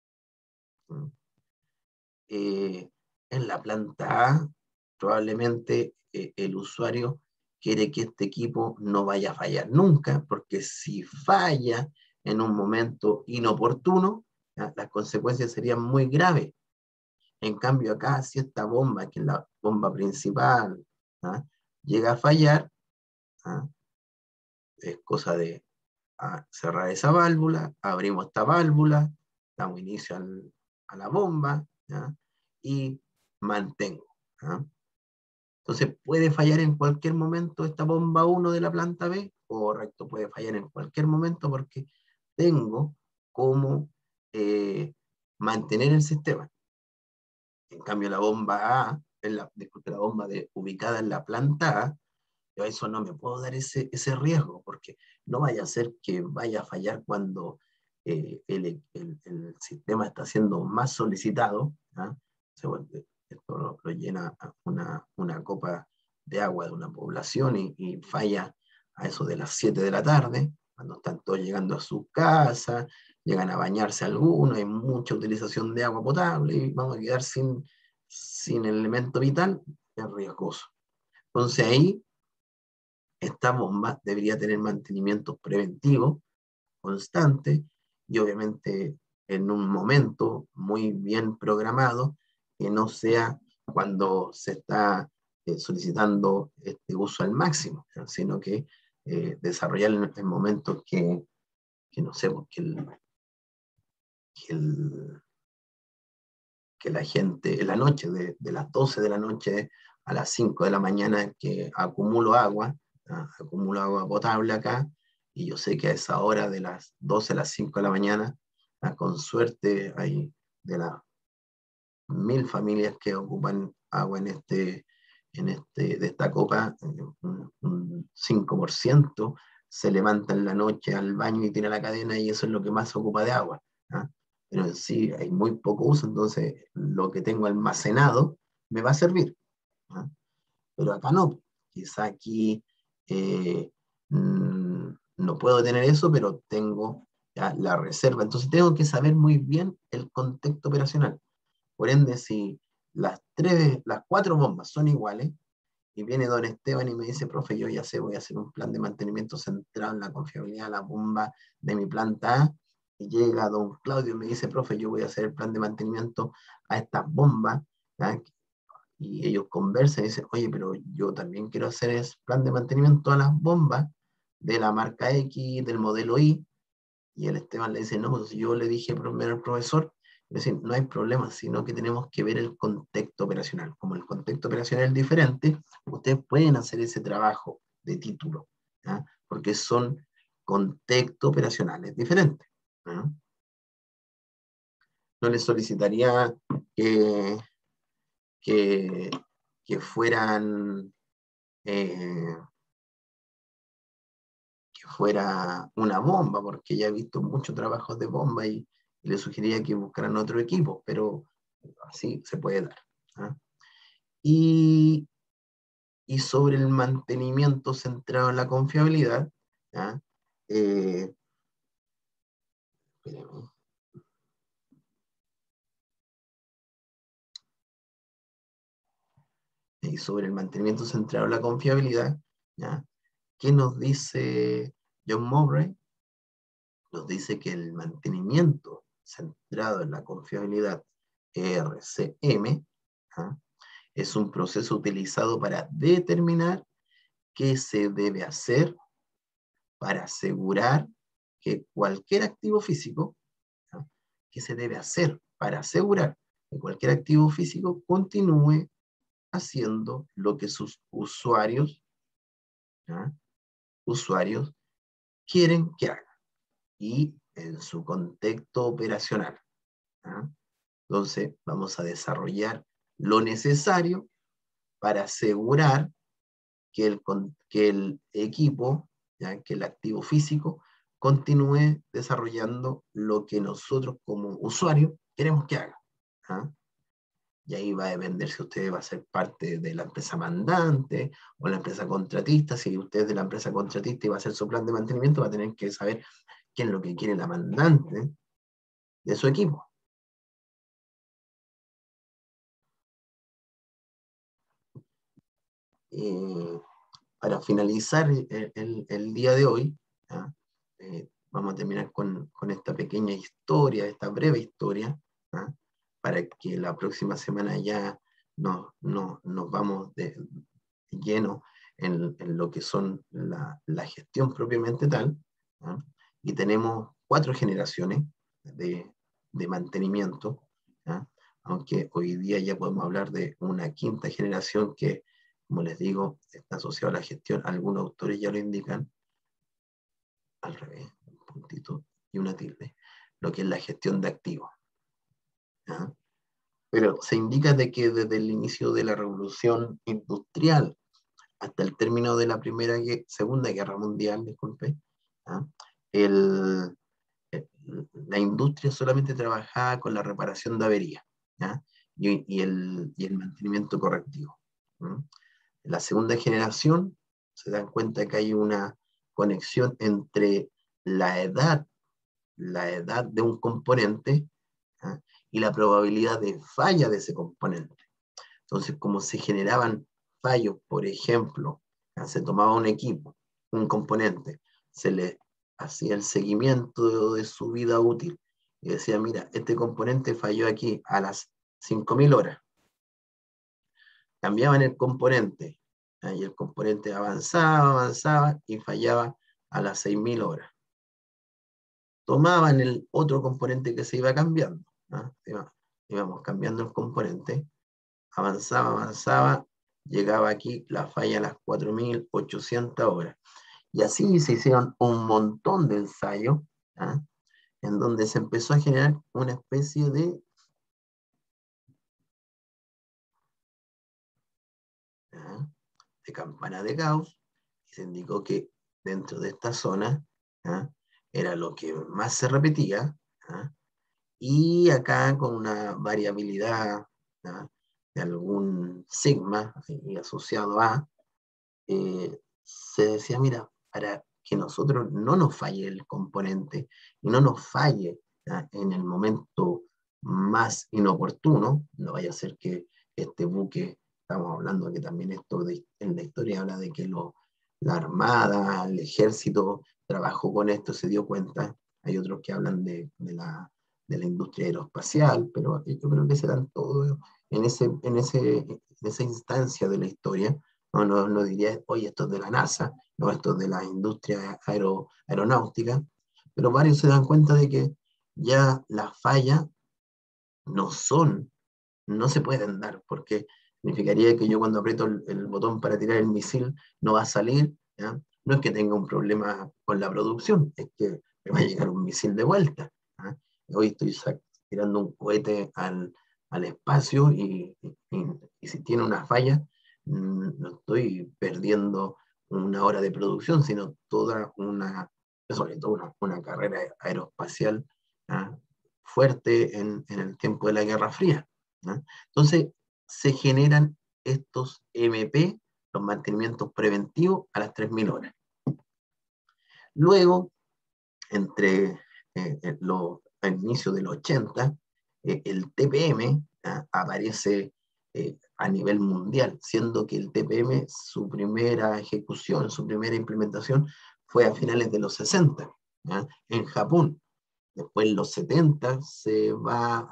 En la planta A, probablemente el usuario quiere que este equipo no vaya a fallar nunca, porque si falla en un momento inoportuno, ¿ya? Las consecuencias serían muy graves. En cambio acá, si esta bomba, que es la bomba principal, ¿ah? Llega a fallar, ¿ah? Es cosa de cerrar esa válvula, abrimos esta válvula, damos inicio a la bomba, ¿ya? Y mantengo, ¿ya? Entonces, ¿puede fallar en cualquier momento esta bomba 1 de la planta B? Correcto, puede fallar en cualquier momento porque tengo cómo mantener el sistema. En cambio, la bomba A, disculpe, la bomba ubicada en la planta A, yo a eso no me puedo dar ese riesgo, porque no vaya a ser que vaya a fallar cuando el sistema está siendo más solicitado, ¿ah? Esto lo llena una copa de agua de una población y falla a eso de las 7 de la tarde, cuando están todos llegando a su casa, llegan a bañarse algunos, hay mucha utilización de agua potable y vamos a quedar sin el elemento vital, es riesgoso. Entonces ahí esta bomba debería tener mantenimiento preventivo constante y obviamente en un momento muy bien programado, que no sea cuando se está solicitando este uso al máximo, ¿no? Sino que desarrollar en momentos que no sé, porque que, el, que la gente, en la noche, de las 12 de la noche a las 5 de la mañana, que acumulo agua potable acá, y yo sé que a esa hora de las 12 a las 5 de la mañana, con suerte hay de las 1000 familias que ocupan agua de esta copa, un 5% se levanta en la noche al baño y tira la cadena y eso es lo que más se ocupa de agua. ¿Ah? Pero en sí hay muy poco uso, entonces lo que tengo almacenado me va a servir. ¿Ah? Pero acá no. Quizá aquí no puedo tener eso, pero tengo ya la reserva. Entonces tengo que saber muy bien el contexto operacional. Por ende, si las 4 bombas son iguales, y viene don Esteban y me dice, profe, yo ya sé, voy a hacer un plan de mantenimiento centrado en la confiabilidad de la bomba de mi planta A, y llega don Claudio y me dice, profe, yo voy a hacer el plan de mantenimiento a estas bombas, ¿ya? Y ellos conversan y dicen, oye, pero yo también quiero hacer el plan de mantenimiento a las bombas de la marca X, del modelo Y, y el Esteban le dice, no, pues yo le dije primero al profesor, es decir, no hay problema, sino que tenemos que ver el contexto operacional. Como el contexto operacional es diferente, ustedes pueden hacer ese trabajo de título, ¿ya? Porque son contextos operacionales diferentes. ¿Ya? No les solicitaría que, que, que fueran eh, que fuera una bomba, porque ya he visto muchos trabajos de bomba y le sugeriría que buscaran otro equipo, pero así se puede dar. ¿Ah? Y, y sobre el mantenimiento centrado en la confiabilidad, ¿ah? Eh, y sobre el mantenimiento centrado en la confiabilidad, ¿ya? ¿Qué nos dice John Mowbray? Nos dice que el mantenimiento centrado en la confiabilidad RCM, ¿ah? Es un proceso utilizado para determinar qué se debe hacer para asegurar que cualquier activo físico, ¿no? ¿Qué se debe hacer para asegurar que cualquier activo físico continúe haciendo lo que sus usuarios, ¿no? Usuarios quieren que haga y en su contexto operacional? ¿No? Entonces vamos a desarrollar lo necesario para asegurar que el equipo, ¿ya? Que el activo físico continúe desarrollando lo que nosotros como usuarios queremos que haga. ¿Ah? Y ahí va a depender si usted va a ser parte de la empresa mandante o la empresa contratista. Si usted es de la empresa contratista y va a hacer su plan de mantenimiento, va a tener que saber qué es lo que quiere la mandante de su equipo. Para finalizar el día de hoy, ¿ah? Vamos a terminar con esta pequeña historia, esta breve historia, ¿ah? Para que la próxima semana ya nos vamos de lleno en lo que son la gestión propiamente tal, ¿ah? Y tenemos 4 generaciones de mantenimiento, ¿ah? Aunque hoy día ya podemos hablar de una quinta generación que, como les digo, está asociado a la gestión. Algunos autores ya lo indican, al revés, un puntito y una tilde, lo que es la gestión de activos. ¿Ya? Pero se indica de que desde el inicio de la revolución industrial hasta el término de la Segunda Guerra Mundial, disculpe, ¿ya? el, la industria solamente trabajaba con la reparación de averías, ¿ya? Y el mantenimiento correctivo. ¿Ya? En la segunda generación se dan cuenta que hay una conexión entre la edad, la edad de un componente, ¿ah? Y la probabilidad de falla de ese componente. Entonces, como se generaban fallos, por ejemplo, ¿ah? Se tomaba un equipo, un componente, se le hacía el seguimiento de su vida útil y decía, mira, este componente falló aquí a las 5.000 horas. Cambiaban el componente, ¿ah? Y el componente avanzaba y fallaba a las 6.000 horas. Tomaban el otro componente que se iba cambiando, ¿ah? Íbamos cambiando el componente, avanzaba, llegaba aquí la falla a las 4.800 horas. Y así se hicieron un montón de ensayos, ¿ah? En donde se empezó a generar una especie ¿ah? de campana de Gauss, y se indicó que dentro de esta zona, ¿ah? Era lo que más se repetía, ¿ah? Y acá con una variabilidad, ¿ah? De algún sigma y asociado a, se decía, mira, para que nosotros no nos falle el componente y no nos falle, ¿ah? En el momento más inoportuno, no vaya a ser que este buque, estamos hablando de que también esto en la historia habla de que la Armada, el Ejército trabajó con esto, se dio cuenta, hay otros que hablan de la industria aeroespacial, pero yo creo que serán todos en esa instancia de la historia. No diría, oye, esto es de la NASA, no, esto es de la industria aeronáutica, pero varios se dan cuenta de que ya las fallas no son, no se pueden dar, porque significaría que yo cuando aprieto el botón para tirar el misil no va a salir, ¿ya? No es que tenga un problema con la producción, es que me va a llegar un misil de vuelta, ¿ya? Hoy estoy tirando un cohete al espacio y si tiene una falla, no estoy perdiendo una hora de producción, sino sobre todo una carrera aeroespacial, ¿ya? Fuerte en el tiempo de la Guerra Fría, ¿no? Entonces, se generan estos MP, los mantenimientos preventivos, a las 3.000 horas. Luego, entre el inicio del 80, el TPM, ¿ah? Aparece a nivel mundial, siendo que el TPM, su primera ejecución, su primera implementación, fue a finales de los 60, ¿ah? En Japón. Después en los 70 se va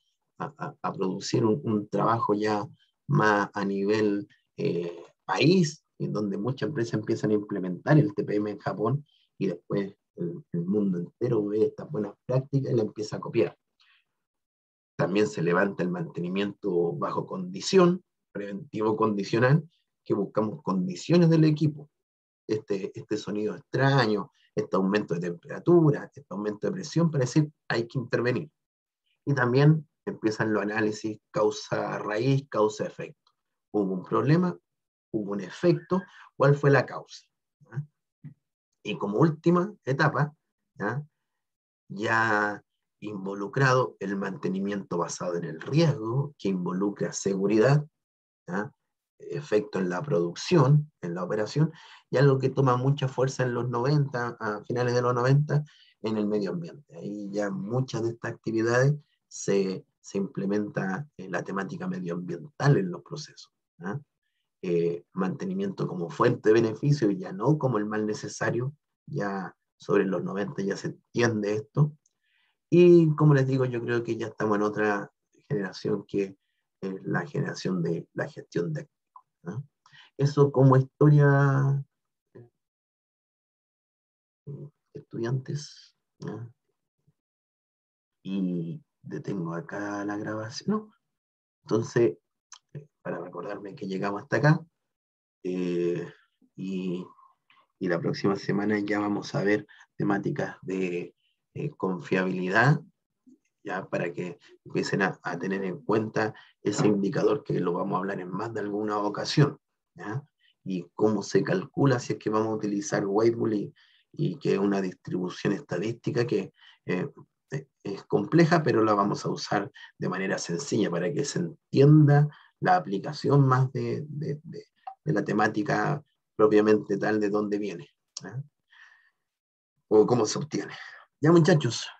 a producir un trabajo ya más a nivel país, en donde muchas empresas empiezan a implementar el TPM en Japón y después el mundo entero ve estas buenas prácticas y la empieza a copiar. También se levanta el mantenimiento bajo condición, preventivo condicional, que buscamos condiciones del equipo. Este sonido extraño, este aumento de temperatura, este aumento de presión, para decir, hay que intervenir. Y también empiezan los análisis causa-raíz, causa-efecto. Hubo un problema, hubo un efecto, ¿cuál fue la causa? ¿Ya? Y como última etapa, ya involucrado el mantenimiento basado en el riesgo, que involucra seguridad, ¿ya? Efecto en la producción, en la operación, y algo que toma mucha fuerza en los 90, a finales de los 90, en el medio ambiente. Ahí ya muchas de estas actividades se implementa la temática medioambiental en los procesos, ¿ya? Mantenimiento como fuente de beneficio y ya no como el mal necesario, ya sobre los 90 ya se entiende esto. Y como les digo, yo creo que ya estamos en otra generación que es la generación de la gestión de activos, ¿no? Eso como historia, estudiantes, ¿no? Y detengo acá la grabación, ¿no? Entonces, para recordarme que llegamos hasta acá, eh, y, y la próxima semana ya vamos a ver temáticas de confiabilidad, ya para que empiecen a tener en cuenta ese indicador que lo vamos a hablar en más de alguna ocasión, ¿ya? Y cómo se calcula si es que vamos a utilizar Weibull y que es una distribución estadística que es compleja, pero la vamos a usar de manera sencilla para que se entienda la aplicación más de la temática propiamente tal de dónde viene, ¿ya? o cómo se obtiene. Ya, muchachos,